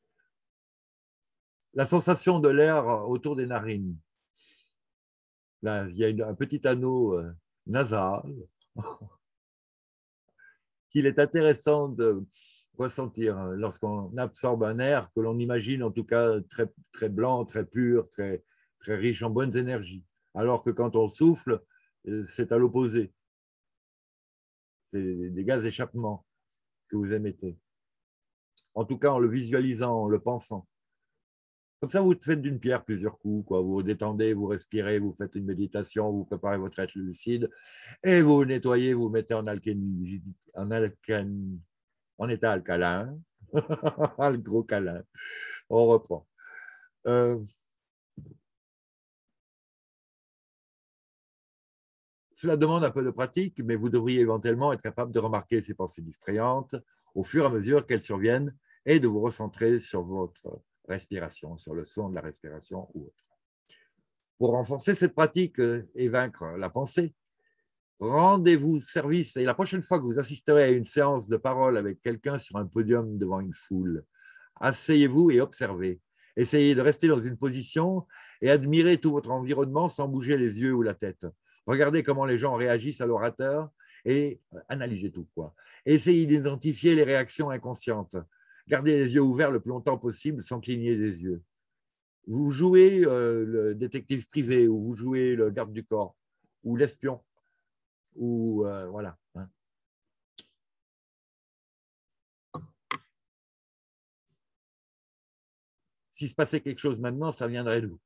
La sensation de l'air autour des narines. Là, il y a une, un petit anneau euh, nasal qu'il est intéressant de ressentir lorsqu'on absorbe un air que l'on imagine en tout cas très, très blanc, très pur, très, très riche en bonnes énergies. Alors que quand on souffle, c'est à l'opposé. C'est des gaz échappements que vous émettez. En tout cas, en le visualisant, en le pensant. Comme ça, vous faites d'une pierre plusieurs coups. Quoi. Vous vous détendez, vous respirez, vous faites une méditation, vous préparez votre être lucide et vous nettoyez, vous mettez en, alcani, en, alcani, en état alcalin. Le gros câlin. On reprend. Euh, cela demande un peu de pratique, mais vous devriez éventuellement être capable de remarquer ces pensées distrayantes au fur et à mesure qu'elles surviennent et de vous recentrer sur votre respiration, sur le son de la respiration ou autre. Pour renforcer cette pratique et vaincre la pensée, rendez-vous service et la prochaine fois que vous assisterez à une séance de parole avec quelqu'un sur un podium devant une foule, asseyez-vous et observez. Essayez de rester dans une position et admirez tout votre environnement sans bouger les yeux ou la tête. Regardez comment les gens réagissent à l'orateur et analysez tout, quoi. Essayez d'identifier les réactions inconscientes. Gardez les yeux ouverts le plus longtemps possible sans cligner des yeux. Vous jouez euh, le détective privé ou vous jouez le garde du corps ou l'espion ou euh, voilà. Hein. S'il se passait quelque chose maintenant, ça viendrait de vous.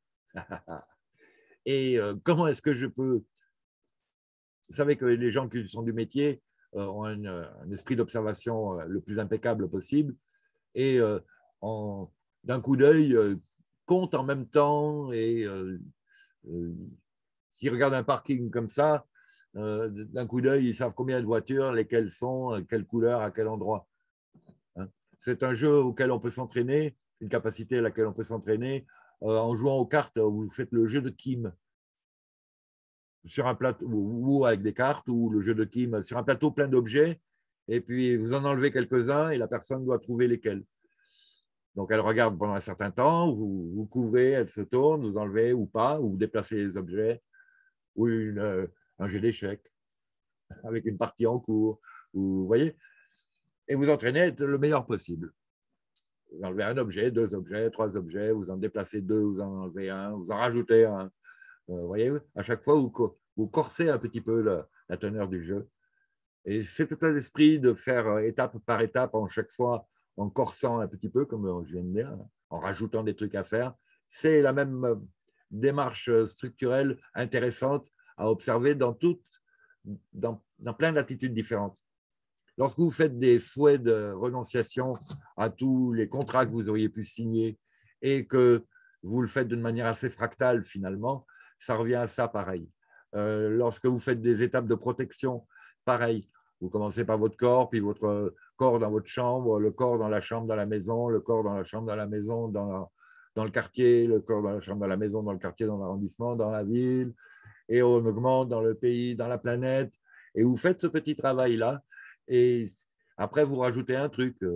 Et euh, comment est-ce que je peux... Vous savez que les gens qui sont du métier euh, ont un, un esprit d'observation euh, le plus impeccable possible et euh, d'un coup d'œil euh, comptent en même temps et euh, euh, s'ils regardent un parking comme ça, euh, d'un coup d'œil, ils savent combien de voitures, lesquelles sont, quelle couleur, à quel endroit. Hein. C'est un jeu auquel on peut s'entraîner, une capacité à laquelle on peut s'entraîner euh, en jouant aux cartes. Vous faites le jeu de Kim sur un plateau ou avec des cartes ou le jeu de Kim sur un plateau plein d'objets et puis vous en enlevez quelques-uns et la personne doit trouver lesquels. Donc elle regarde pendant un certain temps, vous, vous couvrez, elle se tourne, vous enlevez ou pas, ou vous déplacez les objets ou une, euh, un jeu d'échecs avec une partie en cours, vous voyez, et vous entraînez à être le meilleur possible. Vous enlevez un objet, deux objets, trois objets, vous en déplacez deux, vous en enlevez un, vous en rajoutez un. Vous voyez, à chaque fois, vous, vous corsez un petit peu la, la teneur du jeu. Et c'est tout un esprit de faire étape par étape, en chaque fois, en corsant un petit peu, comme je viens de dire, en rajoutant des trucs à faire. C'est la même démarche structurelle intéressante à observer dans, toutes, dans, dans plein d'attitudes différentes. Lorsque vous faites des souhaits de renonciation à tous les contrats que vous auriez pu signer et que vous le faites d'une manière assez fractale finalement, ça revient à ça pareil. Euh, lorsque vous faites des étapes de protection, pareil. Vous commencez par votre corps, puis votre corps dans votre chambre, le corps dans la chambre, dans la maison, le corps dans la chambre, dans la maison, dans, la, dans le quartier, le corps dans la chambre, dans la maison, dans le quartier, dans l'arrondissement, dans la ville, et on augmente dans le pays, dans la planète. Et vous faites ce petit travail-là. Et après, vous rajoutez un truc.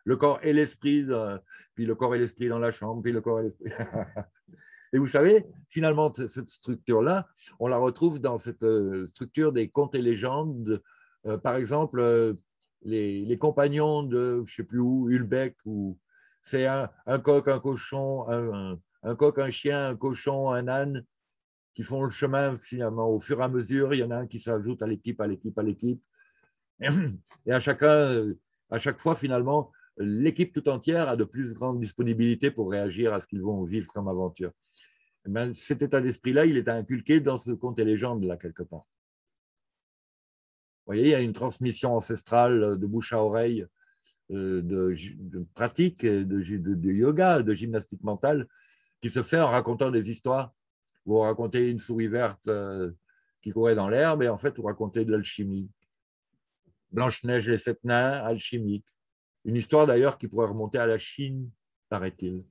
le corps et l'esprit, puis le corps et l'esprit dans la chambre, puis le corps et l'esprit. Et vous savez, finalement, cette structure-là, on la retrouve dans cette structure des contes et légendes. Euh, par exemple, euh, les, les compagnons de, je ne sais plus où, Hulbeck, où c'est un, un coq, un cochon, un, un, un coq, un chien, un cochon, un âne, qui font le chemin finalement au fur et à mesure. Il y en a un qui s'ajoute à l'équipe, à l'équipe, à l'équipe. Et à chacun, à chaque fois, finalement, l'équipe tout entière a de plus grandes disponibilités pour réagir à ce qu'ils vont vivre comme aventure. Et bien, cet état d'esprit-là, il est inculqué dans ce conte et légende, là, quelque part. Vous voyez, il y a une transmission ancestrale de bouche à oreille, de, de pratique, de, de, de yoga, de gymnastique mentale, qui se fait en racontant des histoires. Vous racontez une souris verte euh, qui courait dans l'herbe, et en fait, vous racontez de l'alchimie. Blanche-Neige et les sept nains, alchimique. Une histoire d'ailleurs qui pourrait remonter à la Chine, paraît-il.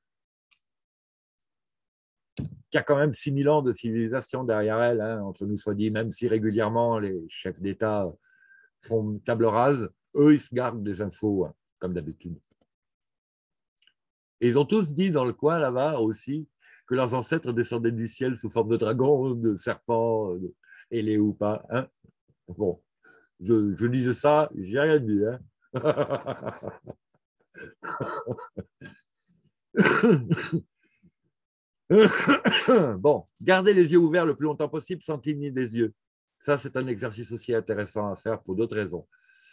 Qui a quand même six mille ans de civilisation derrière elle, hein, entre nous soit dit, même si régulièrement les chefs d'État font table rase, eux, ils se gardent des infos, hein, comme d'habitude. Et ils ont tous dit dans le coin là-bas aussi que leurs ancêtres descendaient du ciel sous forme de dragons, de serpents, de ailés ou pas. Hein. Bon, je, je disais ça, j'ai rien dit. Hein. Bon, gardez les yeux ouverts le plus longtemps possible sans cligner des yeux. Ça, c'est un exercice aussi intéressant à faire pour d'autres raisons.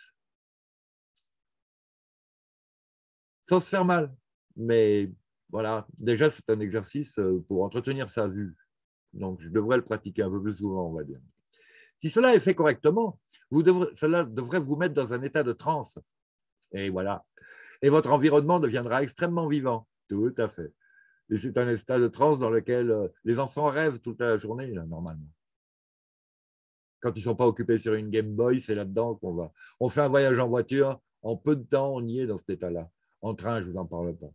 Sans se faire mal. Mais voilà, déjà, c'est un exercice pour entretenir sa vue. Donc, je devrais le pratiquer un peu plus souvent, on va dire. Si cela est fait correctement, vous devrez, cela devrait vous mettre dans un état de transe. Et voilà. Et votre environnement deviendra extrêmement vivant. Tout à fait. Et c'est un état de transe dans lequel les enfants rêvent toute la journée, là, normalement. Quand ils ne sont pas occupés sur une Game Boy, c'est là-dedans qu'on va. On fait un voyage en voiture, en peu de temps, on y est dans cet état-là. En train, je ne vous en parle pas.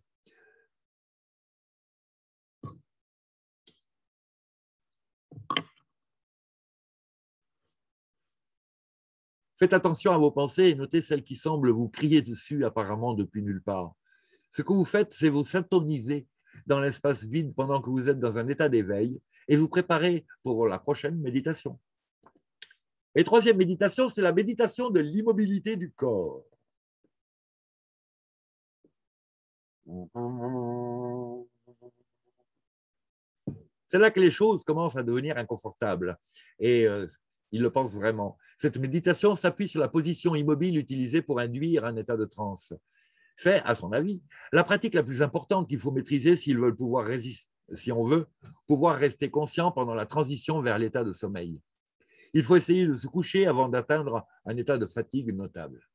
Faites attention à vos pensées et notez celles qui semblent vous crier dessus apparemment depuis nulle part. Ce que vous faites, c'est vous syntoniser dans l'espace vide pendant que vous êtes dans un état d'éveil et vous préparer pour la prochaine méditation. Et troisième méditation, c'est la méditation de l'immobilité du corps. C'est là que les choses commencent à devenir inconfortables. Et euh, il le pense vraiment. Cette méditation s'appuie sur la position immobile utilisée pour induire un état de transe. C'est, à son avis, la pratique la plus importante qu'il faut maîtriser s'ils veulent pouvoir résister, si on veut pouvoir rester conscient pendant la transition vers l'état de sommeil. Il faut essayer de se coucher avant d'atteindre un état de fatigue notable.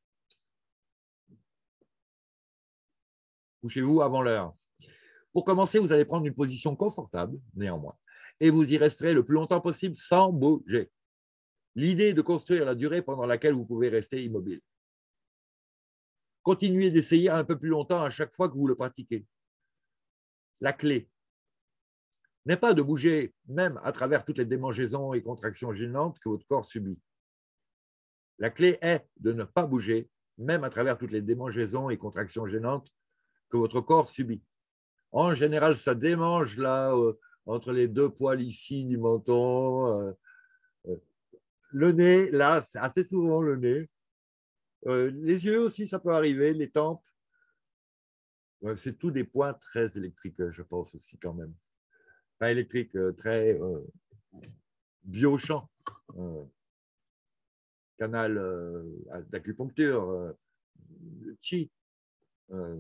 Couchez-vous avant l'heure. Pour commencer, vous allez prendre une position confortable, néanmoins, et vous y resterez le plus longtemps possible sans bouger. L'idée est de construire la durée pendant laquelle vous pouvez rester immobile. Continuez d'essayer un peu plus longtemps à chaque fois que vous le pratiquez. La clé n'est pas de bouger même à travers toutes les démangeaisons et contractions gênantes que votre corps subit. La clé est de ne pas bouger même à travers toutes les démangeaisons et contractions gênantes que votre corps subit. En général, ça démange là, euh, entre les deux poils ici du menton. Euh, euh, le nez, là, c'est assez souvent le nez. Euh, les yeux aussi, ça peut arriver, les tempes. Ouais, c'est tous des points très électriques, je pense aussi quand même. Pas électriques, euh, très euh, biochamp. Euh, canal euh, d'acupuncture, euh, chi. Euh,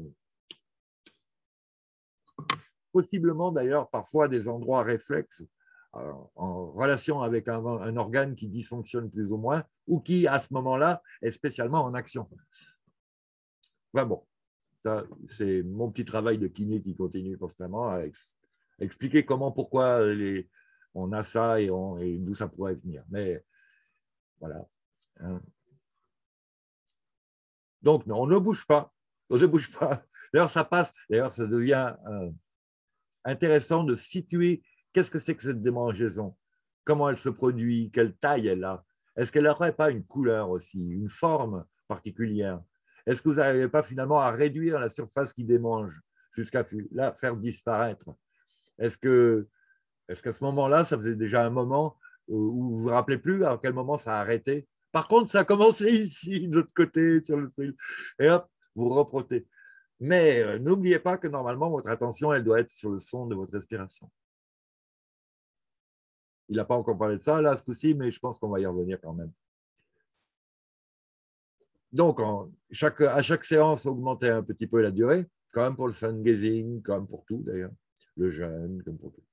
possiblement d'ailleurs parfois des endroits réflexes euh, en relation avec un, un organe qui dysfonctionne plus ou moins ou qui, à ce moment-là, est spécialement en action. Ben bon, ça, c'est mon petit travail de kiné qui continue constamment à ex expliquer comment, pourquoi les, on a ça et, et d'où ça pourrait venir. Mais voilà. Hein. Donc, non, on ne bouge pas. On ne bouge pas. D'ailleurs, ça passe. D'ailleurs, ça devient euh, intéressant de situer qu'est-ce que c'est que cette démangeaison, comment elle se produit, quelle taille elle a. Est-ce qu'elle n'aurait pas une couleur aussi, une forme particulière? Est-ce que vous n'arrivez pas finalement à réduire la surface qui démange jusqu'à la faire disparaître? Est-ce que, est-ce qu'à ce moment-là, ça faisait déjà un moment où vous ne vous rappelez plus à quel moment ça a arrêté? Par contre, ça a commencé ici, de l'autre côté, sur le fil. Et hop, vous reprotez. Mais euh, n'oubliez pas que normalement, votre attention, elle doit être sur le son de votre respiration. Il n'a pas encore parlé de ça, là, ce coup-ci, mais je pense qu'on va y revenir quand même. Donc, en, chaque, à chaque séance, augmentez un petit peu la durée, quand même pour le sun gazing, comme même pour tout d'ailleurs, le jeûne, comme pour tout.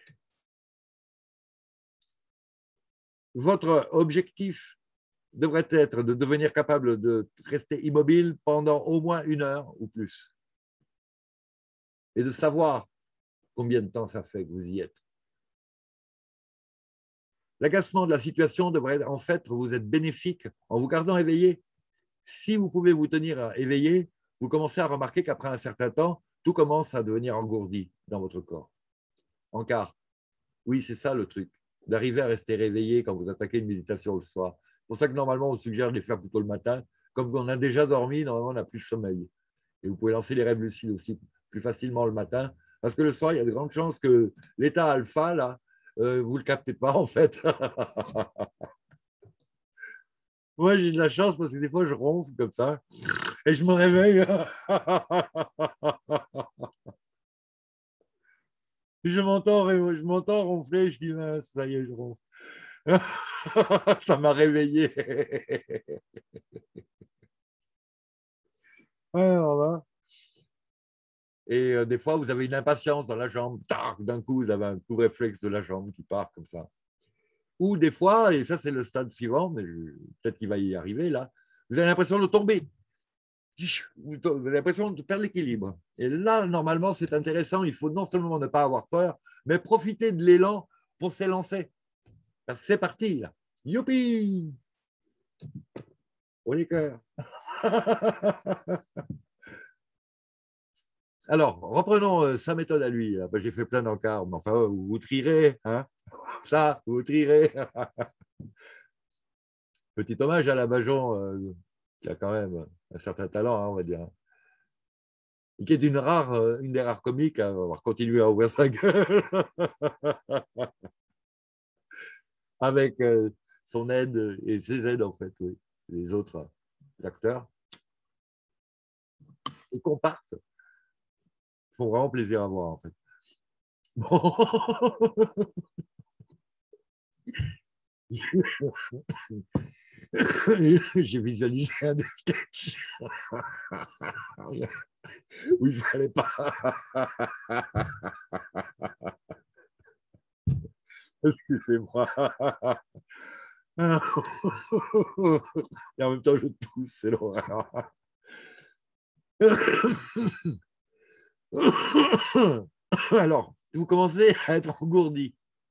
Votre objectif devrait être de devenir capable de rester immobile pendant au moins une heure ou plus et de savoir combien de temps ça fait que vous y êtes. L'agacement de la situation devrait en fait vous être bénéfique en vous gardant éveillé. Si vous pouvez vous tenir éveillé, vous commencez à remarquer qu'après un certain temps, tout commence à devenir engourdi dans votre corps. Encart. Oui, c'est ça le truc, d'arriver à rester réveillé quand vous attaquez une méditation le soir. C'est pour ça que normalement, on suggère de les faire plutôt le matin. Comme on a déjà dormi, normalement, on n'a plus de sommeil. Et vous pouvez lancer les rêves lucides aussi plus facilement le matin. Parce que le soir, il y a de grandes chances que l'état alpha, là, euh, vous ne le captez pas, en fait. Moi, j'ai de la chance parce que des fois, je ronfle comme ça et je me réveille. Je m'entends, je m'entends ronfler, je dis, ah, ça y est, je ronfle. Ça m'a réveillé. Alors là. Et euh, des fois, vous avez une impatience dans la jambe. D'un coup, vous avez un coup réflexe de la jambe qui part comme ça. Ou des fois, et ça c'est le stade suivant, mais peut-être qu'il va y arriver là, vous avez l'impression de tomber. Vous avez l'impression de perdre l'équilibre. Et là, normalement, c'est intéressant. Il faut non seulement ne pas avoir peur, mais profiter de l'élan pour s'élancer. Parce que c'est parti, là. Youpi! Au les cœurs. Alors, reprenons euh, sa méthode à lui. Ben, j'ai fait plein d'encarts, mais enfin, vous, vous trierez. Hein, ça, vous trierez. Petit hommage à la Bajon, euh, qui a quand même un certain talent, hein, on va dire. Et qui est une, rare, euh, une des rares comiques à avoir continué à ouvrir sa gueule avec euh, son aide et ses aides, en fait, oui. Les autres acteurs et comparses font vraiment plaisir à voir, en fait. Bon. J'ai visualisé un des sketchs où il ne fallait pas. Excusez-moi. Et en même temps, je tousse, c'est l'horreur. Alors, vous commencez à être engourdi.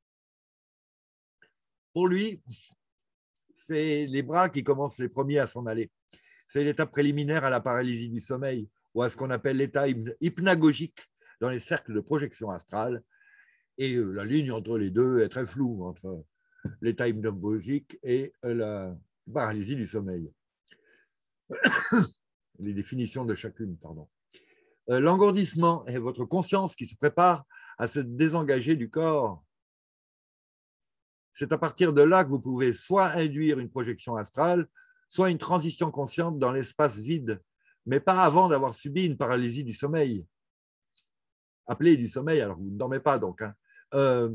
Pour lui, c'est les bras qui commencent les premiers à s'en aller. C'est l'étape préliminaire à la paralysie du sommeil, ou à ce qu'on appelle l'état hypnagogique dans les cercles de projection astrale. Et la ligne entre les deux est très floue, entre l'état hypnagogique et la paralysie du sommeil. Les définitions de chacune, pardon. L'engourdissement est votre conscience qui se prépare à se désengager du corps. C'est à partir de là que vous pouvez soit induire une projection astrale, soit une transition consciente dans l'espace vide, mais pas avant d'avoir subi une paralysie du sommeil. Appelée du sommeil, alors vous ne dormez pas donc. Hein. Euh,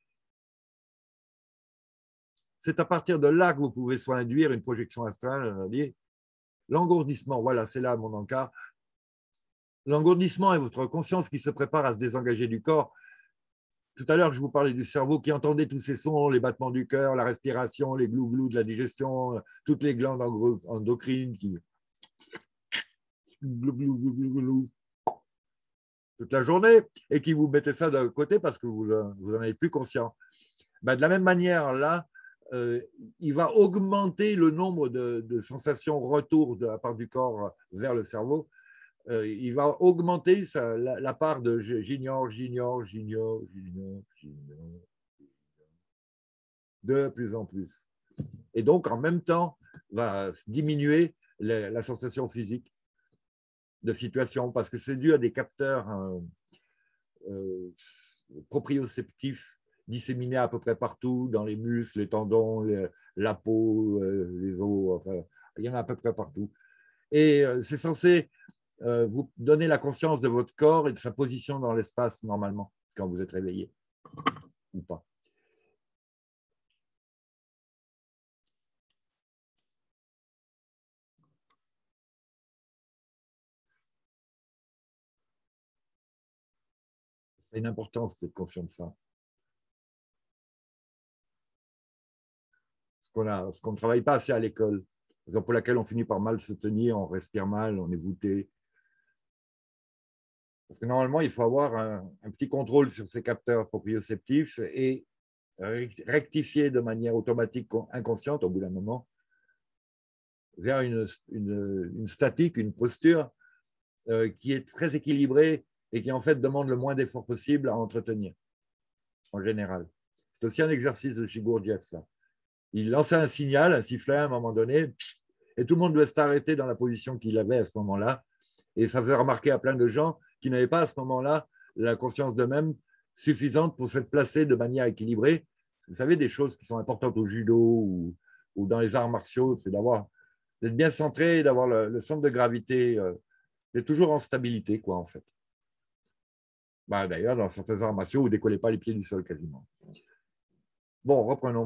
c'est à partir de là que vous pouvez soit induire une projection astrale, l'engourdissement, voilà, c'est là mon encart. L'engourdissement est votre conscience qui se prépare à se désengager du corps. Tout à l'heure, je vous parlais du cerveau qui entendait tous ces sons, les battements du cœur, la respiration, les glou-glou de la digestion, toutes les glandes endocrines qui glou, glou, glou, glou, glou, toute la journée et qui vous mettez ça de côté parce que vous n'en avez plus conscient. Ben, de la même manière, là, euh, il va augmenter le nombre de, de sensations retour de la part du corps vers le cerveau. Euh, il va augmenter sa, la, la part de j'ignore, j'ignore, j'ignore, j'ignore, j'ignore, de plus en plus. Et donc, en même temps, va diminuer la, la sensation physique de situation, parce que c'est dû à des capteurs euh, euh, proprioceptifs disséminés à peu près partout, dans les muscles, les tendons, les, la peau, euh, les os, enfin, il y en a à peu près partout. Et euh, c'est censé euh, vous donner la conscience de votre corps et de sa position dans l'espace normalement, quand vous êtes réveillé ou pas. C'est une importance d'être conscient de ça. Ce qu'on a, ce qu'on ne travaille pas assez à l'école, raison pour laquelle on finit par mal se tenir, on respire mal, on est voûté. Parce que normalement, il faut avoir un, un petit contrôle sur ces capteurs proprioceptifs et rectifier de manière automatique, inconsciente, au bout d'un moment, vers une, une, une statique, une posture euh, qui est très équilibrée et qui en fait demande le moins d'efforts possible à entretenir, en général. C'est aussi un exercice de Gurdjieff, ça. Il lançait un signal, un sifflet à un moment donné, pssst, et tout le monde devait s'arrêter dans la position qu'il avait à ce moment-là. Et ça faisait remarquer à plein de gens qui n'avaient pas à ce moment-là la conscience d'eux-mêmes suffisante pour s'être placés de manière équilibrée. Vous savez, des choses qui sont importantes au judo ou, ou dans les arts martiaux, c'est d'avoir d'être bien centré, d'avoir le, le centre de gravité, euh, d'être toujours en stabilité, quoi, en fait. Bah, d'ailleurs, dans certains arts martiaux, vous ne décollez pas les pieds du sol quasiment. Bon, reprenons.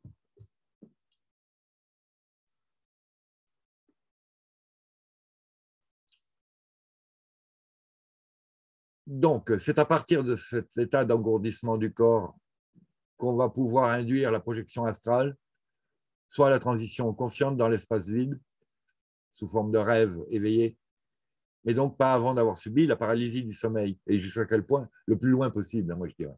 Donc, c'est à partir de cet état d'engourdissement du corps qu'on va pouvoir induire la projection astrale, soit la transition consciente dans l'espace vide, sous forme de rêve éveillé, mais donc pas avant d'avoir subi la paralysie du sommeil. Et jusqu'à quel point? Le plus loin possible, moi je dirais.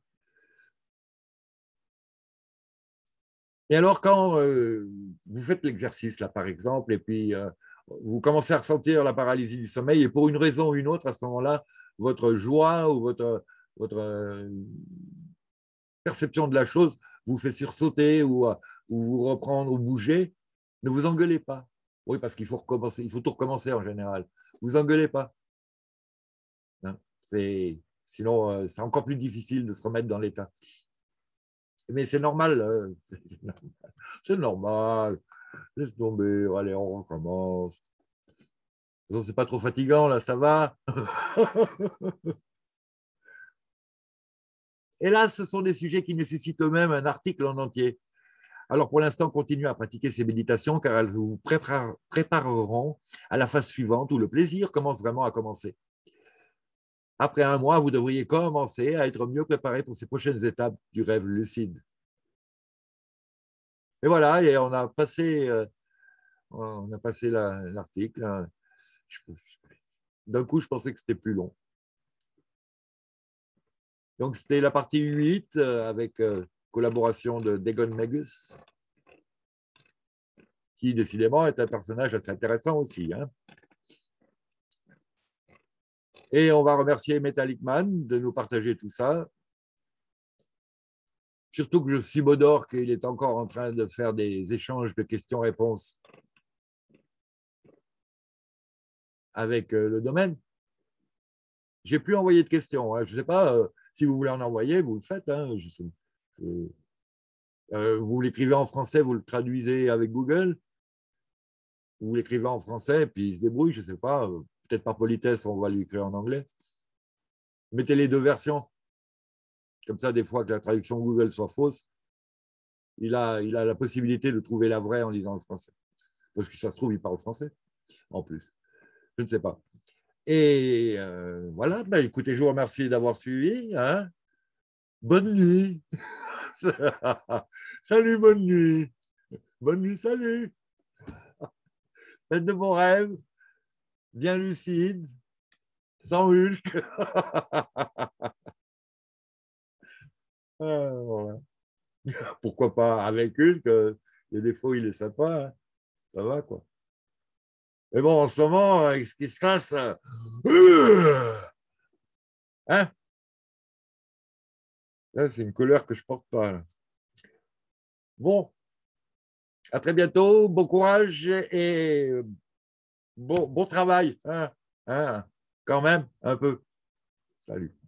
Et alors, quand euh, vous faites l'exercice, là, par exemple, et puis euh, vous commencez à ressentir la paralysie du sommeil, et pour une raison ou une autre, à ce moment-là, votre joie ou votre, votre euh, perception de la chose vous fait sursauter ou, euh, ou vous reprendre ou bouger, ne vous engueulez pas. Oui, parce qu'il faut recommencer, il faut tout recommencer en général. Vous engueulez pas. Hein, c'est, sinon, euh, c'est encore plus difficile de se remettre dans l'état. Mais c'est normal. Euh, c'est normal. Laisse tomber. Allez, on recommence. C'est pas trop fatigant, là, ça va. Et là, ce sont des sujets qui nécessitent eux-mêmes un article en entier. Alors, pour l'instant, continuez à pratiquer ces méditations car elles vous prépareront à la phase suivante où le plaisir commence vraiment à commencer. Après un mois, vous devriez commencer à être mieux préparé pour ces prochaines étapes du rêve lucide. Et voilà, et on a passé, euh, on a passé l'article. D'un coup, je pensais que c'était plus long. Donc, c'était la partie huit euh, avec euh, collaboration de Dagon Megus, qui décidément est un personnage assez intéressant aussi. Hein. Et on va remercier Metallic Man de nous partager tout ça. Surtout que je suis Bodor qu'il est encore en train de faire des échanges de questions-réponses avec euh, le domaine. Je n'ai plus envoyé de questions. Hein. Je ne sais pas euh, si vous voulez en envoyer, vous le faites. Hein. Je sais, euh, euh, vous l'écrivez en français, vous le traduisez avec Google. Vous l'écrivez en français, puis il se débrouille, je ne sais pas. Euh, Peut-être par politesse, on va lui écrire en anglais. Mettez les deux versions. Comme ça, des fois que la traduction Google soit fausse, il a, il a la possibilité de trouver la vraie en lisant le français. Parce que ça se trouve, il parle français, en plus. Je ne sais pas. Et euh, voilà, ben, écoutez, je vous remercie d'avoir suivi. Hein. Bonne nuit. Salut, bonne nuit. Bonne nuit, salut. Faites de bons rêves, bien lucides, sans Hulk. Ah, voilà. Pourquoi pas avec Hulk? Il y a des fois, il est sympa. Hein. Ça va, quoi. Mais bon, en ce moment, avec ce qui se passe, euh, hein? Là, c'est une couleur que je porte pas. Là. Bon, à très bientôt, bon courage et bon, bon travail, hein, hein, quand même, un peu. Salut.